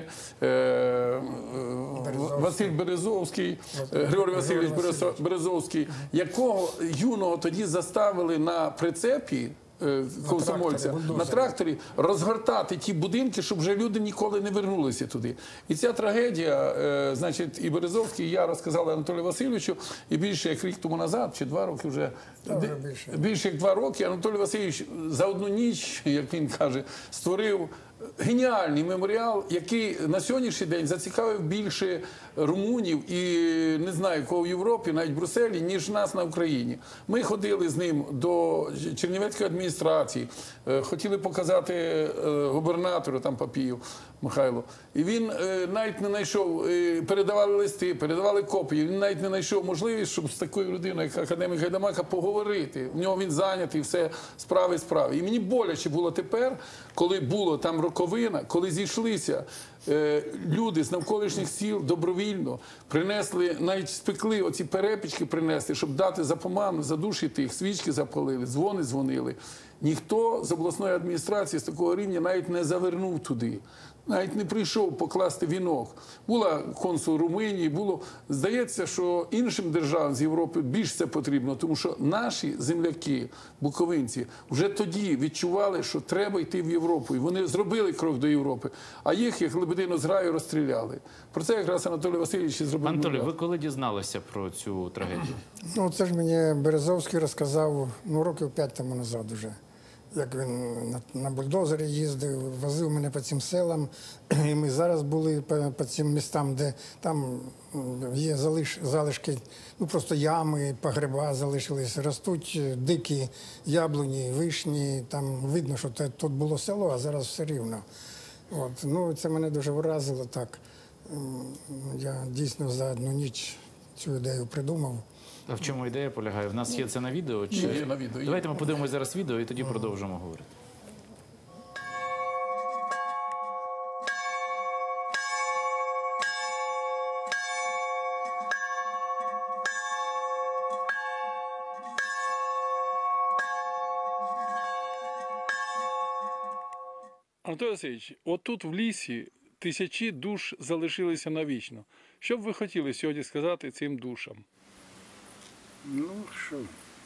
Василь Березовський, Григорій Васильович Березовський, якого юного тоді заставили на прицепі комсомольця, на тракторі розгортати ті будинки, щоб вже люди ніколи не вернулися туди. І ця трагедія, значить, і Березовський, і я розказали Анатолію Васильовичу, і більше як рік тому назад, чи 2 роки вже, більше як 2 роки, Анатолій Васильович за одну ніч, як він каже, створив геніальний меморіал, який на сьогоднішній день зацікавив більше румунів і не знаю кого в Європі, навіть в Брюсселі, ніж нас на Україні. Ми ходили з ним до Чернівецької адміністрації, хотіли показати губернатору там Папіїв Михайло. І він навіть не знайшов, передавали листи, передавали копії, він навіть не знайшов можливість, щоб з такою людиною, як академік Гайдамака, поговорити. У нього він зайнятий, все справи. І мені боляче було тепер, коли було там роковина, коли зійшлися люди з навколишніх сіл добровільно, принесли, навіть спекли оці перепічки принесли, щоб дати запоману, задушити їх, свічки запалили, дзвони дзвонили. Ніхто з обласної адміністрації з такого рівня навіть не завернув туди. Навіть не прийшов покласти вінок. Була консул Румунії, було, здається, що іншим державам з Європи більш це потрібно, тому що наші земляки, буковинці, вже тоді відчували, що треба йти в Європу. І вони зробили крок до Європи, а їх, як лебедину з раю, розстріляли. Про це якраз Анатолій Васильович і зробив. Анатолій, ви коли дізналися про цю трагедію? Ну, це ж мені Березовський розказав, ну, років 5 тому назад уже. Як він на бульдозері їздив, возив мене по цим селам. І ми зараз були по цим містам, де там є залишки, ну просто ями, погреба залишились, ростуть дикі яблуні, вишні. Там видно, що тут було село, а зараз все рівно. От. Ну, це мене дуже вразило так. Я дійсно за одну ніч цю ідею придумав. А в чому ідея полягає? В нас є це на відео? Чи... Є на відео. Давайте ми подивимось зараз відео і тоді продовжимо говорити. Анатолій Васильович, отут в лісі тисячі душ залишилися навічно. Що б ви хотіли сьогодні сказати цим душам? Ну що,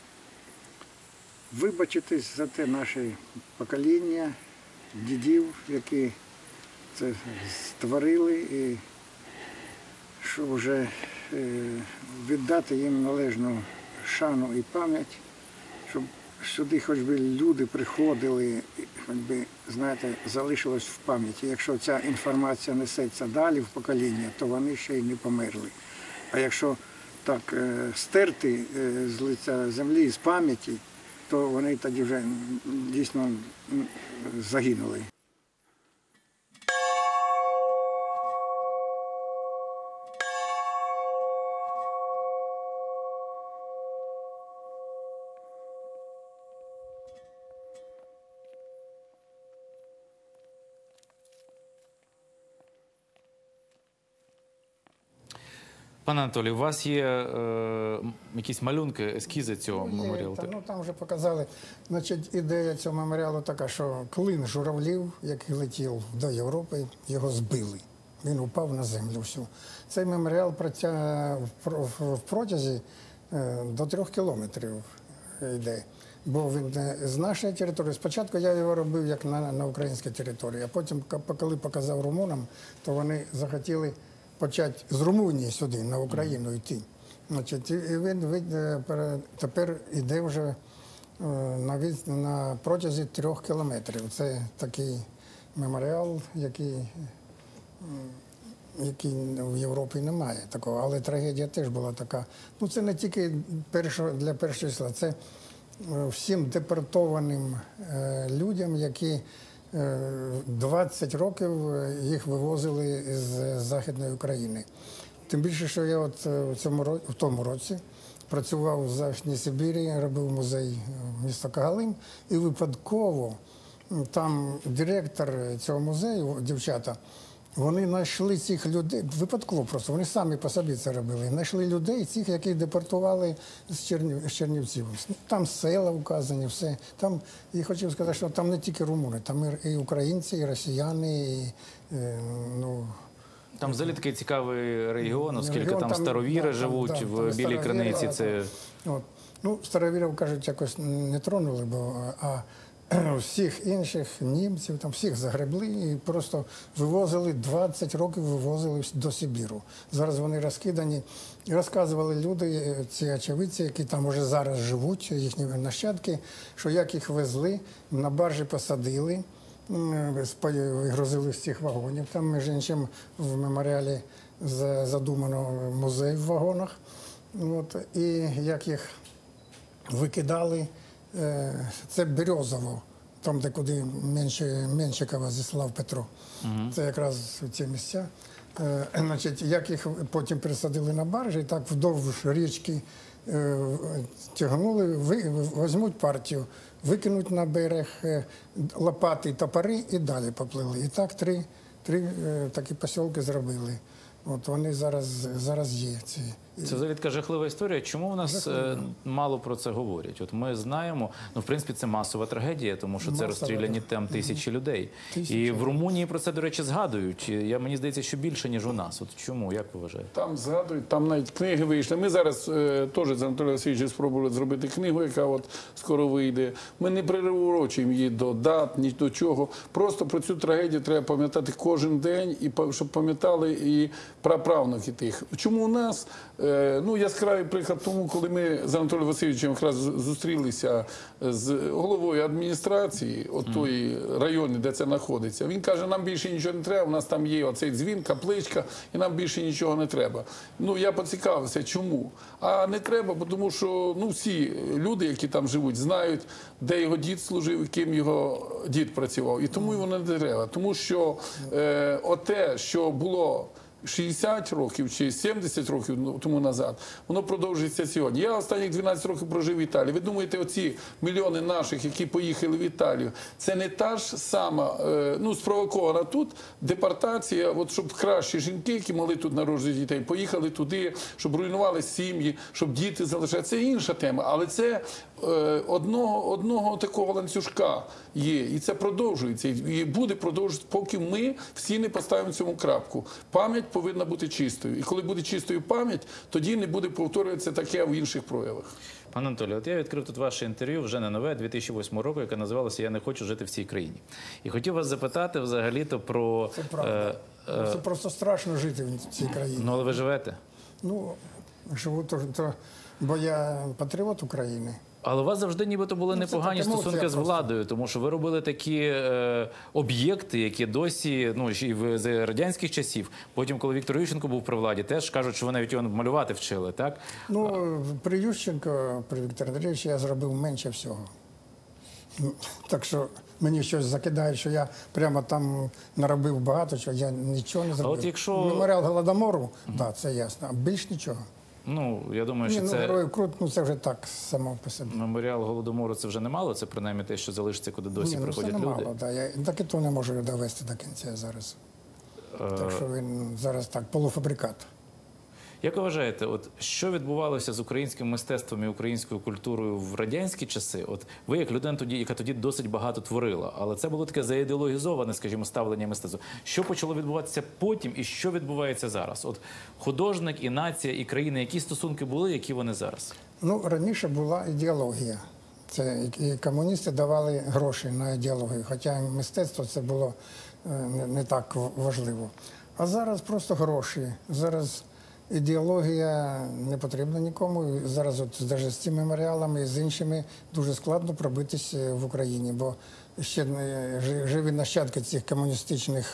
вибачитись за те наше покоління, дідів, які це створили, і що вже віддати їм належну шану і пам'ять, щоб сюди хоч би люди приходили, хоч би, знаєте, залишилось в пам'яті. Якщо ця інформація несеться далі в покоління, то вони ще й не померли. А якщо так стерти з лиця землі, з пам'яті, то вони тоді вже дійсно загинули. Пане Анатолій, у вас є якісь малюнки, ескізи цього меморіалу? Ну, там вже показали. Значить, ідея цього меморіалу така, що клин журавлів, який летів до Європи, його збили. Він упав на землю всю. Цей меморіал в протязі до 3 кілометрів йде. Бо він з нашої території. Спочатку я його робив як на українській території, а потім, коли показав румунам, то вони захотіли почати з Румунії сюди, на Україну йти. Значить, і він тепер йде вже на протязі 3 кілометрів. Це такий меморіал, який в Європі немає такого. Але трагедія теж була така. Ну, це не тільки для першого числа, це всім депортованим людям, які 20 років їх вивозили з Західної України. Тим більше, що я от в тому році працював в Західній Сибірі, робив музей міста Когалим, і випадково там директор цього музею, дівчата, вони знайшли цих людей, випадково просто, вони самі по собі це робили, знайшли людей, цих, яких депортували з Чернівців. Там села вказані, все. Там, і хотів сказати, що там не тільки румуни, там і українці, і росіяни, і, ну... Там взагалі такий цікавий регіон, оскільки там старовіри живуть в Білій Криниці. Це... Ну, старовірів, кажуть, якось не тронули, а всіх інших німців, там всіх загребли і просто вивозили, 20 років вивозили до Сибіру. Зараз вони розкидані. І розказували люди, ці очевидці, які там уже зараз живуть, їхні нащадки, що як їх везли, на баржі посадили, вигрузили з цих вагонів. Там, між іншим, в меморіалі задумано музей в вагонах. От, і як їх викидали, це Березово, там, де куди Меншикова зіслав Петро. Це якраз ці місця. Значить, як їх потім присадили на баржі, так вдовж річки тягнули, візьмуть партію, викинуть на берег лопати, топори і далі поплили. І так три такі посілки зробили. От вони зараз є. Це взагалі така жахлива історія. Чому в нас мало про це говорять? От ми знаємо, ну, в принципі, це масова трагедія, тому що це розстріляні там тисячі людей. І в Румунії про це, до речі, згадують. Мені здається, що більше, ніж у нас. От чому? Як ви вважаєте? Там згадують, там навіть книги вийшли. Ми зараз теж з Анатолієм Васильовичем спробували зробити книгу, яка от скоро вийде. Ми не приурочуємо її до дат, ні до чого. Просто про цю трагедію треба пам'ятати кожен день, і щоб пам'ятали і праправнуки тих. Чому у нас, ну, яскравий приклад тому, коли ми з Анатолієм Васильовичем якраз зустрілися з головою адміністрації, от тої районі, де це знаходиться. Він каже, нам більше нічого не треба, у нас там є оцей дзвін, капличка, і нам більше нічого не треба. Ну, я поцікавився, чому? А не треба, тому що, ну, всі люди, які там живуть, знають, де його дід служив і ким його дід працював. І тому його не треба. Тому що оте, що було 60 років чи 70 років тому назад, воно продовжується сьогодні. Я останніх 12 років прожив в Італії. Ви думаєте, оці мільйони наших, які поїхали в Італію, це не та ж сама, ну, спровокована тут депортація, от щоб кращі жінки, які могли тут народжувати дітей, поїхали туди, щоб руйнували сім'ї, щоб діти залишалися. Це інша тема, але це одного такого ланцюжка є, і це продовжується, і буде продовжуватися, поки ми всі не поставимо цьому крапку. Пам'ять повинна бути чистою. І коли буде чистою пам'ять, тоді не буде повторюватися таке в інших проявах. Пане Анатолію, от я відкрив тут ваше інтерв'ю, вже не нове, 2008 року, яке називалося «Я не хочу жити в цій країні». І хотів вас запитати взагалі-то про... Це правда. Це просто страшно жити в цій країні. Ну, але ви живете? Ну, живу, бо я патріот України. Але у вас завжди нібито були непогані стосунки з владою, тому що ви робили такі об'єкти, які досі, ну, і з радянських часів, потім, коли Віктор Ющенко був при владі, теж кажуть, що ви навіть його малювати вчили, так? Ну, при Ющенко, при Вікторі Андрійовичі я зробив менше всього. Так що мені щось закидає, що я прямо там наробив багато чого, я нічого не зробив. А от якщо... Меморіал Голодомору, так, це ясно, а більш нічого. Ну, я думаю, що це... Героїв Крут, ну це вже так само по собі. Меморіал Голодомору це вже немало, це принаймні те, що залишиться, куди досі приходять люди. Це немало, так. Я так і то не можу довести до кінця зараз. Так що він зараз так, полуфабрикат. Як ви вважаєте, от що відбувалося з українським мистецтвом і українською культурою в радянські часи? От ви, як людина тоді, яка тоді досить багато творила, але це було таке заідеологізоване, скажімо, ставлення мистецтва. Що почало відбуватися потім і що відбувається зараз? От художник і нація, і країни, які стосунки були, які вони зараз? Ну, раніше була ідеологія. Це і комуністи давали гроші на ідеологію, хоча мистецтво це було не так важливо. А зараз просто гроші. Зараз ідеологія не потрібна нікому. Зараз от навіть з цими меморіалами і з іншими дуже складно пробитися в Україні, бо ще живі нащадки цих комуністичних,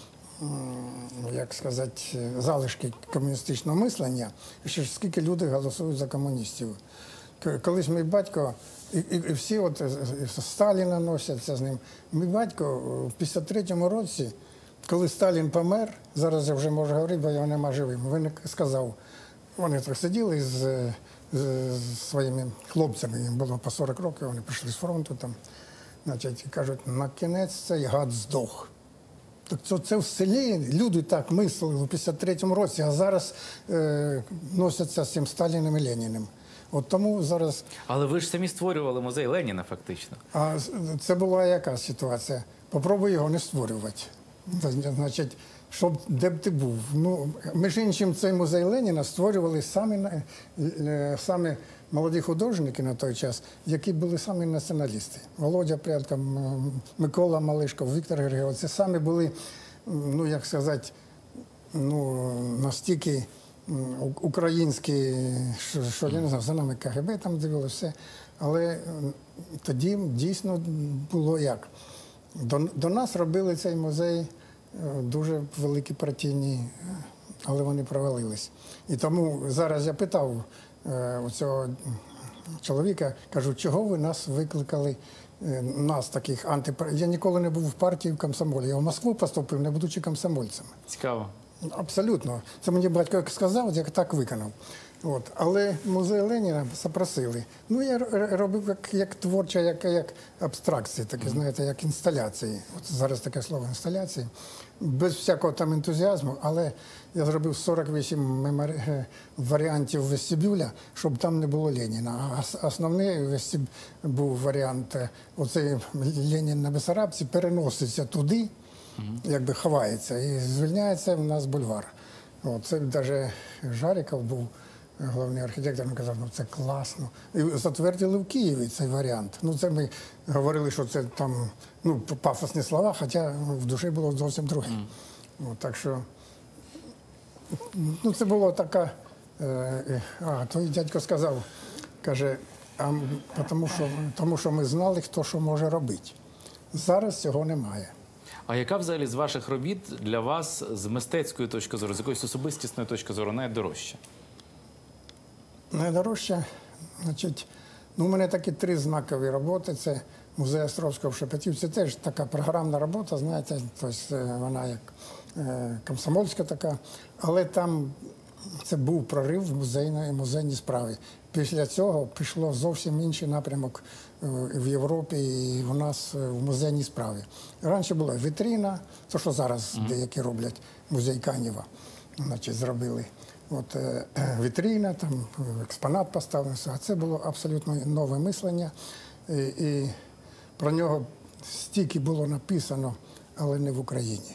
як сказати, залишки комуністичного мислення, що скільки людей голосують за комуністів. Колись мій батько І всі от Сталіна носяться з ним. Мій батько в 53-му році, коли Сталін помер, зараз я вже можу говорити, бо його нема живим, він сказав, вони так сиділи з своїми хлопцями, їм було по 40 років, вони прийшли з фронту там, значить, і кажуть, на кінець цей гад здох. Так це в селі люди так мислили у 53-му році, а зараз носяться з цим Сталіним і Леніним. От тому зараз... Але ви ж самі створювали музей Леніна, фактично. А це була яка ситуація? Попробуй його не створювати. Значить, щоб де б ти був. Ну, між іншим, цей музей Леніна створювали самі молоді художники на той час, які були самі націоналісти. Володя Прядко, Микола Малишко, Віктор Григоров. Це самі були, ну, як сказати, ну, настільки українські, що я не знаю, за нами КГБ там дивилося все. Але тоді дійсно було як. До нас робили цей музей дуже великі партійні, але вони провалились. І тому зараз я питав у цього чоловіка, кажу, чого ви нас викликали, нас таких Я ніколи не був в партії в комсомолі. Я в Москву поступив, не будучи комсомольцем. Цікаво. Абсолютно. Це мені батько як сказав, я так виконав. От. Але музей Леніна запросили. Ну, я робив як творча, як абстракції, такі, знаєте, як інсталяції. От зараз таке слово інсталяції. Без всякого там ентузіазму, але я зробив 48 варіантів вестибюля, щоб там не було Леніна. А основний був варіант, оцей Ленін на Бессарабці переноситься туди, якби ховається, і звільняється в нас бульвар. От, це навіть Жаріков був головний архітектор, він казав, ну це класно. І затвердили в Києві цей варіант. Ну це ми говорили, що це там, ну, пафосні слова, хоча в душі було зовсім друге. От, так що, ну це було така, той дядько сказав, каже, тому що ми знали, хто що може робити. Зараз цього немає. А яка взагалі з ваших робіт для вас з мистецької точки зору, з якоїсь особистісної точки зору найдорожча? Найдорожча, значить, ну, у мене такі 3 знакові роботи. Це музей Островського в Шепетівці. Це теж така програмна робота, знаєте, тобто вона як комсомольська така. Але там це був прорив в музейній справі. Після цього пішло зовсім інший напрямок в Європі і у нас в музейній справі. Раніше була вітрина, то що зараз деякі роблять, музей Канєва, значить, зробили. От вітрина, там експонат поставився, а це було абсолютно нове мислення. І про нього стільки було написано, але не в Україні.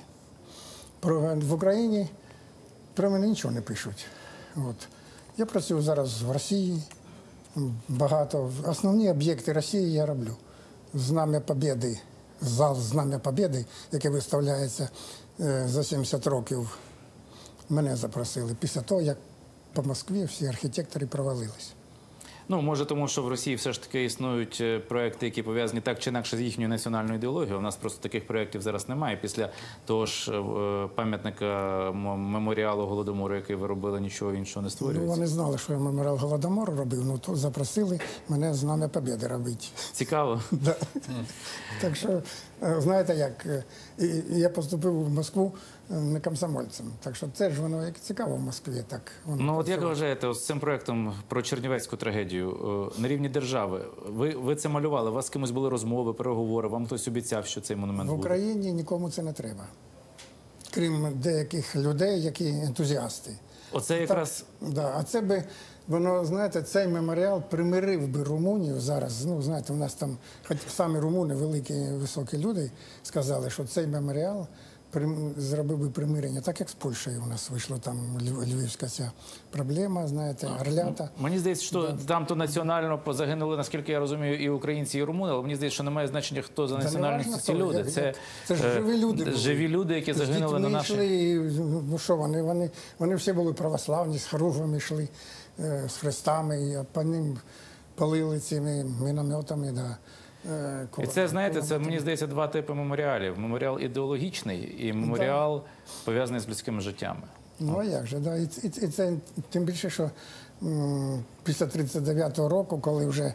В Україні про мене нічого не пишуть. От. Я працюю зараз в Росії, багато. Основні об'єкти Росії я роблю. Знам'я Побєди, зал Знам'я Побєди, яке виставляється за 70 років. Мене запросили після того, як по Москві всі архітектори провалились. Ну, може, тому що в Росії все ж таки існують проекти, які пов'язані так чи інакше з їхньою національною ідеологією. У нас просто таких проєктів зараз немає. Після того ж пам'ятника меморіалу Голодомору, який ви робили, нічого іншого не створюється. Ну, вони знали, що я меморіал Голодомору робив, ну то запросили мене Знам'я Побєди робити. Цікаво. Да. Так що, знаєте як, я поступив в Москву не комсомольцем. Так що це ж воно як цікаво в Москві. Так, ну от як ви вважаєте, з цим проєктом про Чернівецьку трагедію на рівні держави, ви це малювали, у вас з кимось були розмови, переговори, вам хтось обіцяв, що цей монумент буде? В Україні нікому це не треба. Крім деяких людей, які ентузіасти. Оце якраз... Да, а це би, воно, знаєте, цей меморіал примирив би Румунію зараз. Ну, знаєте, у нас там, хоч самі румуни, великі, високі люди, сказали, що цей меморіал зробив би примирення, так як з Польщею у нас вийшла там львівська ця проблема, знаєте, Орлята. Мені здається, що там то національно загинули, наскільки я розумію, і українці, і румуни, але мені здається, що немає значення, хто за національністю ці люди. Це ж живі люди були. Живі люди, які загинули на нашій... Ну що, вони всі були православні, з хоругвами йшли, з хрестами, і по ним палили цими мінометами, да. І це, знаєте, це, мені здається, 2 типи меморіалів. Меморіал ідеологічний і меморіал пов'язаний з людськими життями. Ну, а як же, да. І це тим більше, що після 39-го року, коли вже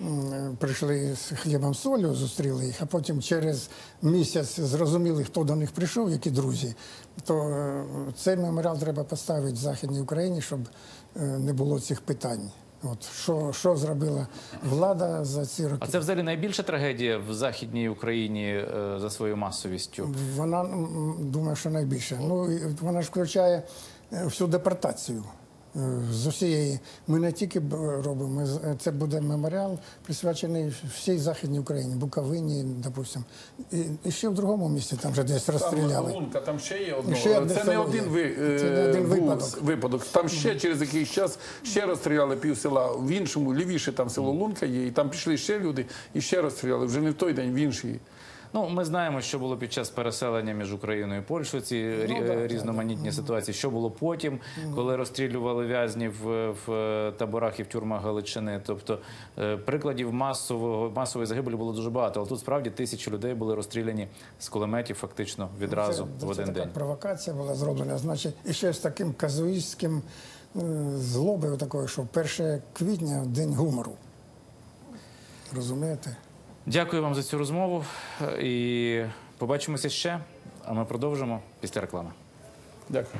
прийшли з хлібом солью, зустріли їх, а потім через місяць зрозуміли, хто до них прийшов, які друзі, то цей меморіал треба поставити в Західній Україні, щоб не було цих питань. От, що зробила влада за ці роки? А це взагалі найбільша трагедія в Західній Україні за своєю масовістю? Вона, думаю, що найбільше. Ну, вона ж включає всю депортацію. З усієї. Ми не тільки робимо, це буде меморіал, присвячений всій Західній Україні, Буковині, допустимо. І ще в другому місці, там вже десь розстріляли. Там Лунка, там ще є одно. Ще Це не один випадок. Там ще через якийсь час ще розстріляли пів села. В іншому, лівіше там село Лунка є, і там пішли ще люди, і ще розстріляли. Вже не в той день, в інший. Ну, ми знаємо, що було під час переселення між Україною і Польщею, ці різноманітні ситуації. Що було потім, коли розстрілювали в'язнів в таборах і в тюрмах Галичини. Тобто прикладів масової загибелі було дуже багато. Але тут справді тисячі людей були розстріляні з кулеметів фактично відразу в один день. Це така провокація була зроблена. Значить, і ще з таким казуїстським злобою такою, що 1 квітня – День гумору. Розумієте? Дякую вам за цю розмову і побачимося ще, а ми продовжимо після реклами. Дякую.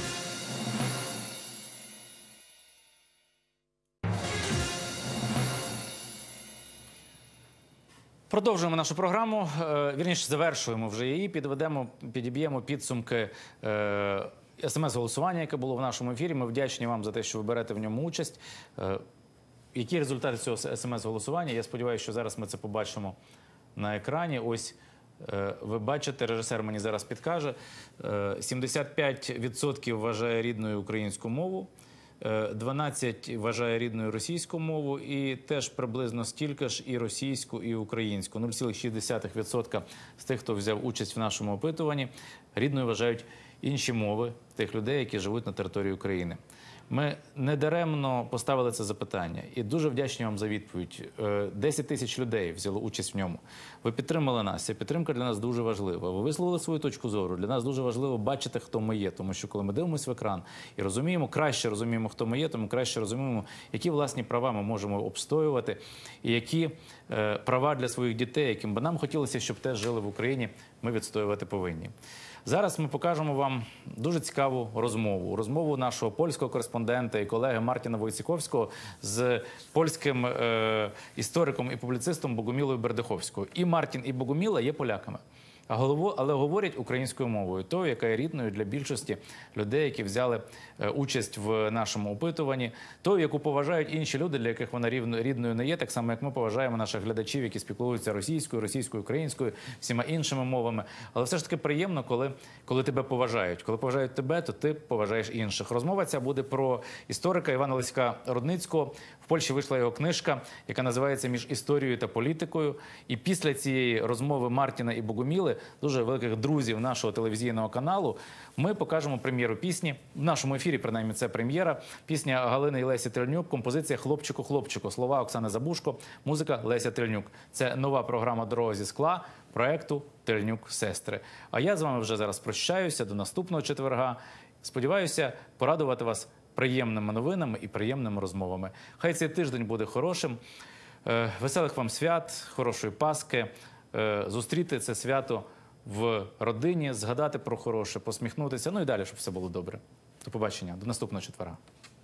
Продовжуємо нашу програму, вірніше завершуємо вже її, підіб'ємо підсумки СМС-голосування, яке було в нашому ефірі. Ми вдячні вам за те, що ви берете в ньому участь. Які результати цього СМС-голосування? Я сподіваюся, що зараз ми це побачимо на екрані. Ось ви бачите, режисер мені зараз підкаже, 75% вважає рідною українську мову, 12% вважає рідною російську мову і теж приблизно стільки ж і російську, і українську. 0,6% з тих, хто взяв участь в нашому опитуванні, рідною вважають інші мови тих людей, які живуть на території України. Ми недаремно поставили це запитання і дуже вдячні вам за відповідь. 10 тисяч людей взяло участь в ньому. Ви підтримали нас, ця підтримка для нас дуже важлива. Ви висловили свою точку зору. Для нас дуже важливо бачити, хто ми є, тому що коли ми дивимося в екран і розуміємо, краще розуміємо, хто ми є, тому краще розуміємо, які власні права ми можемо обстоювати і які права для своїх дітей, яким би нам хотілося, щоб теж жили в Україні, ми відстоювати повинні. Зараз ми покажемо вам дуже цікаву розмову нашого польського кореспондента і колеги Мартіна Войціховського з польським істориком і публіцистом Богумілою Бердиховською. І Мартін, і Богуміла є поляками, але говорять українською мовою, тою, яка є рідною для більшості людей, які взяли участь в нашому опитуванні, тою, яку поважають інші люди, для яких вона рідною не є, так само, як ми поважаємо наших глядачів, які спілкуються російською, українською, всіма іншими мовами. Але все ж таки приємно, коли тебе поважають. Коли поважають тебе, то ти поважаєш інших. Розмова ця буде про історика Івана Леська-Рудницького. В Польщі вийшла його книжка, яка називається «Між історією та політикою». І після цієї розмови Мартіна і Богуміли, дуже великих друзів нашого телевізійного каналу, ми покажемо прем'єру пісні. В нашому ефірі, принаймні, це прем'єра. Пісня Галини і Лесі Трильнюк, композиція «Хлопчику, хлопчику». Слова Оксани Забушко, музика Леся Трильнюк. Це нова програма «Дорога зі скла» проекту «Трильнюк-сестри». А я з вами вже зараз прощаюся до наступного четверга. Сподіваюся порадувати вас приємними новинами і приємними розмовами. Хай цей тиждень буде хорошим. Веселих вам свят, хорошої Пасхи. Зустріти це свято в родині, згадати про хороше, посміхнутися, ну і далі, щоб все було добре. До побачення, до наступного четверга.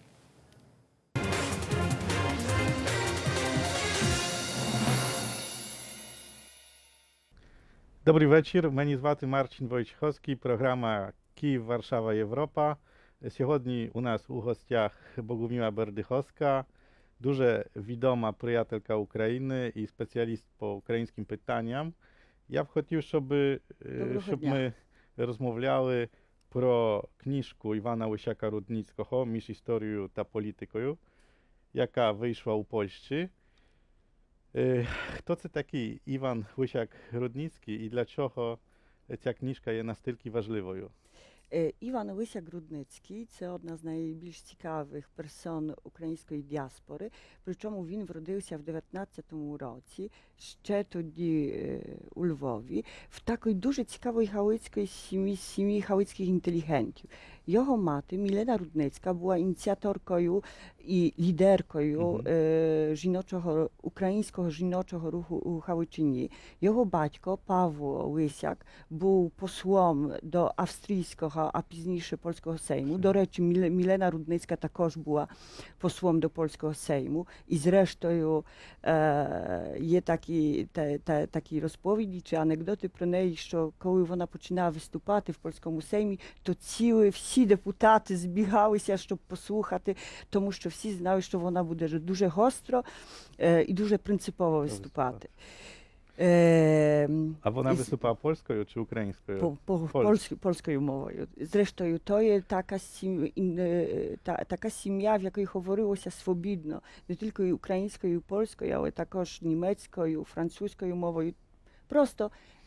Добрий вечір. Мене звати Марчин Войціховський, програма «Київ, Варшава, Європа». Сьогодні у нас у гостях Богуміла Бердиховська, дуже відома приятелька України і спеціаліст по українським питанням. Я б хотів, щоб ми розмовляли про книжку Івана Леська-Рудницького «Між історією та політикою», яка вийшла у Польщі. Хто це такий Іван Леська-Рудницький і для чого ця книжка є настільки важливою? Іван Леська-Рудницький – це одна з найбільш цікавих персон української діаспори, причому він вродився в 19-му році, ще тоді у Львові, в такій дуже цікавій галицькій сім'ї галицьких інтелігентів. Його мати, Мілена Рудницька, була ініціаторкою і лідеркою українського жіночого руху у Галичині. Його батько, Павло Лисяк, був послом до австрійського, а пізніше польського Сейму. До речі, Мілена Рудницька також була послом до польського Сейму. І зрештою є такі розповіді чи анекдоти про неї, що коли вона починала виступати в польському Сеймі, то всі депутати збігалися, щоб послухати, тому що всі знали, що вона буде дуже гостро і дуже принципово виступати. А вона виступала польською чи українською? Польською мовою. Зрештою, то є така сім'я, в якій говорилося свобідно, не тільки українською і польською, але також німецькою, французькою мовою. Просто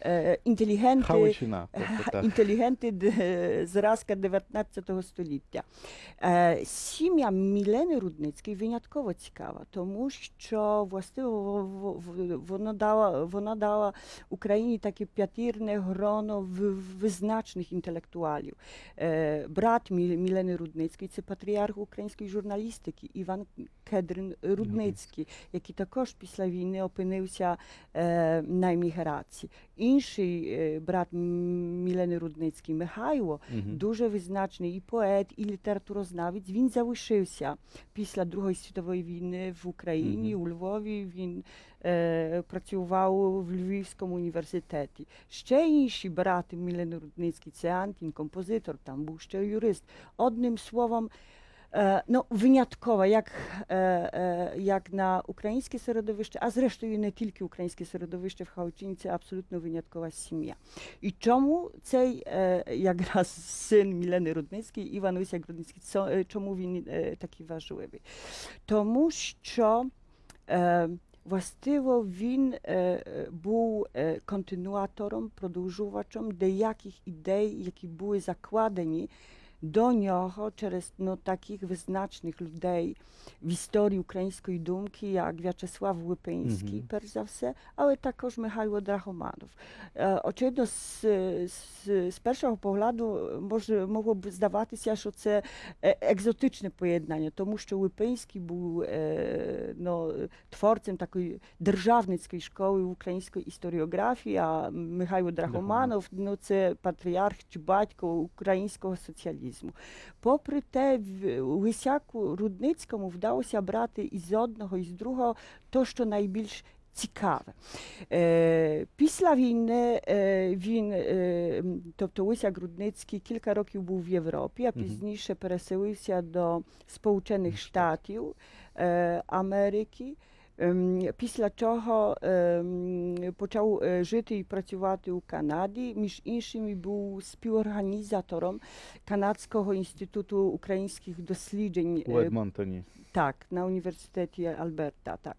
інтелігенти зразка 19 століття. Сім'я Мілени Рудницької винятково цікава, тому що вона дала Україні таке п'ятірне гроно визначних інтелектуалів. Брат Мілени Рудницької – це патріарх української журналістики Іван Кедрин Рудницький, який також після війни опинився на еміграції. Інший брат Мілени Рудницький, Михайло, дуже визначний і поет, і літературознавець. Він залишився після Другої світової війни в Україні, у Львові. Він працював в Львівському університеті. Ще інші брати Мілени Рудницький, це Антін, композитор, там був ще юрист. Одним словом, винятково, як на українське середовище, а зрештою не тільки українське середовище в Галичині, це абсолютно виняткова сім'я. І чому цей якраз син Мілени Рудницької, Іван Лисяк Рудницький, чому він такий важливий? Тому що властиво він був континуатором, продовжувачем деяких ідей, які були закладені до нього через таких визначних людей в історії української думки, як В'ячеслав Липинський, перш за все, але також Михайло Драгоманов. Очевидно, з першого погляду могло б здаватися, що це екзотичне поєднання, тому що Липинський був творцем такої державницької школи української історіографії, а Михайло Драгоманов – це патріарх чи батько українського соціалізму. Попри те, Лисяку Рудницькому вдалося брати із одного, і з другого то, що найбільш цікаве. Після війни він, тобто Лисяк Рудницький, кілька років був в Європі, а пізніше переселився до Сполучених Штатів Америки. Після чого почав жити і працювати у Канаді. Між іншими був співорганізатором Канадського інституту українських досліджень. У Едмонтоні. Так, на університеті Альберта, так.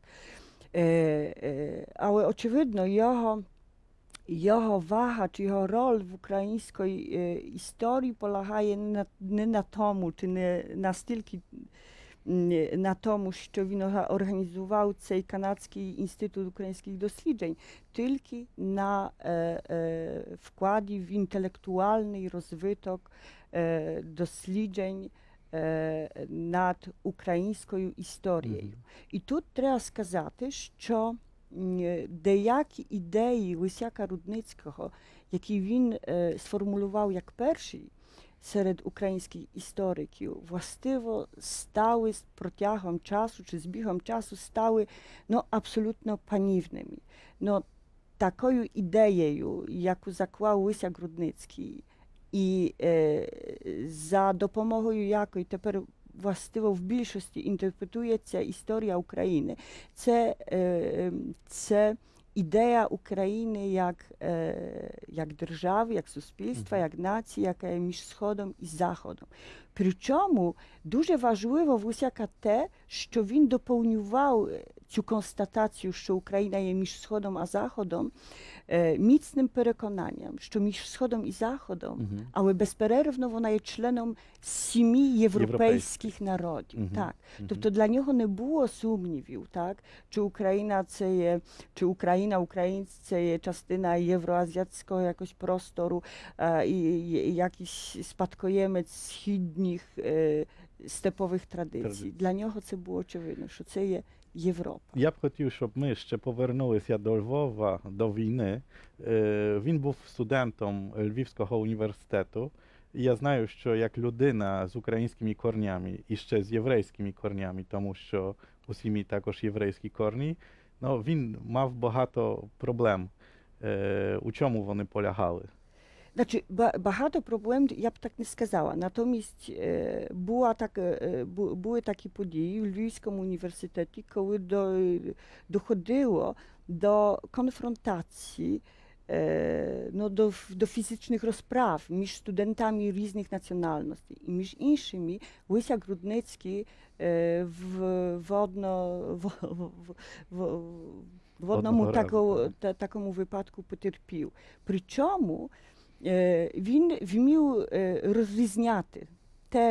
Але, очевидно, його вага чи його роль в українській історії полягає не на тому, чи не настільки на тому, що він організував цей Канадський інститут українських досліджень, тільки на вкладі в інтелектуальний розвиток досліджень над українською історією. І тут треба сказати, що деякі ідеї Лисяка Рудницького, які він сформулював як перший серед українських істориків, властиво стали з протягом часу чи з бігом часу стали абсолютно панівними. Такою ідеєю, яку заклав Лисяк Рудницький, і за допомогою якої тепер властиво в більшості інтерпретується історія України, це ідея України як держави, як суспільства, як нації, яка є між Сходом і Заходом. Причому дуже важливо в Лисяка те, що він доповнював цю констатацію, що Україна є між Сходом а Заходом, міцним переконанням, що між Сходом і Заходом, але безперервно вона є членом 7 європейських народів. Так. Тобто для нього не було сумнівів, так? Чи Україна це є, чи Україна, українці це є частина євроазіатського якогось простору і якийсь спадкоємець східних степових традицій. Для нього це було очевидно, що це є Європа. Я б хотів, щоб ми ще повернулися до Львова, до війни. Він був студентом Львівського університету. І я знаю, що як людина з українськими корнями і ще з єврейськими корнями, тому що у сім'ї також єврейські корні, ну, він мав багато проблем. У чому вони полягали? Значить, багато проблем, я б так не сказала. Натомість були такі події в Львівському університеті, коли доходило до конфронтації, до фізичних розправ між студентами різних національностей. І між іншими Лися Грудницький в одному такому випадку потерпів. Причому він вмів розрізняти те,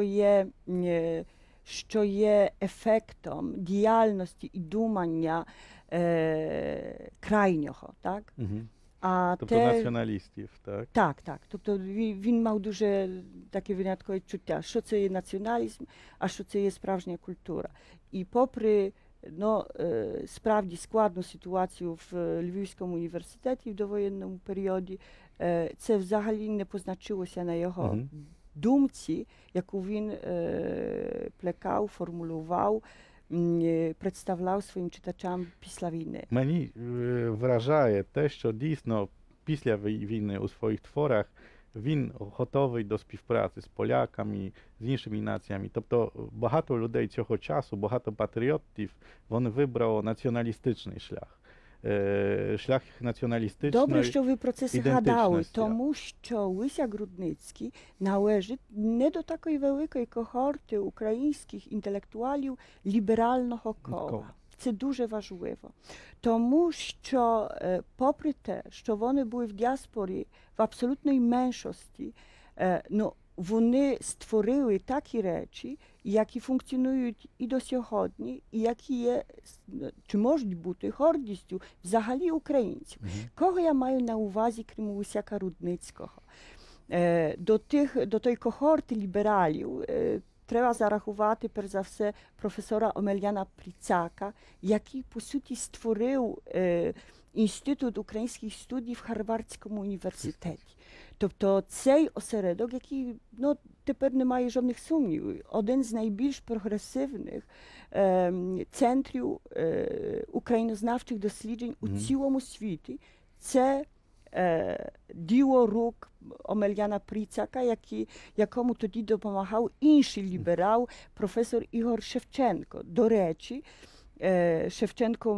що є ефектом діяльності і думання крайнього, так? Тобто націоналістів, так? Так. Тобто він мав дуже таке виняткове чуття, що це є націоналізм, а що це є справжня культура. І попри справді складну ситуацію в Львівському університеті в довоєнному періоді, це взагалі не позначилося на його думці, яку він плекав, формулював, представляв своїм читачам після війни. Мені вражає те, що дійсно після війни у своїх творах він готовий до співпраці з поляками, з іншими націями. Тобто багато людей цього часу, багато патріотів, вони вибрали націоналістичний шлях. Шлях націоналістичної Добре, що ви про це згадали, тому що Лися Грудницький належить не до такої великої когорти українських інтелектуалів ліберального кола. Це дуже важливо. Тому що, попри те, що вони були в діаспорі в абсолютній меншості, вони створили такі речі, які функціонують і до сьогодні, і які є, чи можуть бути гордістю взагалі українців. Кого я маю на увазі, крім Лисяка Рудницького? До тої когорти лібералів треба зарахувати, перш за все, професора Омельяна Прицака, який, по суті, створив Інститут українських студій в Харвардському університеті. Тобто цей осередок, який тепер не має жодних сумнівів, один з найбільш прогресивних центрів українознавчих досліджень у цілому світі, це діло рук Омельяна Прицака, якому тоді допомагав інший ліберал, професор Ігор Шевченко. До речі, Шевченко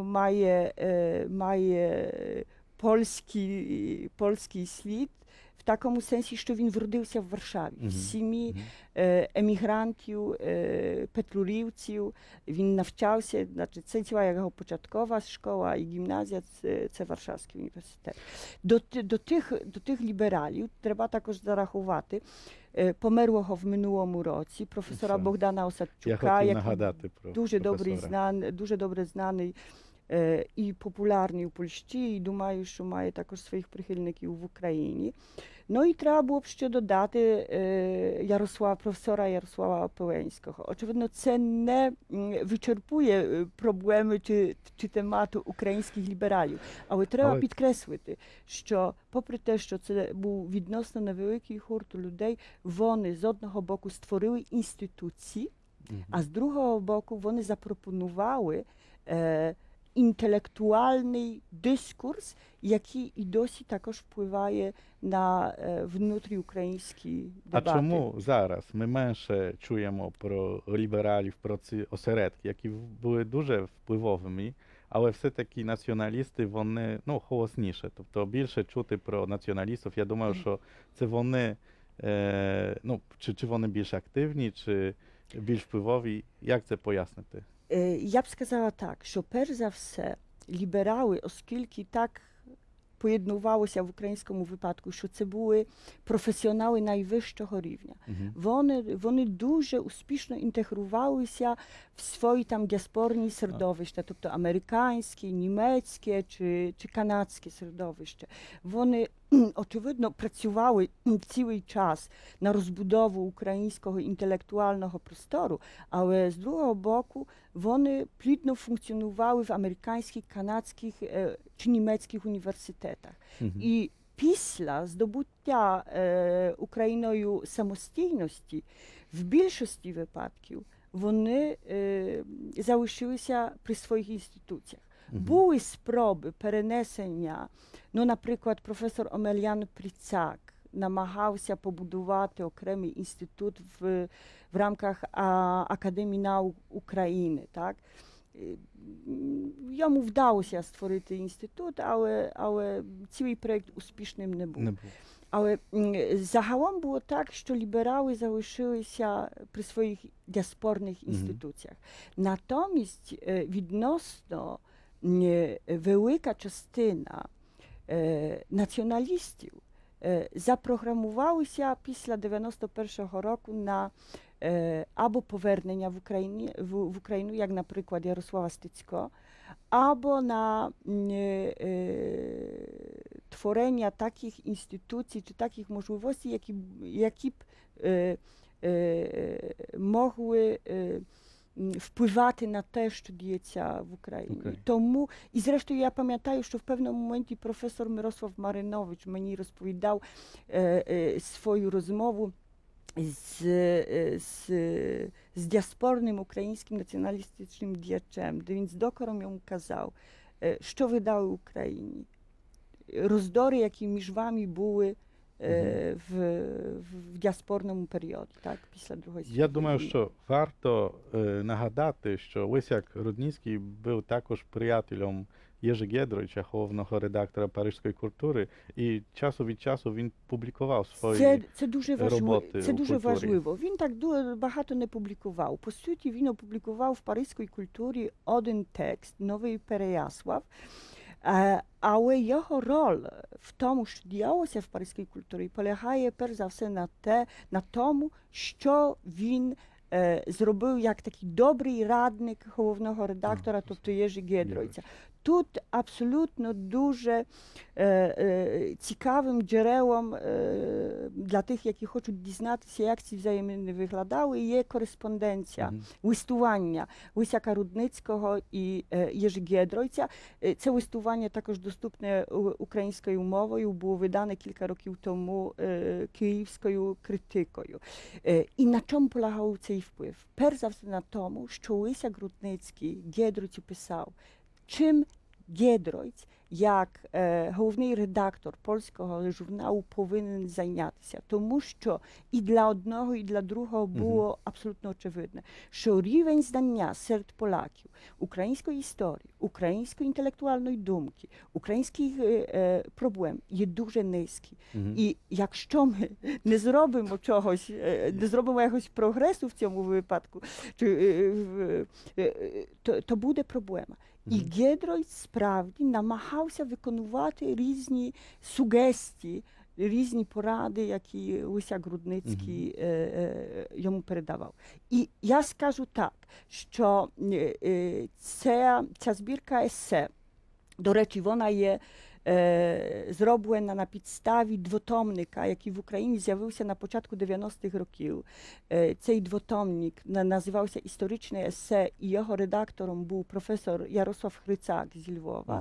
має польський слід в такому сенсі, що він вродився в Варшаві, в сім'ї емігрантів, петлурівців. Він навчався, це ціла його початкова школа і гімназія, це Варшавський університет. До тих лібералів треба також зарахувати померлого в минулому році професора Богдана Осадчука, який дуже добре знаний і популярний у Польщі, і думаю, що має також своїх прихильників в Україні. І треба було б ще додати професора Ярослава Пеленського. Очевидно, це не вичерпує проблеми чи темату українських лібералів. Але треба підкреслити, що попри те, що це був відносно невеликий гурт людей, вони з одного боку створили інституції, а з другого боку вони запропонували інтелектуальний дискурс, який і досі також впливає на внутріукраїнські дебати. А чому зараз ми менше чуємо про лібералів, про ці осередки, які були дуже впливовими, але все-таки націоналісти, вони голосніше, тобто більше чути про націоналістів. Я думаю, що це вони, чи вони більш активні, чи більш впливові. Як це пояснити? Я б сказала так, що перш за все ліберали, оскільки так поєднувалося в українському випадку, що це були професіонали найвищого рівня. Вони дуже успішно інтегрувалися в свої там діаспорні середовища, тобто американське, німецьке чи канадське середовище. Вони, очевидно, працювали цілий час на розбудову українського інтелектуального простору, але з другого боку вони плідно функціонували в американських, канадських чи німецьких університетах. І після здобуття Україною самостійності в більшості випадків вони залишилися при своїх інституціях. Були спроби перенесення, ну, наприклад, професор Омелян Прицак намагався побудувати окремий інститут в рамках Академії наук України, так? Йому вдалося створити інститут, але цілий проєкт успішним не був. Але загалом було так, що ліберали залишилися при своїх діаспорних інституціях. Натомість відносно велика частина націоналістів запрограмувалися після 91-го року на або повернення в Україну, як, наприклад, Ярослава Стецько, або на творення таких інституцій чи таких можливостей, які б могли впливати на те, що діється в Україні. Тому, і зрештою, я пам'ятаю, що в певному моменті професор Мирослав Маринович мені розповідав свою розмову з діаспорним українським націоналістичним діячем, де він з докором йому казав, що ви дали Україні. Роздори, які між вами були в діаспорному періоді, так, після Другої світової. Я думаю, що варто нагадати, що Лисяк Рудницький був також приятелем Єжи Гєдровича, головного редактора «Паризької культури», і часу від часу він публікував свої роботи. Це дуже важливо. Він так багато не публікував. По суті, він опублікував в «Паризькій культурі» один текст, «Новий Переяслав», але його роль в тому, що діялося в «Паризькій культурі», полягає перш за все на тому, що він зробив як такий добрий радник головного редактора, тобто Єжи Гєдровича. Тут абсолютно дуже цікавим джерелом для тих, які хочуть дізнатися, як ці взаємини виглядали, є кореспонденція, листування Лисяка Рудницького і Єжи Гєдровича. Це листування також доступне українською мовою, було видане кілька років тому київською критикою. І на чому полягав цей вплив? Перш за все на тому, що Лисяк Рудницький Гєдровичу писав, чим Гєдрович, як головний редактор польського журналу, повинен зайнятися. Тому що і для одного, і для другого було абсолютно очевидне, що рівень знання серед поляків української історії, української інтелектуальної думки, українських проблем є дуже низький. І якщо ми не зробимо чогось, не зробимо якогось прогресу в цьому випадку, то буде проблема. І Гєдрович справді намагався виконувати різні сугестії, різні поради, які Лисяк Рудницький йому передавав. І я скажу так, що ця збірка есе, до речі, вона є зроблена на підставі двотомника, який в Україні з'явився на початку 90-х років. Цей двотомник називався «Історичне есе», і його редактором був професор Ярослав Хрицак зі Львова.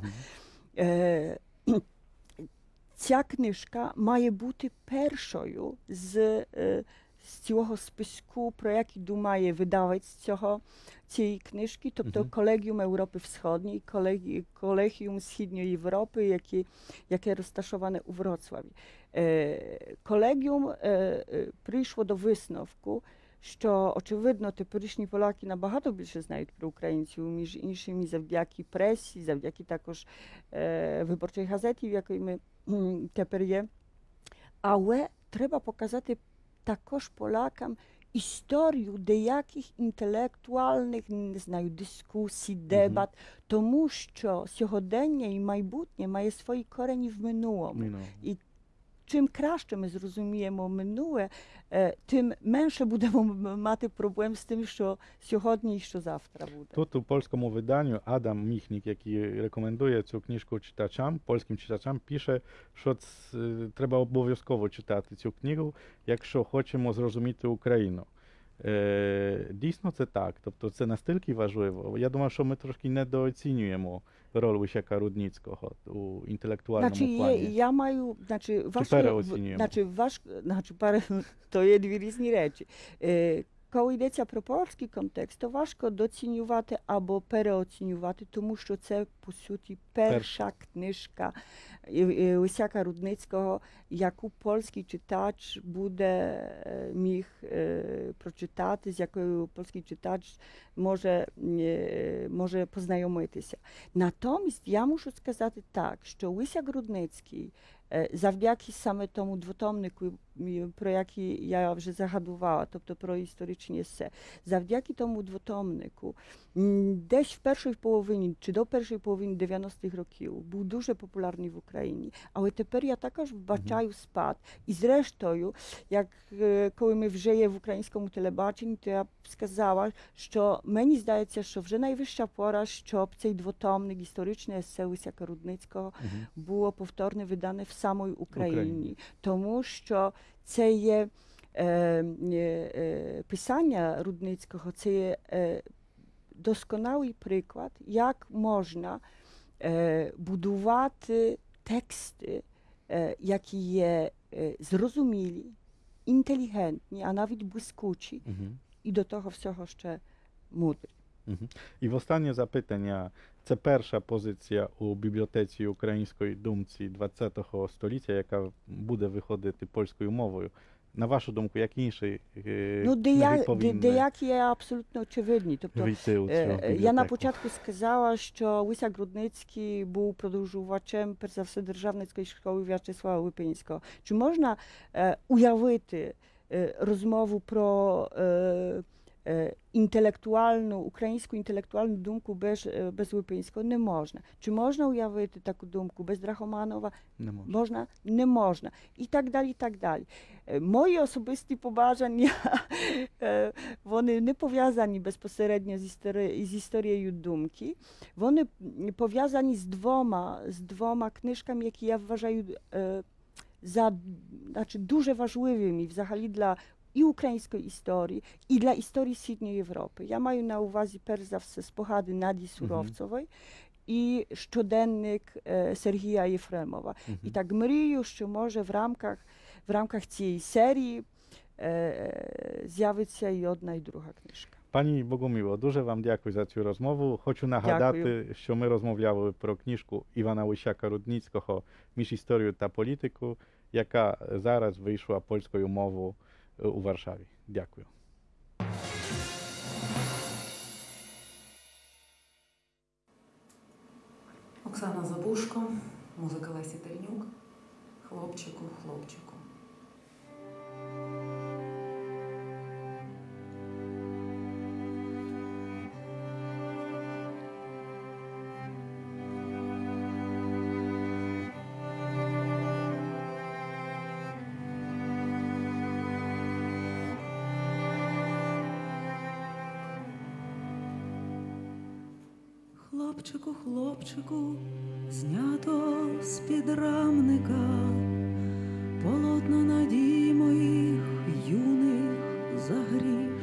Ця книжка має бути першою з цього списку, про який думає видавець цієї книжки, тобто Колегіум Європи Всходньої, Колегіум Східної Європи, яке розташоване у Вроцлаві. Колегіум прийшло до висновку, що, очевидно, теперішні поляки набагато більше знають про українців, між іншими завдяки пресі, завдяки також Виборчій газеті, в якій ми тепер є. Але треба показати також полякам історію деяких інтелектуальних, не знаю, дискусій, дебат, тому що сьогодення і майбутнє має свої корені в минулому. І чим краще ми зрозуміємо минуле, тим менше будемо мати проблем з тим, що сьогодні і що завтра буде. Тут у польському виданню Адам Міхнік, який рекомендує цю книжку читачам, польським читачам, пише, що треба обов'язково читати цю книгу, якщо хочемо зрозуміти Україну. Дійсно це так, тобто це настільки важливо. Я думаю, що ми трошки недооцінюємо роль Лисяка Рудницького у інтелектуальному плані. Я маю, то є дві різні речі. Коли йдеться про польський контекст, то важко доцінювати або переоцінювати, тому що це, по суті, перша книжка Лисяка Рудницького, яку польський читач буде міг прочитати, з якою польський читач може познайомитися. Натомість я мушу сказати так, що Лисяк Рудницький завдяки саме тому двотомнику, про який я вже загадувала, тобто про історичні есе, завдяки тому двотомнику десь в першій половині, чи до першої половини 90-х років був дуже популярний в Україні. Але тепер я також вбачаю спад. І зрештою, коли ми вже є в українському телебаченні, то я б сказала, що мені здається, що вже найвища пора, щоб цей двотомник, історичне есе Лисяка Рудницького, було повторно видане в самій Україні. Тому що це є писання Рудницького, це є досконалий приклад, як можна будувати тексти, які є зрозумілі, інтелігентні, а навіть блискучі, і до того всього ще мудрі. І в останнє запитання. Це перша позиція у бібліотеці української думці ХХ століття, яка буде виходити польською мовою. На вашу думку, як інші книги повинні деякі є абсолютно очевидні. Тобто, вийти у цю бібліотеку? Я на початку сказала, що Лисяк Рудницький був продовжувачем, перш за все, Державницької школи В'ячеслава Липинського. Чи можна уявити розмову про інтелектуальну, українську інтелектуальну думку без Липинського? Не можна. Чи можна уявити таку думку без Драгоманова? Не можна. Можна? Не можна. І так далі, і так далі. Мої особисті побажання, вони не пов'язані безпосередньо з історією думки. Вони пов'язані з двома книжками, які я вважаю дуже важливими взагалі для і української історії, і для історії Східної Європи. Я маю на увазі, перш за все, спогади Наді Суровцової і щоденник Сергія Єфремова. І так мрію, що може в рамках цієї серії з'явиться і одна, і друга книжка. Пані Богоміло, дуже вам дякую за цю розмову. Хочу нагадати, що ми розмовляли про книжку Івана Лисяка Рудницького «Між історією та політикою», яка зараз вийшла польською мовою у Варшаві. Дякую. Оксана Забушко, музика Лесі Тельнюк, «Хлопчику, хлопчику». Хлопчику, хлопчику, знято з-під рамника полотно надій моїх юних загріш.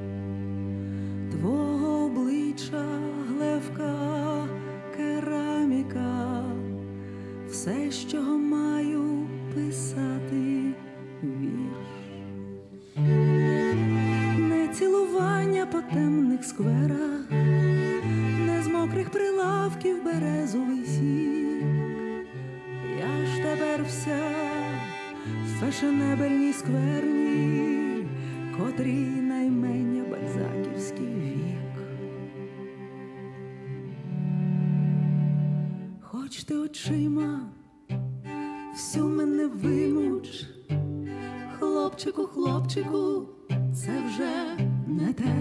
Твого обличчя глевка кераміка, все, з чого маю писати вірш. Не цілування по темних скверах, мокрих прилавків березовий сік. Я ж тепер вся в фешенебельній скверні, котрій наймення бальзаківський вік. Хоч ти очима всю мене вимуч, хлопчику, хлопчику, це вже не те.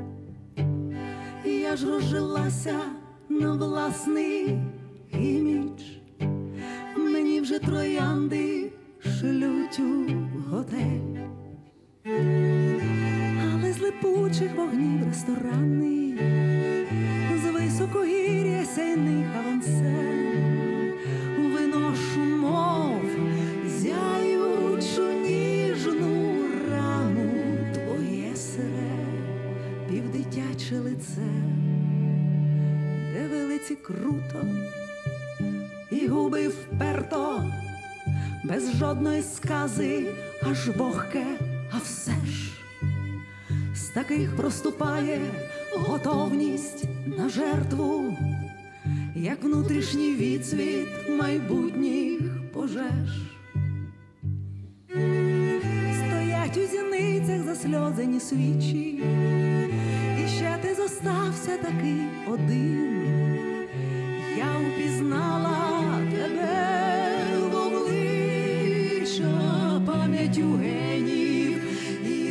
Я ж розжилася на власний імідж, мені вже троянди шлють у готель. Але з липучих вогнів ресторанний, з високогір'я сяйних авансцен виношу, мов зяючу ніжну рану твоє сире півдитяче лице, де вилиці круто і губи вперто, без жодної скази, аж вогке, а все ж з таких проступає готовність на жертву, як внутрішній відсвіт майбутніх пожеж. Стоять у зіницях засльозані свічі, і ще ти зостався такий один. Я впізнала тебе в обличчя, пам'яттю генів і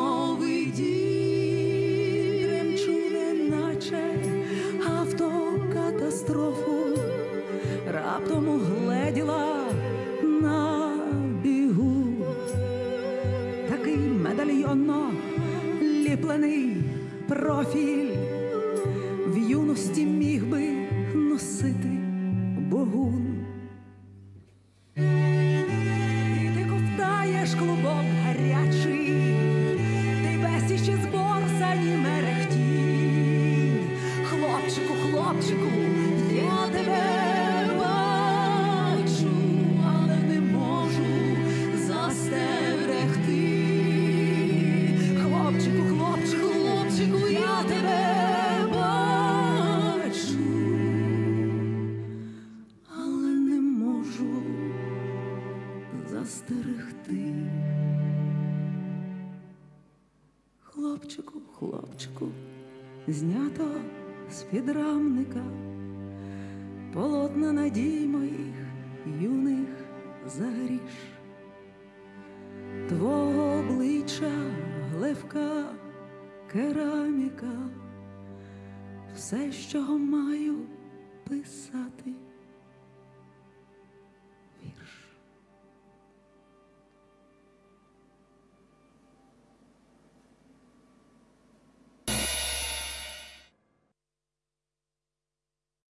сновидінь, ремчу неначе автокатастрофу, раптом угледіла на бігу. Такий медальйонно ліплений профіль в юності міг би носити богун. І ти ковтаєш клубок гарячий, ти безсіще зборсані мерехтінь. Хлопчику, хлопчику, я тебе бачу, але не можу застерегти. Хлопчику, хлопчику, хлопчику, я тебе бачу, але не можу застерегти. Хлопчику, хлопчику, знято з-під рамника полотна надій моїх юних загріш. Твого обличчя гливка кераміка, все, що маю писати.